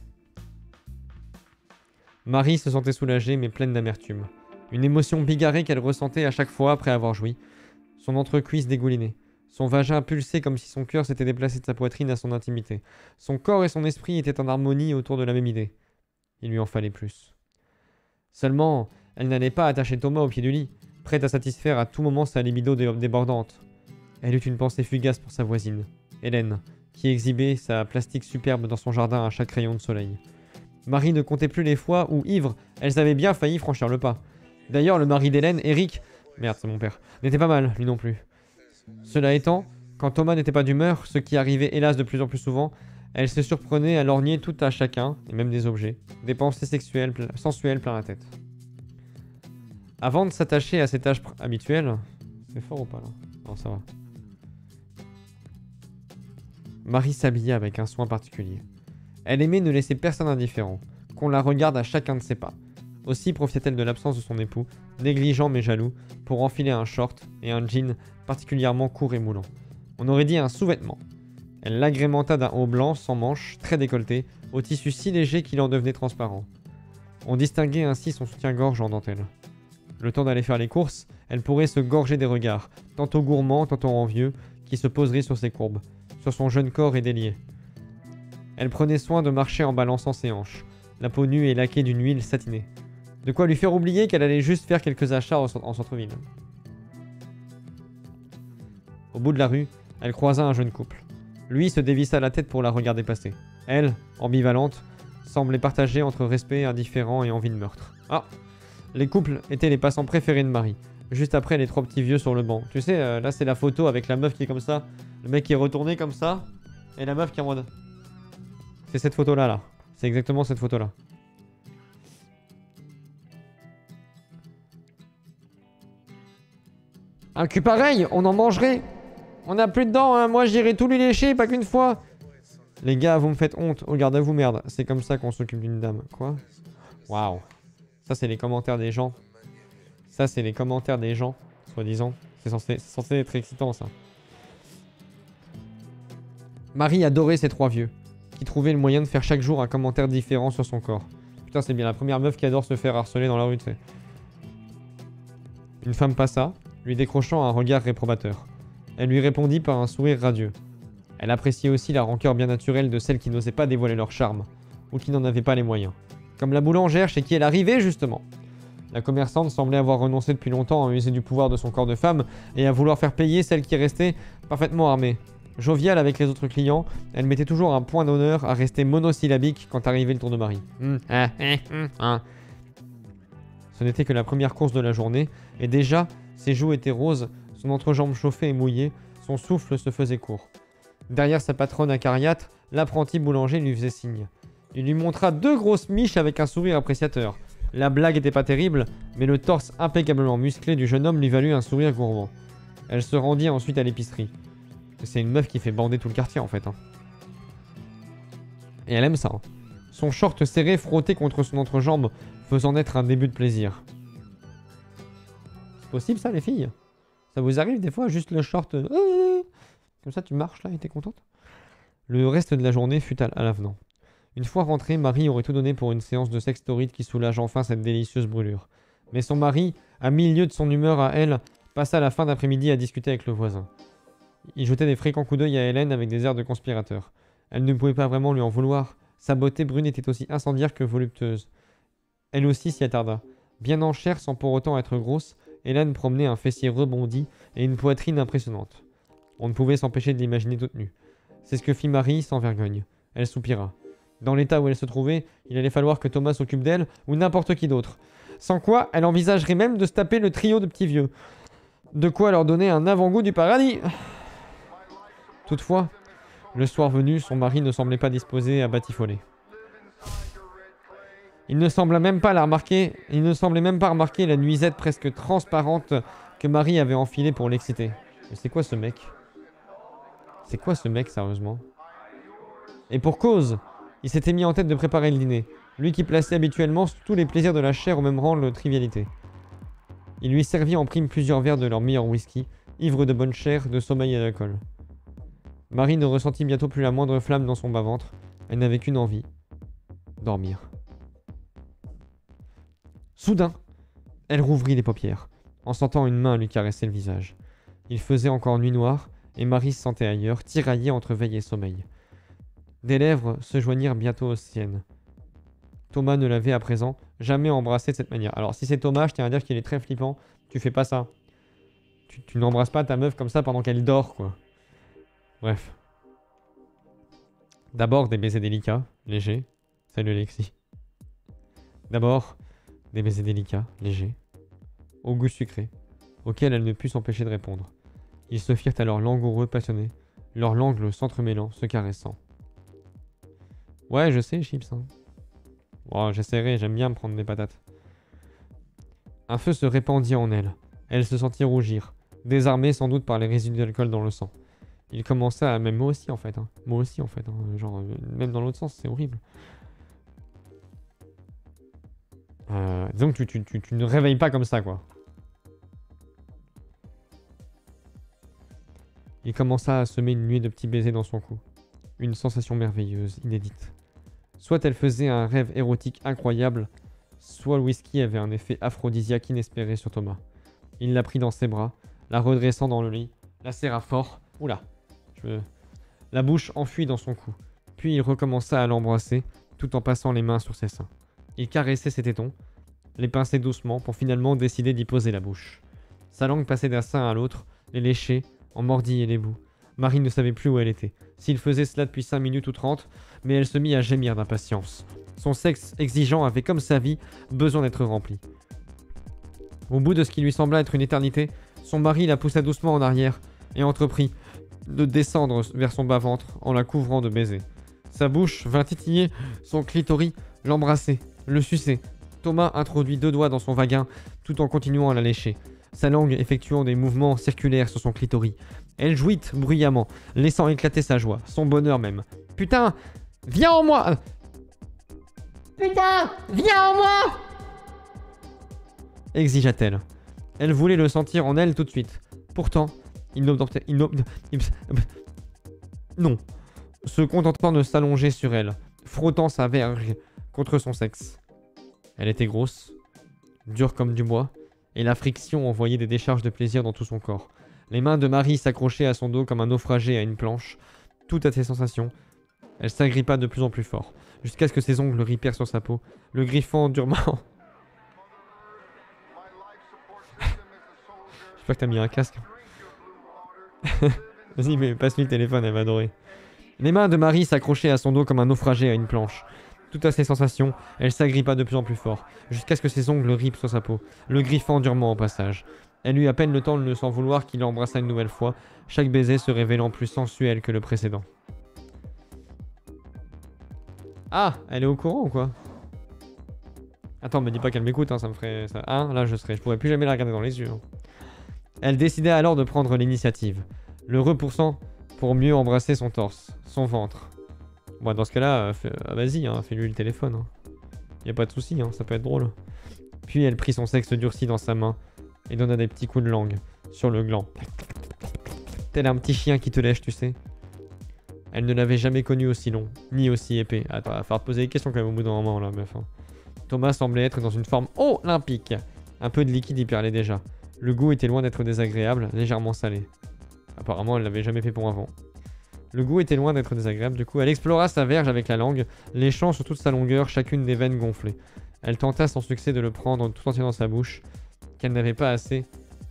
Marie se sentait soulagée mais pleine d'amertume, une émotion bigarrée qu'elle ressentait à chaque fois après avoir joui. Son entrecuisse dégoulinait, son vagin pulsait comme si son cœur s'était déplacé de sa poitrine à son intimité. Son corps et son esprit étaient en harmonie autour de la même idée. Il lui en fallait plus. Seulement, elle n'allait pas attacher Thomas au pied du lit, prête à satisfaire à tout moment sa libido débordante. Elle eut une pensée fugace pour sa voisine, Hélène, qui exhibait sa plastique superbe dans son jardin à chaque rayon de soleil. Marie ne comptait plus les fois où, ivre, elles avaient bien failli franchir le pas. D'ailleurs, le mari d'Hélène, Eric, merde, c'est mon père, n'était pas mal, lui non plus. Cela étant, quand Thomas n'était pas d'humeur, ce qui arrivait hélas de plus en plus souvent, elle se surprenait à lorgner tout à chacun, et même des objets, des pensées sexuelles, sensuelles plein la tête. Avant de s'attacher à ses tâches habituelles... C'est fort ou pas là? Non, ça va. Marie s'habilla avec un soin particulier. Elle aimait ne laisser personne indifférent, qu'on la regarde à chacun de ses pas. Aussi profitait-elle de l'absence de son époux, négligent mais jaloux, pour enfiler un short et un jean particulièrement court et moulant. On aurait dit un sous-vêtement. Elle l'agrémenta d'un haut blanc sans manches, très décolleté, au tissu si léger qu'il en devenait transparent. On distinguait ainsi son soutien-gorge en dentelle. Le temps d'aller faire les courses, elle pourrait se gorger des regards, tantôt gourmands, tantôt envieux, qui se poseraient sur ses courbes, sur son jeune corps et délié. Elle prenait soin de marcher en balançant ses hanches, la peau nue et laquée d'une huile satinée. De quoi lui faire oublier qu'elle allait juste faire quelques achats en centre-ville. Au bout de la rue, elle croisa un jeune couple. Lui se dévissa la tête pour la regarder passer. Elle, ambivalente, semblait partagée entre respect indifférent et envie de meurtre. Ah! Les couples étaient les passants préférés de Marie, juste après les 3 petits vieux sur le banc. Tu sais, là c'est la photo avec la meuf qui est comme ça, le mec qui est retourné comme ça, et la meuf qui est en mode... C'est cette photo-là, là. C'est exactement cette photo-là. Un cul pareil, on en mangerait. On n'a plus de dents, hein. Moi j'irai tout lui lécher, pas qu'une fois. Les gars, vous me faites honte. Oh, garde à vous, merde. C'est comme ça qu'on s'occupe d'une dame. Quoi? Waouh. Ça, c'est les commentaires des gens. Ça, c'est les commentaires des gens, soi-disant. C'est censé être excitant, ça. Marie adorait ces 3 vieux, qui trouvaient le moyen de faire chaque jour un commentaire différent sur son corps. Putain, c'est bien la première meuf qui adore se faire harceler dans la rue, tu sais. Une femme passa, lui décrochant un regard réprobateur. Elle lui répondit par un sourire radieux. Elle appréciait aussi la rancœur bien naturelle de celles qui n'osaient pas dévoiler leur charme, ou qui n'en avaient pas les moyens. Comme la boulangère chez qui elle arrivait, justement. La commerçante semblait avoir renoncé depuis longtemps à user du pouvoir de son corps de femme et à vouloir faire payer celle qui restait parfaitement armée. Joviale avec les autres clients, elle mettait toujours un point d'honneur à rester monosyllabique quand arrivait le tour de Marie. Ce n'était que la première course de la journée, et déjà, ses joues étaient roses, son entrejambe chauffée et mouillée, Son souffle se faisait court. Derrière sa patronne acariâtre, l'apprenti boulanger lui faisait signe. Il lui montra 2 grosses miches avec un sourire appréciateur. La blague était pas terrible, mais le torse impeccablement musclé du jeune homme lui valut un sourire gourmand. Elle se rendit ensuite à l'épicerie. C'est une meuf qui fait bander tout le quartier en fait. Hein. Et elle aime ça. Hein. Son short serré frotté contre son entrejambe faisant naître un début de plaisir. C'est possible ça les filles? Ça vous arrive des fois juste le short... Comme ça tu marches là et t'es contente? Le reste de la journée fut à l'avenant. Une fois rentrée, Marie aurait tout donné pour une séance de sextoride qui soulage enfin cette délicieuse brûlure. Mais son mari, à milieu de son humeur à elle, passa la fin d'après-midi à discuter avec le voisin. Il jetait des fréquents coups d'œil à Hélène avec des airs de conspirateur. Elle ne pouvait pas vraiment lui en vouloir. Sa beauté brune était aussi incendiaire que voluptueuse. Elle aussi s'y attarda. Bien en chair sans pour autant être grosse, Hélène promenait un fessier rebondi et une poitrine impressionnante. On ne pouvait s'empêcher de l'imaginer toute nue. C'est ce que fit Marie sans vergogne. Elle soupira. Dans l'état où elle se trouvait, il allait falloir que Thomas s'occupe d'elle ou n'importe qui d'autre. Sans quoi, elle envisagerait même de se taper le trio de petits vieux. De quoi leur donner un avant-goût du paradis. Toutefois, le soir venu, son mari ne semblait pas disposé à batifoler. Il ne semblait même pas remarquer la nuisette presque transparente que Marie avait enfilée pour l'exciter. Mais c'est quoi ce mec? C'est quoi ce mec, sérieusement? Et pour cause, il s'était mis en tête de préparer le dîner, lui qui plaçait habituellement tous les plaisirs de la chair au même rang de trivialité. Il lui servit en prime plusieurs verres de leur meilleur whisky, ivre de bonne chair, de sommeil et d'alcool. Marie ne ressentit bientôt plus la moindre flamme dans son bas-ventre, elle n'avait qu'une envie, dormir. Soudain, elle rouvrit les paupières, en sentant une main lui caresser le visage. Il faisait encore nuit noire, et Marie se sentait ailleurs, tiraillée entre veille et sommeil. Des lèvres se joignirent bientôt aux siennes. Thomas ne l'avait à présent jamais embrassé de cette manière. Alors si c'est Thomas, je tiens à dire qu'il est très flippant. Tu fais pas ça. Tu n'embrasses pas ta meuf comme ça pendant qu'elle dort, quoi. Bref. D'abord des baisers délicats, légers. Salut Alexis. D'abord des baisers délicats, légers, au goût sucré, auquel elle ne put s'empêcher de répondre. Ils se firent alors langoureux, passionnés, leurs langues s'entremêlant, se caressant. Ouais, je sais, Chips. Hein. Oh, j'essaierai, j'aime bien me prendre des patates. Un feu se répandit en elle. Elle se sentit rougir, désarmée sans doute par les résidus d'alcool dans le sang. Il commença à... Même moi aussi, en fait. Hein. Moi aussi, en fait. Hein. Genre, même dans l'autre sens, c'est horrible. Disons que tu ne réveilles pas comme ça, quoi. Il commença à semer une nuée de petits baisers dans son cou. Une sensation merveilleuse, inédite. Soit elle faisait un rêve érotique incroyable, soit le whisky avait un effet aphrodisiaque inespéré sur Thomas. Il la prit dans ses bras, la redressant dans le lit, la serra fort. Oula, la bouche enfuie dans son cou. Puis il recommença à l'embrasser, tout en passant les mains sur ses seins. Il caressait ses tétons, les pinçait doucement pour finalement décider d'y poser la bouche. Sa langue passait d'un sein à l'autre, les léchait, en mordillait les bouts. Marie ne savait plus où elle était. S'il faisait cela depuis 5 minutes ou 30, mais elle se mit à gémir d'impatience. Son sexe exigeant avait, comme sa vie, besoin d'être rempli. Au bout de ce qui lui sembla être une éternité, son mari la poussa doucement en arrière et entreprit de descendre vers son bas-ventre en la couvrant de baisers. Sa bouche vint titiller son clitoris, l'embrasser, le sucer. Thomas introduit 2 doigts dans son vagin tout en continuant à la lécher, sa langue effectuant des mouvements circulaires sur son clitoris. Elle jouit bruyamment, laissant éclater sa joie, son bonheur même. « Putain, viens en moi !»« Putain, viens en moi !» exigea-t-elle. Elle voulait le sentir en elle tout de suite. Pourtant, non, se contentant de s'allonger sur elle, frottant sa verge contre son sexe. Elle était grosse, dure comme du bois, et la friction envoyait des décharges de plaisir dans tout son corps. Les mains de Marie s'accrochaient à son dos comme un naufragé à une planche. Tout à ses sensations, elle s'agrippa de plus en plus fort, jusqu'à ce que ses ongles ripèrent sur sa peau, le griffant durement. J'espère que t'as mis un casque. Vas-y, mais passe-lui le téléphone, elle va adorer. Les mains de Marie s'accrochaient à son dos comme un naufragé à une planche. Tout à ses sensations, elle s'agrippa de plus en plus fort, jusqu'à ce que ses ongles ripent sur sa peau, le griffant durement au passage. Elle eut à peine le temps de ne s'en vouloir qu'il l'embrassa une nouvelle fois, chaque baiser se révélant plus sensuel que le précédent. Ah, elle est au courant ou quoi? Attends, me dis pas qu'elle m'écoute, hein, ça me ferait... Ça... Hein, là je pourrais plus jamais la regarder dans les yeux. Hein. Elle décida alors de prendre l'initiative, le repoussant pour mieux embrasser son torse, son ventre. Bon, dans ce cas-là, vas-y, hein, fais-lui le téléphone. Hein. Y a pas de souci, hein, ça peut être drôle. Puis elle prit son sexe durci dans sa main et donna des petits coups de langue sur le gland. Tel un petit chien qui te lèche, tu sais. Elle ne l'avait jamais connu aussi long, ni aussi épais. Attends, va falloir te poser des questions quand même au bout d'un moment là, meuf. Hein. Thomas semblait être dans une forme olympique. Un peu de liquide y perlait déjà. Le goût était loin d'être désagréable, légèrement salé. Apparemment, elle l'avait jamais fait pour avant. Le goût était loin d'être désagréable, du coup, elle explora sa verge avec la langue, léchant sur toute sa longueur chacune des veines gonflées. Elle tenta sans succès de le prendre tout entier dans sa bouche, qu'elle n'avait pas assez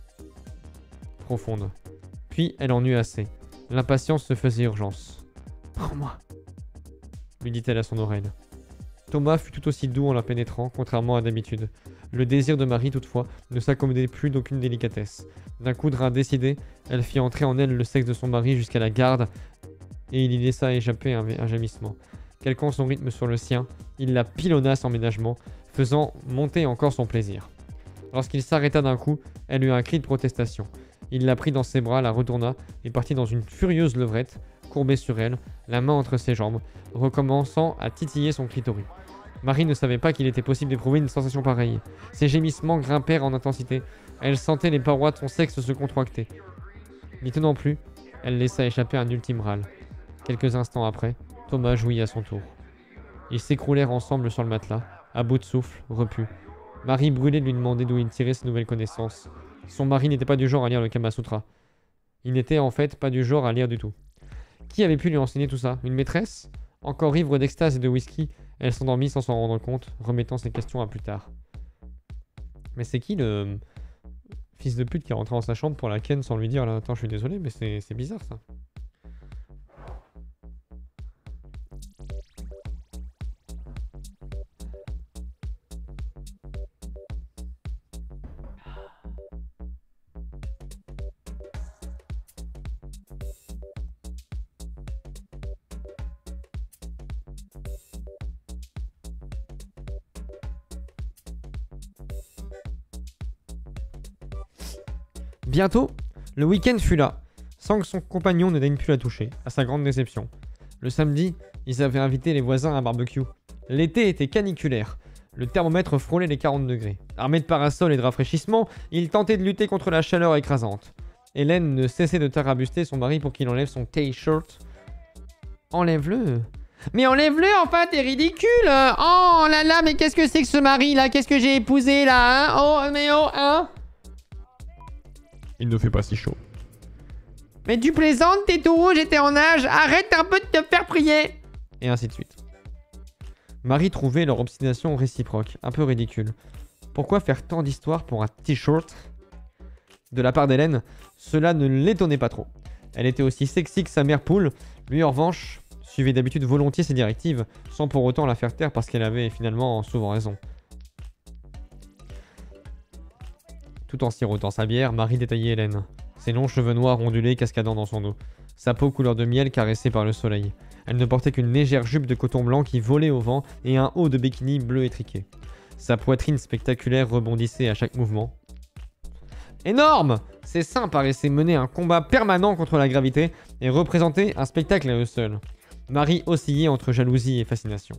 profonde. Puis, elle en eut assez. L'impatience se faisait urgence. « Prends-moi !» lui dit-elle à son oreille. Thomas fut tout aussi doux en la pénétrant, contrairement à d'habitude. Le désir de Marie, toutefois, ne s'accommodait plus d'aucune délicatesse. D'un coup de rein décidé, elle fit entrer en elle le sexe de son mari jusqu'à la garde, et il y laissa échapper un gémissement. Calquant son rythme sur le sien, il la pilonna sans ménagement, faisant monter encore son plaisir. Lorsqu'il s'arrêta d'un coup, elle eut un cri de protestation. Il la prit dans ses bras, la retourna, et partit dans une furieuse levrette, courbée sur elle, la main entre ses jambes, recommençant à titiller son clitoris. Marie ne savait pas qu'il était possible d'éprouver une sensation pareille. Ses gémissements grimpèrent en intensité. Elle sentait les parois de son sexe se contracter. N'y tenant plus, elle laissa échapper un ultime râle. Quelques instants après, Thomas jouit à son tour. Ils s'écroulèrent ensemble sur le matelas, à bout de souffle, repus. Marie brûlait de lui demander d'où il tirait ses nouvelles connaissances. Son mari n'était pas du genre à lire le Kama Sutra. Il n'était en fait pas du genre à lire du tout. Qui avait pu lui enseigner tout ça? Une maîtresse? Encore ivre d'extase et de whisky, elle s'endormit sans s'en rendre compte, remettant ses questions à plus tard. Mais c'est qui le fils de pute qui est rentré dans sa chambre pour la ken sans lui dire là, attends, je suis désolé, mais c'est bizarre ça. Bientôt, le week-end fut là, sans que son compagnon ne daigne plus la toucher, à sa grande déception. Le samedi, ils avaient invité les voisins à un barbecue. L'été était caniculaire. Le thermomètre frôlait les 40 degrés. Armé de parasols et de rafraîchissements, il tentait de lutter contre la chaleur écrasante. Hélène ne cessait de tarabuster son mari pour qu'il enlève son T-shirt. Enlève-le. Mais enlève-le, enfin, t'es ridicule. Oh là là, mais qu'est-ce que c'est que ce mari là? Qu'est-ce que j'ai épousé là, hein? Oh, mais oh, hein? Il ne fait pas si chaud. Mais tu plaisantes, t'es tout rouge et t'es en âge. Arrête un peu de te faire prier. Et ainsi de suite. Marie trouvait leur obstination réciproque, un peu ridicule. Pourquoi faire tant d'histoires pour un t-shirt? De la part d'Hélène, cela ne l'étonnait pas trop. Elle était aussi sexy que sa mère poule. Lui, en revanche, suivait d'habitude volontiers ses directives, sans pour autant la faire taire parce qu'elle avait finalement souvent raison. Tout en sirotant sa bière, Marie détaillait Hélène. Ses longs cheveux noirs ondulés cascadant dans son dos. Sa peau couleur de miel caressée par le soleil. Elle ne portait qu'une légère jupe de coton blanc qui volait au vent et un haut de bikini bleu étriqué. Sa poitrine spectaculaire rebondissait à chaque mouvement. Énorme! Ses seins paraissaient mener un combat permanent contre la gravité et représenter un spectacle à eux seuls. Marie oscillait entre jalousie et fascination.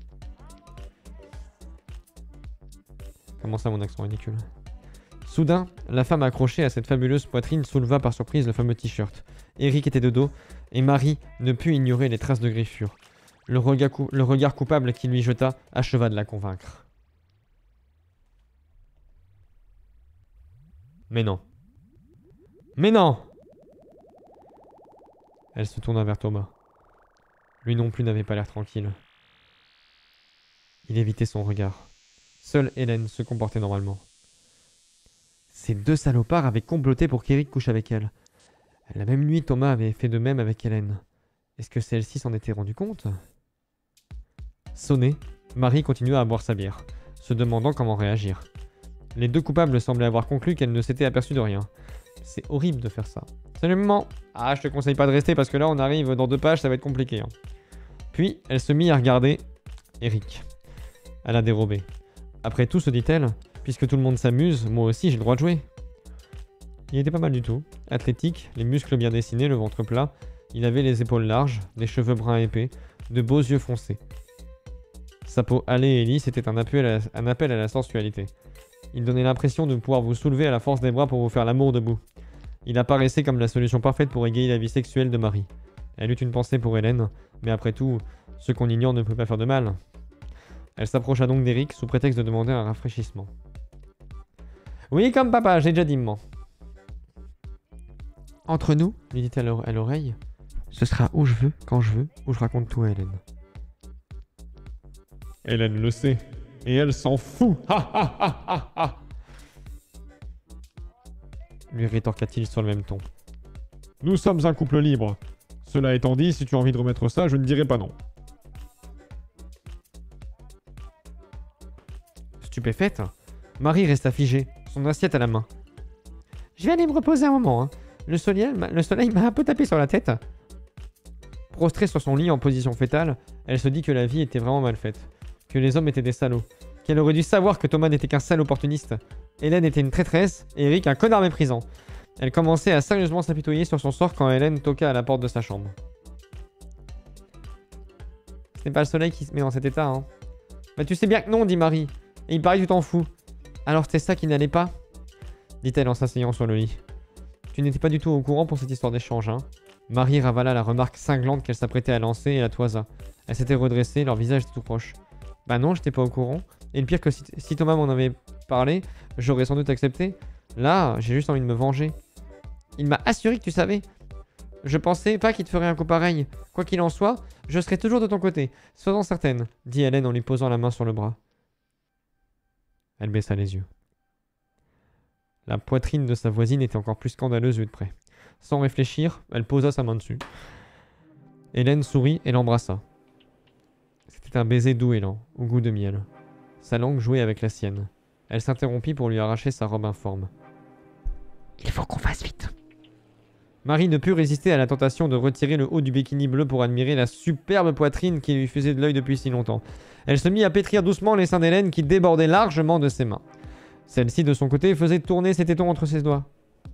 Comment ça, mon accent ridicule? Soudain, la femme accrochée à cette fabuleuse poitrine souleva par surprise le fameux t-shirt. Eric était de dos, et Marie ne put ignorer les traces de griffures. Le regard coupable qu'il lui jeta acheva de la convaincre. Mais non. Mais non! Elle se tourna vers Thomas. Lui non plus n'avait pas l'air tranquille. Il évitait son regard. Seule Hélène se comportait normalement. Ces deux salopards avaient comploté pour qu'Eric couche avec elle. La même nuit, Thomas avait fait de même avec Hélène. Est-ce que celle-ci s'en était rendue compte? Sonnée, Marie continua à boire sa bière, se demandant comment réagir. Les deux coupables semblaient avoir conclu qu'elle ne s'était aperçue de rien. C'est horrible de faire ça. Salut maman. Ah, je te conseille pas de rester parce que là on arrive dans 2 pages, ça va être compliqué. Hein. Puis elle se mit à regarder Eric. Elle a dérobé. Après tout, se dit-elle, puisque tout le monde s'amuse, moi aussi j'ai le droit de jouer. Il était pas mal du tout. Athlétique, les muscles bien dessinés, le ventre plat. Il avait les épaules larges, des cheveux bruns épais, de beaux yeux foncés. Sa peau hâlée et lisse était un appel à la sensualité. Il donnait l'impression de pouvoir vous soulever à la force des bras pour vous faire l'amour debout. Il apparaissait comme la solution parfaite pour égayer la vie sexuelle de Marie. Elle eut une pensée pour Hélène, mais après tout, ce qu'on ignore ne peut pas faire de mal. Elle s'approcha donc d'Eric sous prétexte de demander un rafraîchissement. Oui, comme papa, j'ai déjà dit maman. Entre nous, lui dit-elle à l'oreille, ce sera où je veux, quand je veux, où je raconte tout à Hélène. Hélène le sait. Et elle s'en fout. Ha ha ha ha ha. Lui rétorqua-t-il sur le même ton. Nous sommes un couple libre. Cela étant dit, si tu as envie de remettre ça, je ne dirai pas non. Stupéfaite, Marie resta figée, son assiette à la main. Je vais aller me reposer un moment. Hein. Le soleil m'a un peu tapé sur la tête. Prostrée sur son lit en position fétale, elle se dit que la vie était vraiment mal faite. Que les hommes étaient des salauds. Qu'elle aurait dû savoir que Thomas n'était qu'un sale opportuniste. Hélène était une traîtresse et Eric un connard méprisant. Elle commençait à sérieusement s'apitoyer sur son sort quand Hélène toqua à la porte de sa chambre. Ce n'est pas le soleil qui se met dans cet état, hein. Bah tu sais bien que non, dit Marie. Et il paraît que tu t'en fous. Alors c'était ça qui n'allait pas? Dit-elle en s'asseyant sur le lit. Tu n'étais pas du tout au courant pour cette histoire d'échange, hein. Marie ravala la remarque cinglante qu'elle s'apprêtait à lancer et la toisa. Elle s'était redressée, leur visage était tout proche. Bah non, j'étais pas au courant. Et le pire que si Thomas m'en avait parlé, j'aurais sans doute accepté. Là, j'ai juste envie de me venger. Il m'a assuré que tu savais. Je pensais pas qu'il te ferait un coup pareil. Quoi qu'il en soit, je serai toujours de ton côté. Sois-en certaine, dit Hélène en lui posant la main sur le bras. Elle baissa les yeux. La poitrine de sa voisine était encore plus scandaleuse vue de près. Sans réfléchir, elle posa sa main dessus. Hélène sourit et l'embrassa. C'était un baiser doux et lent, au goût de miel. Sa langue jouait avec la sienne. Elle s'interrompit pour lui arracher sa robe informe. « Il faut qu'on fasse vite. » Marie ne put résister à la tentation de retirer le haut du bikini bleu pour admirer la superbe poitrine qui lui faisait de l'œil depuis si longtemps. Elle se mit à pétrir doucement les seins d'Hélène qui débordaient largement de ses mains. Celle-ci, de son côté, faisait tourner ses tétons entre ses doigts.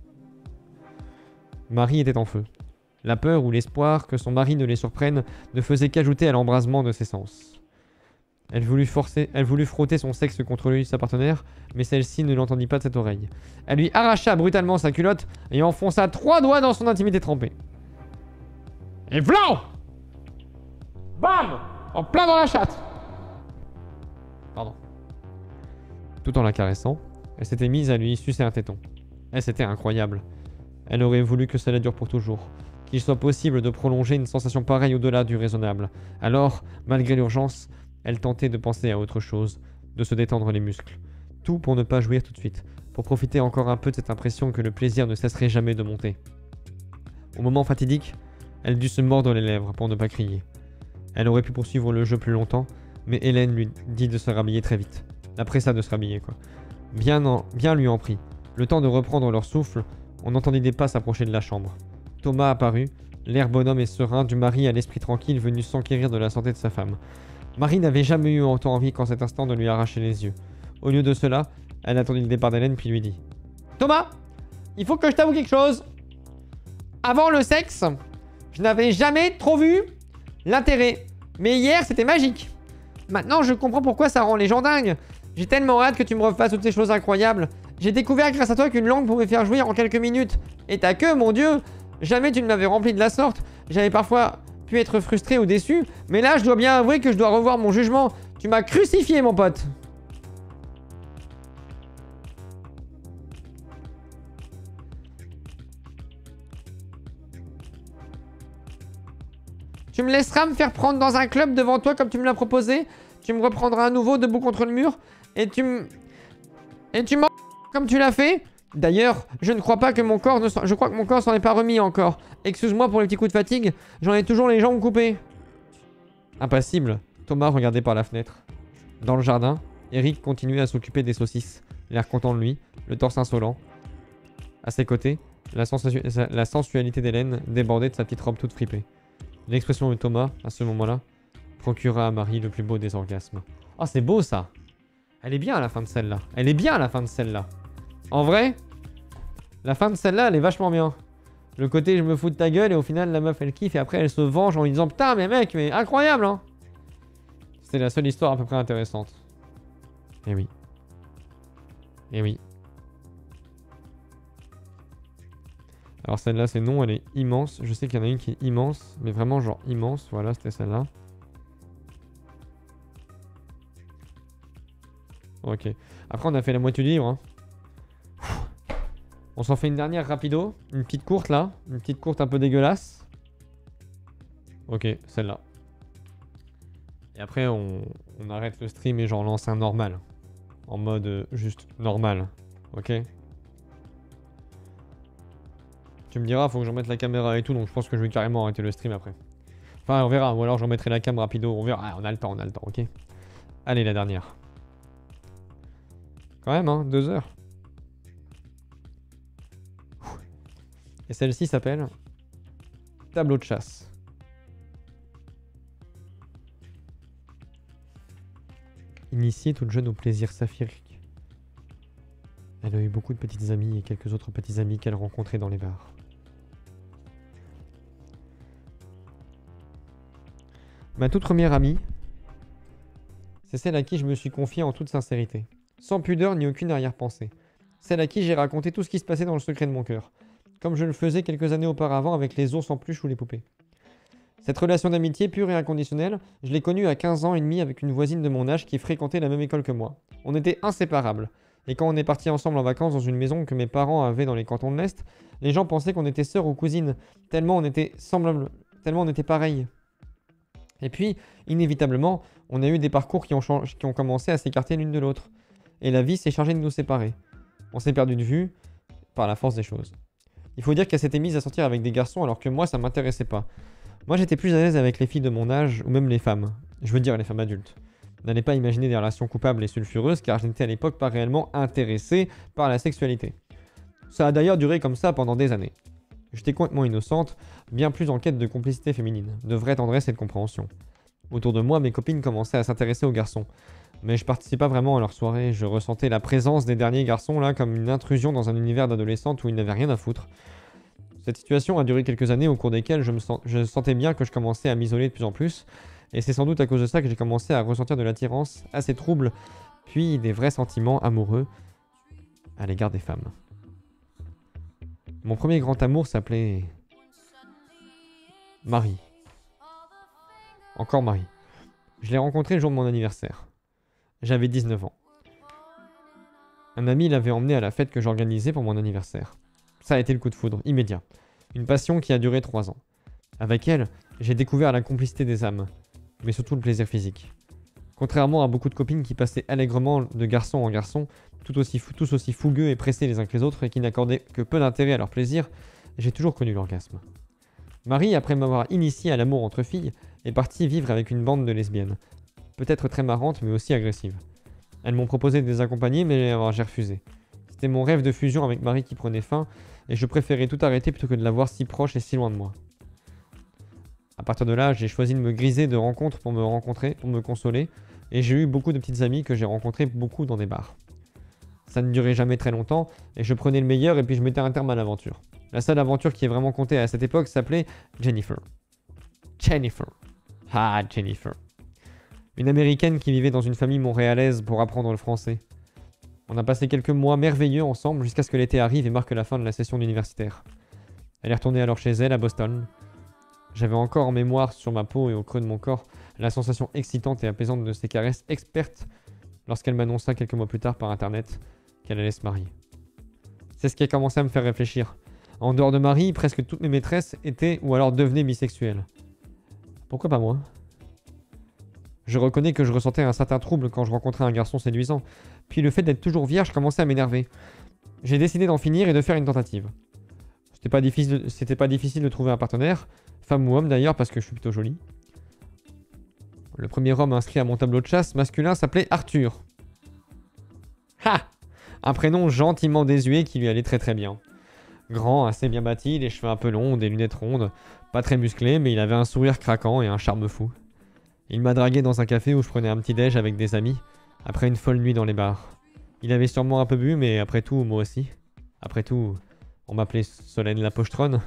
Marie était en feu. La peur ou l'espoir que son mari ne les surprenne ne faisait qu'ajouter à l'embrasement de ses sens. Elle voulut frotter son sexe contre lui de sa partenaire, mais celle-ci ne l'entendit pas de cette oreille. Elle lui arracha brutalement sa culotte et enfonça 3 doigts dans son intimité trempée. Et v'là! Bam! En plein dans la chatte! Pardon. Tout en la caressant, elle s'était mise à lui sucer un téton. C'était incroyable. Elle aurait voulu que cela dure pour toujours. Qu'il soit possible de prolonger une sensation pareille au-delà du raisonnable. Alors, malgré l'urgence, elle tentait de penser à autre chose, de se détendre les muscles. Tout pour ne pas jouir tout de suite, pour profiter encore un peu de cette impression que le plaisir ne cesserait jamais de monter. Au moment fatidique, elle dut se mordre les lèvres pour ne pas crier. Elle aurait pu poursuivre le jeu plus longtemps, mais Hélène lui dit de se rhabiller très vite. La pressa de se rhabiller, quoi. Bien lui en prit. Le temps de reprendre leur souffle, on entendit des pas s'approcher de la chambre. Thomas apparut, l'air bonhomme et serein du mari à l'esprit tranquille venu s'enquérir de la santé de sa femme. Marie n'avait jamais eu autant envie qu'en cet instant de lui arracher les yeux. Au lieu de cela, elle attendit le départ d'Hélène puis lui dit « Thomas, il faut que je t'avoue quelque chose. Avant le sexe, je n'avais jamais trop vu l'intérêt. Mais hier, c'était magique. Maintenant, je comprends pourquoi ça rend les gens dingues. J'ai tellement hâte que tu me refasses toutes ces choses incroyables. J'ai découvert grâce à toi qu'une langue pouvait faire jouir en quelques minutes. Et ta queue, mon Dieu, jamais tu ne m'avais rempli de la sorte. J'avais parfois pu être frustré ou déçu, mais là, je dois bien avouer que je dois revoir mon jugement. Tu m'as crucifié, mon pote. » Tu me laisseras me faire prendre dans un club devant toi comme tu me l'as proposé. Tu me reprendras à nouveau debout contre le mur. Et tu m'en comme tu l'as fait. D'ailleurs, je ne crois pas que mon corps je crois que mon corps s'en est pas remis encore. Excuse-moi pour les petits coups de fatigue. J'en ai toujours les jambes coupées. Impassible, Thomas regardait par la fenêtre. Dans le jardin, Eric continuait à s'occuper des saucisses. l'air content de lui, le torse insolent. À ses côtés, la sensualité d'Hélène débordait de sa petite robe toute fripée. L'expression de Thomas, à ce moment-là, procura à Marie le plus beau des orgasmes. Oh, c'est beau ça! Elle est bien à la fin de celle-là. Elle est bien à la fin de celle-là. En vrai, la fin de celle-là, elle est vachement bien. Le côté je me fous de ta gueule et au final la meuf elle kiffe et après elle se venge en lui disant putain mais mec mais incroyable hein. C'est la seule histoire à peu près intéressante. Et oui. Et oui. Alors celle-là c'est non, elle est immense. Je sais qu'il y en a une qui est immense, mais vraiment genre immense. Voilà, c'était celle-là. Ok. Après on a fait la moitié du livre. Hein. On s'en fait une dernière rapido. Une petite courte là. Une petite courte un peu dégueulasse. Ok, celle-là. Et après on arrête le stream et j'en lance un normal. En mode juste normal. Ok. Tu me diras, faut que je remette la caméra et tout, donc je pense que je vais carrément arrêter le stream après. Enfin, on verra, ou alors je remettrai la cam rapido, on verra. Ah, on a le temps, ok. Allez, la dernière. Quand même, hein, 2 heures. Et celle-ci s'appelle Tableau de chasse. Initiée toute jeune au plaisir saphirique. Elle a eu beaucoup de petites amies et quelques autres petits amis qu'elle rencontrait dans les bars. Ma toute première amie, c'est celle à qui je me suis confié en toute sincérité, sans pudeur ni aucune arrière-pensée. Celle à qui j'ai raconté tout ce qui se passait dans le secret de mon cœur, comme je le faisais quelques années auparavant avec les ours en peluche ou les poupées. Cette relation d'amitié pure et inconditionnelle, je l'ai connue à 15 ans et demi avec une voisine de mon âge qui fréquentait la même école que moi. On était inséparables. Et quand on est partis ensemble en vacances dans une maison que mes parents avaient dans les cantons de l'Est, les gens pensaient qu'on était sœurs ou cousines, tellement on était semblables, tellement on était pareils. Et puis, inévitablement, on a eu des parcours qui ont commencé à s'écarter l'une de l'autre. Et la vie s'est chargée de nous séparer. On s'est perdu de vue par la force des choses. Il faut dire qu'elle s'était mise à sortir avec des garçons alors que moi, ça m'intéressait pas. Moi, j'étais plus à l'aise avec les filles de mon âge ou même les femmes. Je veux dire les femmes adultes. N'allez pas imaginer des relations coupables et sulfureuses car je n'étais à l'époque pas réellement intéressé par la sexualité. Ça a d'ailleurs duré comme ça pendant des années. J'étais complètement innocente, bien plus en quête de complicité féminine, de vraie tendresse et de compréhension. Autour de moi, mes copines commençaient à s'intéresser aux garçons. Mais je participais pas vraiment à leurs soirées, je ressentais la présence des derniers garçons là comme une intrusion dans un univers d'adolescente où ils n'avaient rien à foutre. Cette situation a duré quelques années au cours desquelles je sentais bien que je commençais à m'isoler de plus en plus, et c'est sans doute à cause de ça que j'ai commencé à ressentir de l'attirance assez trouble, puis des vrais sentiments amoureux à l'égard des femmes. Mon premier grand amour s'appelait Marie. Encore Marie. Je l'ai rencontrée le jour de mon anniversaire. J'avais 19 ans. Un ami l'avait emmenée à la fête que j'organisais pour mon anniversaire. Ça a été le coup de foudre, immédiat. Une passion qui a duré 3 ans. Avec elle, j'ai découvert la complicité des âmes, mais surtout le plaisir physique. Contrairement à beaucoup de copines qui passaient allègrement de garçon en garçon, tous aussi fougueux et pressés les uns que les autres et qui n'accordaient que peu d'intérêt à leur plaisir, j'ai toujours connu l'orgasme. Marie, après m'avoir initié à l'amour entre filles, est partie vivre avec une bande de lesbiennes. Peut-être très marrantes, mais aussi agressives. Elles m'ont proposé de les accompagner, mais j'ai refusé. C'était mon rêve de fusion avec Marie qui prenait fin, et je préférais tout arrêter plutôt que de la voir si proche et si loin de moi. À partir de là, j'ai choisi de me griser de rencontres pour me rencontrer, pour me consoler, et j'ai eu beaucoup de petites amies que j'ai rencontrées beaucoup dans des bars. Ça ne durait jamais très longtemps, et je prenais le meilleur et puis je mettais un terme à l'aventure. La seule aventure qui est vraiment comptée à cette époque s'appelait Jennifer. Jennifer. Ah, Jennifer. Une américaine qui vivait dans une famille montréalaise pour apprendre le français. On a passé quelques mois merveilleux ensemble jusqu'à ce que l'été arrive et marque la fin de la session universitaire. Elle est retournée alors chez elle à Boston. J'avais encore en mémoire sur ma peau et au creux de mon corps la sensation excitante et apaisante de ses caresses expertes lorsqu'elle m'annonça quelques mois plus tard par internet qu'elle allait se marier. C'est ce qui a commencé à me faire réfléchir. En dehors de Marie, presque toutes mes maîtresses étaient ou alors devenaient bisexuelles. Pourquoi pas moi ? Je reconnais que je ressentais un certain trouble quand je rencontrais un garçon séduisant, puis le fait d'être toujours vierge commençait à m'énerver. J'ai décidé d'en finir et de faire une tentative. C'était pas difficile de trouver un partenaire, femme ou homme d'ailleurs parce que je suis plutôt jolie. Le premier homme inscrit à mon tableau de chasse masculin s'appelait Arthur. Ha ! Un prénom gentiment désuet qui lui allait très très bien. Grand, assez bien bâti, les cheveux un peu longs, des lunettes rondes, pas très musclé, mais il avait un sourire craquant et un charme fou. Il m'a dragué dans un café où je prenais un petit déj avec des amis, après une folle nuit dans les bars. Il avait sûrement un peu bu, mais après tout, moi aussi. Après tout, on m'appelait Solène la pochetronne.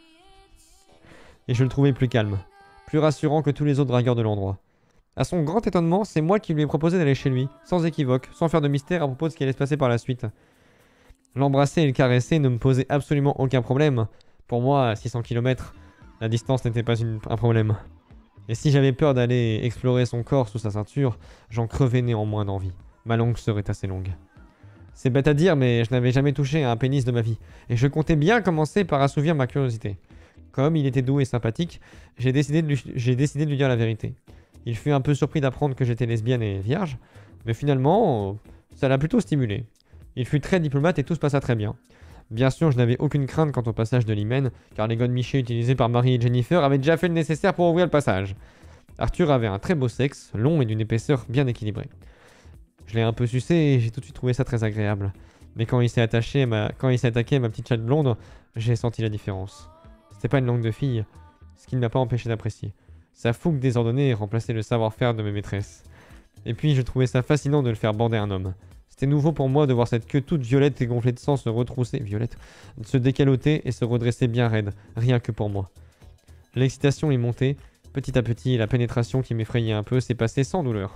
Et je le trouvais plus calme, plus rassurant que tous les autres dragueurs de l'endroit. À son grand étonnement, c'est moi qui lui ai proposé d'aller chez lui, sans équivoque, sans faire de mystère à propos de ce qui allait se passer par la suite. L'embrasser et le caresser ne me posait absolument aucun problème. Pour moi, à 600 km, la distance n'était pas un problème. Et si j'avais peur d'aller explorer son corps sous sa ceinture, j'en crevais néanmoins d'envie. Ma langue serait assez longue. C'est bête à dire, mais je n'avais jamais touché à un pénis de ma vie, et je comptais bien commencer par assouvir ma curiosité. Comme il était doux et sympathique, j'ai décidé de lui dire la vérité. Il fut un peu surpris d'apprendre que j'étais lesbienne et vierge, mais finalement, ça l'a plutôt stimulé. Il fut très diplomate et tout se passa très bien. Bien sûr, je n'avais aucune crainte quant au passage de l'hymen, car les godemichés utilisés par Marie et Jennifer avaient déjà fait le nécessaire pour ouvrir le passage. Arthur avait un très beau sexe, long et d'une épaisseur bien équilibrée. Je l'ai un peu sucé et j'ai tout de suite trouvé ça très agréable. Mais quand il s'est attaqué à ma petite chatte blonde, j'ai senti la différence. C'était pas une langue de fille, ce qui ne m'a pas empêché d'apprécier. Sa fougue désordonnée remplaçait le savoir-faire de mes maîtresses. Et puis je trouvais ça fascinant de le faire bander un homme. C'était nouveau pour moi de voir cette queue toute violette et gonflée de sang se retrousser, se décaloter et se redresser bien raide, rien que pour moi. L'excitation est montée, petit à petit, la pénétration qui m'effrayait un peu s'est passée sans douleur.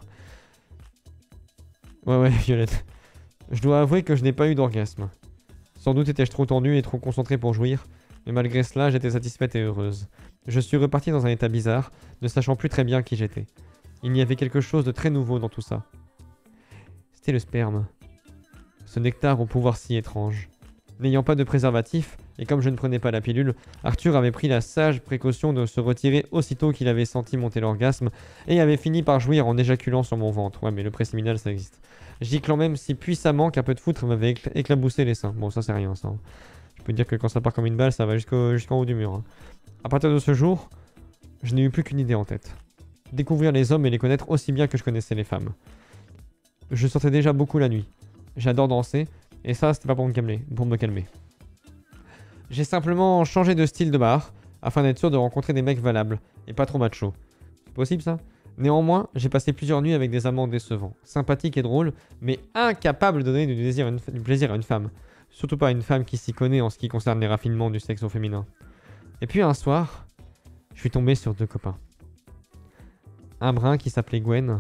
Ouais, Violette. Je dois avouer que je n'ai pas eu d'orgasme. Sans doute étais-je trop tendu et trop concentré pour jouir, mais malgré cela, j'étais satisfaite et heureuse. Je suis reparti dans un état bizarre, ne sachant plus très bien qui j'étais. Il y avait quelque chose de très nouveau dans tout ça. C'était le sperme. Ce nectar au pouvoir si étrange. N'ayant pas de préservatif, et comme je ne prenais pas la pilule, Arthur avait pris la sage précaution de se retirer aussitôt qu'il avait senti monter l'orgasme, et avait fini par jouir en éjaculant sur mon ventre. Ouais, mais le préséminal, ça existe. Giclant même si puissamment qu'un peu de foutre m'avait éclaboussé les seins. Bon, ça c'est rien, ça. Je peux dire que quand ça part comme une balle, ça va jusqu'en haut du mur. Hein. À partir de ce jour, je n'ai eu plus qu'une idée en tête. Découvrir les hommes et les connaître aussi bien que je connaissais les femmes. Je sortais déjà beaucoup la nuit. J'adore danser, et ça, c'était pas pour me calmer. J'ai simplement changé de style de bar, afin d'être sûr de rencontrer des mecs valables, et pas trop machos. C'est possible ça? Néanmoins, j'ai passé plusieurs nuits avec des amants décevants, sympathiques et drôles, mais incapables de donner du plaisir à une femme. Surtout pas une femme qui s'y connaît en ce qui concerne les raffinements du sexe au féminin. Et puis un soir, je suis tombé sur deux copains. Un brun qui s'appelait Gwen,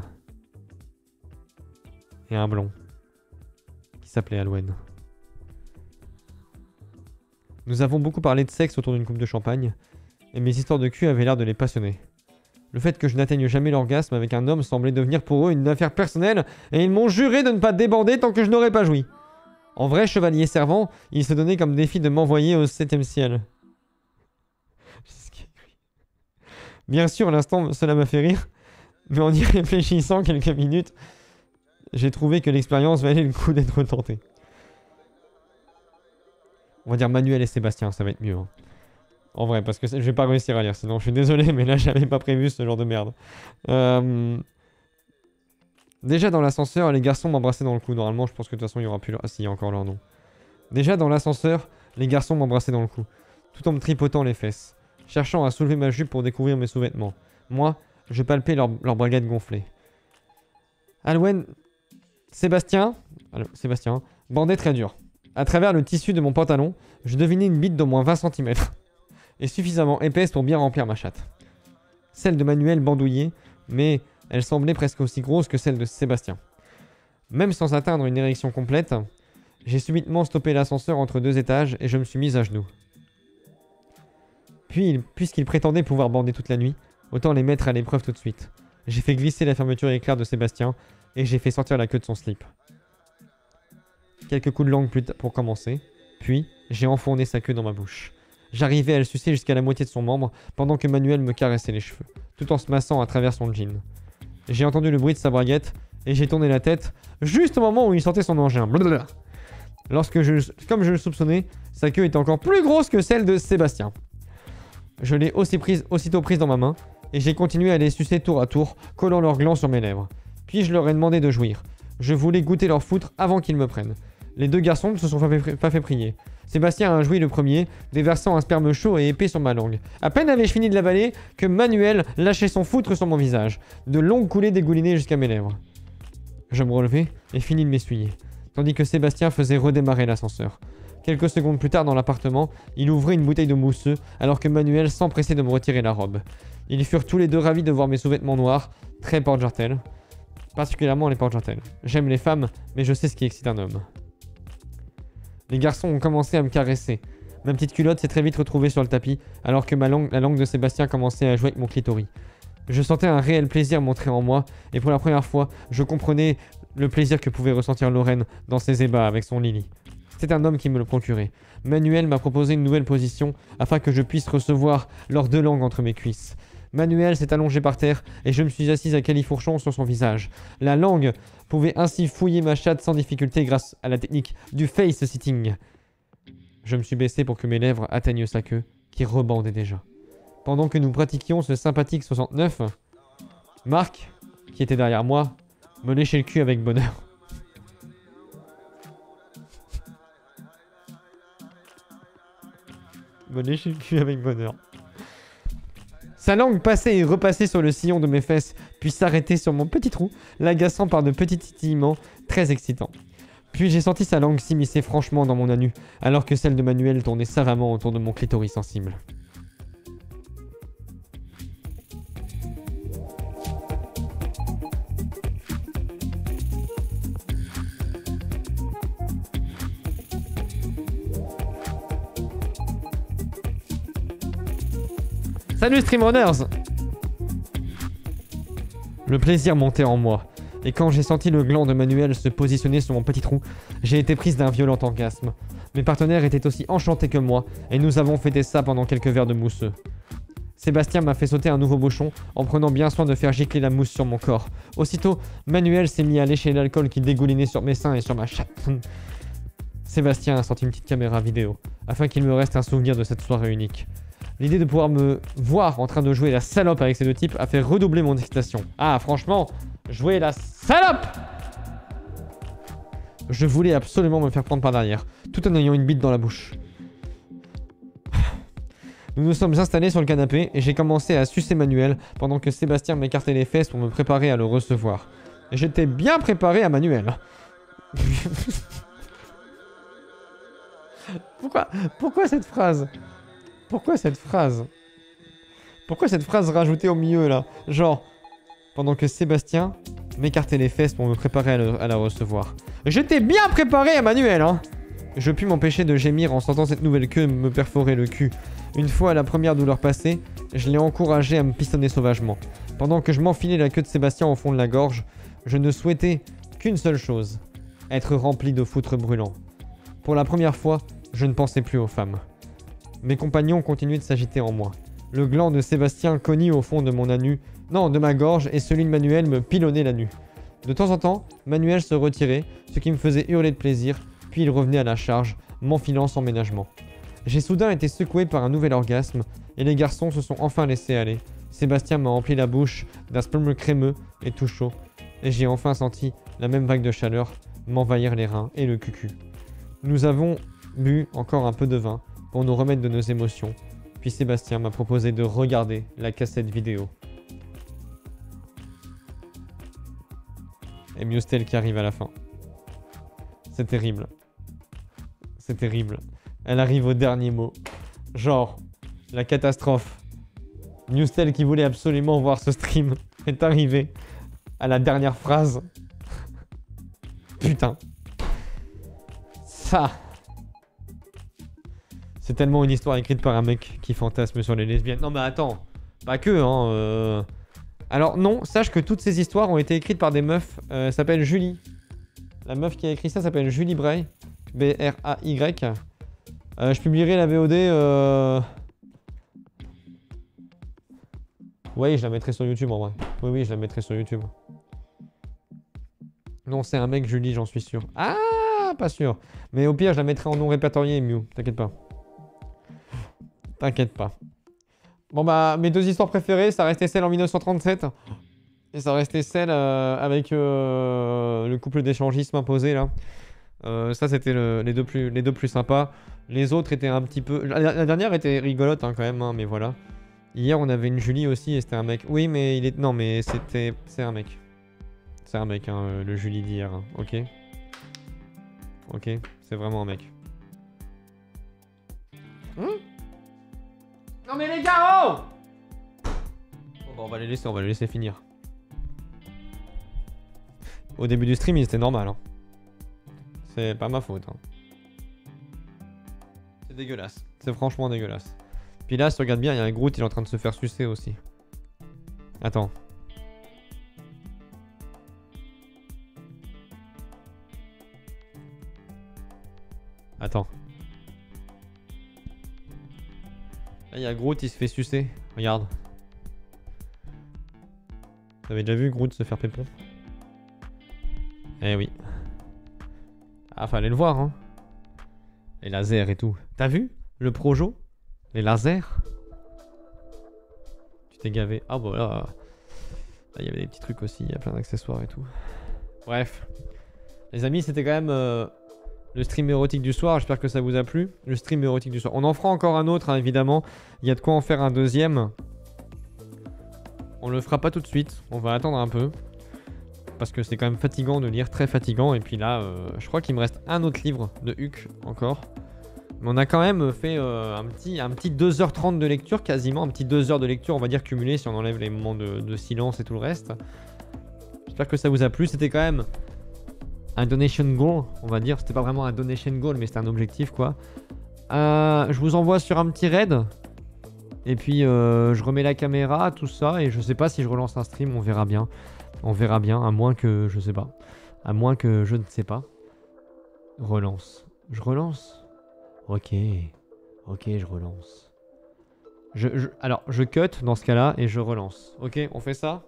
et un blond qui s'appelait Alwen. Nous avons beaucoup parlé de sexe autour d'une coupe de champagne, et mes histoires de cul avaient l'air de les passionner. Le fait que je n'atteigne jamais l'orgasme avec un homme semblait devenir pour eux une affaire personnelle, et ils m'ont juré de ne pas déborder tant que je n'aurais pas joui. En vrai chevalier servant, ils se donnaient comme défi de m'envoyer au 7e ciel. Bien sûr, à l'instant, cela m'a fait rire, mais en y réfléchissant quelques minutes, j'ai trouvé que l'expérience valait le coup d'être tentée. On va dire Manuel et Sébastien, ça va être mieux. Hein. En vrai, parce que je vais pas réussir à lire, sinon je suis désolé, mais là j'avais pas prévu ce genre de merde. Déjà dans l'ascenseur, les garçons m'embrassaient dans le cou. Normalement, je pense que de toute façon il y aura plus... Ah si, il y a encore leur nom. Déjà dans l'ascenseur, les garçons m'embrassaient dans le cou, tout en me tripotant les fesses, cherchant à soulever ma jupe pour découvrir mes sous-vêtements. Moi, je palpais leur braguette gonflée. Alwen... Sébastien bandait très dur. À travers le tissu de mon pantalon, je devinais une bite d'au moins 20 cm. Et suffisamment épaisse pour bien remplir ma chatte. Celle de Manuel bandouillait, mais elle semblait presque aussi grosse que celle de Sébastien. Même sans atteindre une érection complète, j'ai subitement stoppé l'ascenseur entre 2 étages et je me suis mise à genoux. Puis, puisqu'il prétendait pouvoir bander toute la nuit, autant les mettre à l'épreuve tout de suite. J'ai fait glisser la fermeture éclair de Sébastien et j'ai fait sortir la queue de son slip. Quelques coups de langue pour commencer, puis j'ai enfourné sa queue dans ma bouche. J'arrivais à le sucer jusqu'à la moitié de son membre pendant que Manuel me caressait les cheveux, tout en se massant à travers son jean. J'ai entendu le bruit de sa braguette et j'ai tourné la tête juste au moment où il sortait son engin. Blablabla. Comme je le soupçonnais, sa queue était encore plus grosse que celle de Sébastien. Je l'ai aussitôt prise dans ma main et j'ai continué à les sucer tour à tour, collant leurs glands sur mes lèvres. Puis je leur ai demandé de jouir. Je voulais goûter leur foutre avant qu'ils me prennent. Les deux garçons ne se sont pas fait prier. Sébastien a joui le premier, déversant un sperme chaud et épais sur ma langue. À peine avais-je fini de l'avaler que Manuel lâchait son foutre sur mon visage. De longues coulées dégoulinaient jusqu'à mes lèvres. Je me relevai et finis de m'essuyer, tandis que Sébastien faisait redémarrer l'ascenseur. Quelques secondes plus tard dans l'appartement, il ouvrait une bouteille de mousseux alors que Manuel s'empressait de me retirer la robe. Ils furent tous les deux ravis de voir mes sous-vêtements noirs, très porte-jartel. Particulièrement les porte-jartels. J'aime les femmes, mais je sais ce qui excite un homme. Les garçons ont commencé à me caresser. Ma petite culotte s'est très vite retrouvée sur le tapis, alors que la langue de Sébastien commençait à jouer avec mon clitoris. Je sentais un réel plaisir montrer en moi, et pour la première fois, je comprenais le plaisir que pouvait ressentir Lorraine dans ses ébats avec son Lily. C'est un homme qui me le procurait. Manuel m'a proposé une nouvelle position afin que je puisse recevoir leurs deux langues entre mes cuisses. Manuel s'est allongé par terre et je me suis assise à califourchon sur son visage. La langue pouvait ainsi fouiller ma chatte sans difficulté grâce à la technique du face-sitting. Je me suis baissé pour que mes lèvres atteignent sa queue, qui rebandait déjà. Pendant que nous pratiquions ce sympathique 69, Marc, qui était derrière moi, me léchait le cul avec bonheur. Me léchait le cul avec bonheur. Sa langue passait et repassait sur le sillon de mes fesses, puis s'arrêtait sur mon petit trou, l'agaçant par de petits titillements très excitants. Puis j'ai senti sa langue s'immiscer franchement dans mon anus, alors que celle de Manuel tournait savamment autour de mon clitoris sensible. Salut Streamrunners! Le plaisir montait en moi, et quand j'ai senti le gland de Manuel se positionner sur mon petit trou, j'ai été prise d'un violent orgasme. Mes partenaires étaient aussi enchantés que moi, et nous avons fêté ça pendant quelques verres de mousseux. Sébastien m'a fait sauter un nouveau bouchon, en prenant bien soin de faire gicler la mousse sur mon corps. Aussitôt, Manuel s'est mis à lécher l'alcool qui dégoulinait sur mes seins et sur ma chatte. Sébastien a sorti une petite caméra vidéo, afin qu'il me reste un souvenir de cette soirée unique. L'idée de pouvoir me voir en train de jouer la salope avec ces deux types a fait redoubler mon excitation. Ah, franchement, jouer la salope! Je voulais absolument me faire prendre par derrière, tout en ayant une bite dans la bouche. Nous nous sommes installés sur le canapé et j'ai commencé à sucer Manuel pendant que Sébastien m'écartait les fesses pour me préparer à le recevoir. Et j'étais bien préparé à Manuel. Pourquoi cette phrase? Pourquoi cette phrase rajoutée au milieu là? Genre, pendant que Sébastien m'écartait les fesses pour me préparer à la recevoir. J'étais bien préparé à Manuel, hein. Je pus m'empêcher de gémir en sentant cette nouvelle queue me perforer le cul. Une fois la première douleur passée, je l'ai encouragé à me pistonner sauvagement. Pendant que je m'enfilais la queue de Sébastien au fond de la gorge, je ne souhaitais qu'une seule chose, être rempli de foutre brûlant. Pour la première fois, je ne pensais plus aux femmes. Mes compagnons continuaient de s'agiter en moi. Le gland de Sébastien cognit au fond de mon anus, non, de ma gorge, et celui de Manuel me pilonnait l'anus. De temps en temps, Manuel se retirait, ce qui me faisait hurler de plaisir, puis il revenait à la charge, m'enfilant sans ménagement. J'ai soudain été secoué par un nouvel orgasme, et les garçons se sont enfin laissés aller. Sébastien m'a rempli la bouche d'un sperme crémeux et tout chaud, et j'ai enfin senti la même vague de chaleur m'envahir les reins et le cucu. Nous avons bu encore un peu de vin, pour nous remettre de nos émotions, puis Sébastien m'a proposé de regarder la cassette vidéo. Et Mustel qui arrive à la fin. C'est terrible. C'est terrible. Elle arrive au dernier mot. Genre, la catastrophe. Mustel qui voulait absolument voir ce stream est arrivé à la dernière phrase. Putain. Ça... C'est tellement une histoire écrite par un mec qui fantasme sur les lesbiennes. Non mais attends, pas que hein. Alors non, sache que toutes ces histoires ont été écrites par des meufs. S'appelle Julie. La meuf qui a écrit ça s'appelle Julie Bray. B-R-A-Y. Je publierai la VOD. Oui, je la mettrai sur YouTube en vrai. Oui, je la mettrai sur YouTube. Non, c'est un mec Julie, j'en suis sûr. Ah, pas sûr. Mais au pire, je la mettrai en non répertorié, Mew. T'inquiète pas. T'inquiète pas. Bon bah, mes deux histoires préférées, ça restait celle en 1937. Et ça restait celle avec le couple d'échangisme imposé là. Ça, c'était les deux plus sympas. Les autres étaient un petit peu... La dernière était rigolote hein, quand même, hein, mais voilà. Hier, on avait une Julie aussi et c'était un mec. Oui, mais il est... Non, mais c'était... C'est un mec. C'est un mec, hein, le Julie d'hier. Hein. Ok. Ok, c'est vraiment un mec. Non mais les gars, oh! Bon, bah, on va les laisser finir. Au début du stream, c'était normal. Hein. C'est pas ma faute. Hein. C'est dégueulasse. C'est franchement dégueulasse. Puis là, si tu regardes bien, il y a un Groot, il est en train de se faire sucer aussi. Attends. Attends. Là, il y a Groot, il se fait sucer. Regarde. Vous avez déjà vu Groot se faire pépon? Eh oui. Ah, fallait le voir, hein. Les lasers et tout. T'as vu le projo? Les lasers? Tu t'es gavé. Ah, bah là. Là, il y avait des petits trucs aussi. Il y a plein d'accessoires et tout. Bref. Les amis, c'était quand même le stream érotique du soir. J'espère que ça vous a plu. Le stream érotique du soir. On en fera encore un autre, hein, évidemment. Il y a de quoi en faire un deuxième. On le fera pas tout de suite. On va attendre un peu. Parce que c'est quand même fatigant de lire, très fatigant. Et puis là, je crois qu'il me reste un autre livre de Huck encore. Mais on a quand même fait un petit 2h30 de lecture, quasiment. Un petit 2 heures de lecture, on va dire, cumulé si on enlève les moments de silence et tout le reste. J'espère que ça vous a plu. C'était quand même un donation goal, on va dire. C'était pas vraiment un donation goal, mais c'était un objectif, quoi. Je vous envoie sur un petit raid. Et puis, je remets la caméra, tout ça. Et je sais pas si je relance un stream, on verra bien. On verra bien, à moins que... Je sais pas. À moins que je ne sais pas. Relance. Je relance? Ok. Ok, je relance. Alors, je cut dans ce cas-là et je relance. Ok, on fait ça?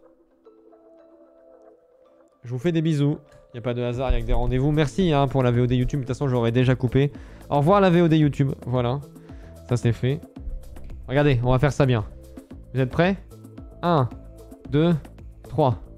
Je vous fais des bisous. Il n'y a pas de hasard, il n'y a que des rendez-vous. Merci hein, pour la VOD YouTube. De toute façon, j'aurais déjà coupé. Au revoir la VOD YouTube. Voilà. Ça, c'est fait. Regardez, on va faire ça bien. Vous êtes prêts? 1, 2, 3.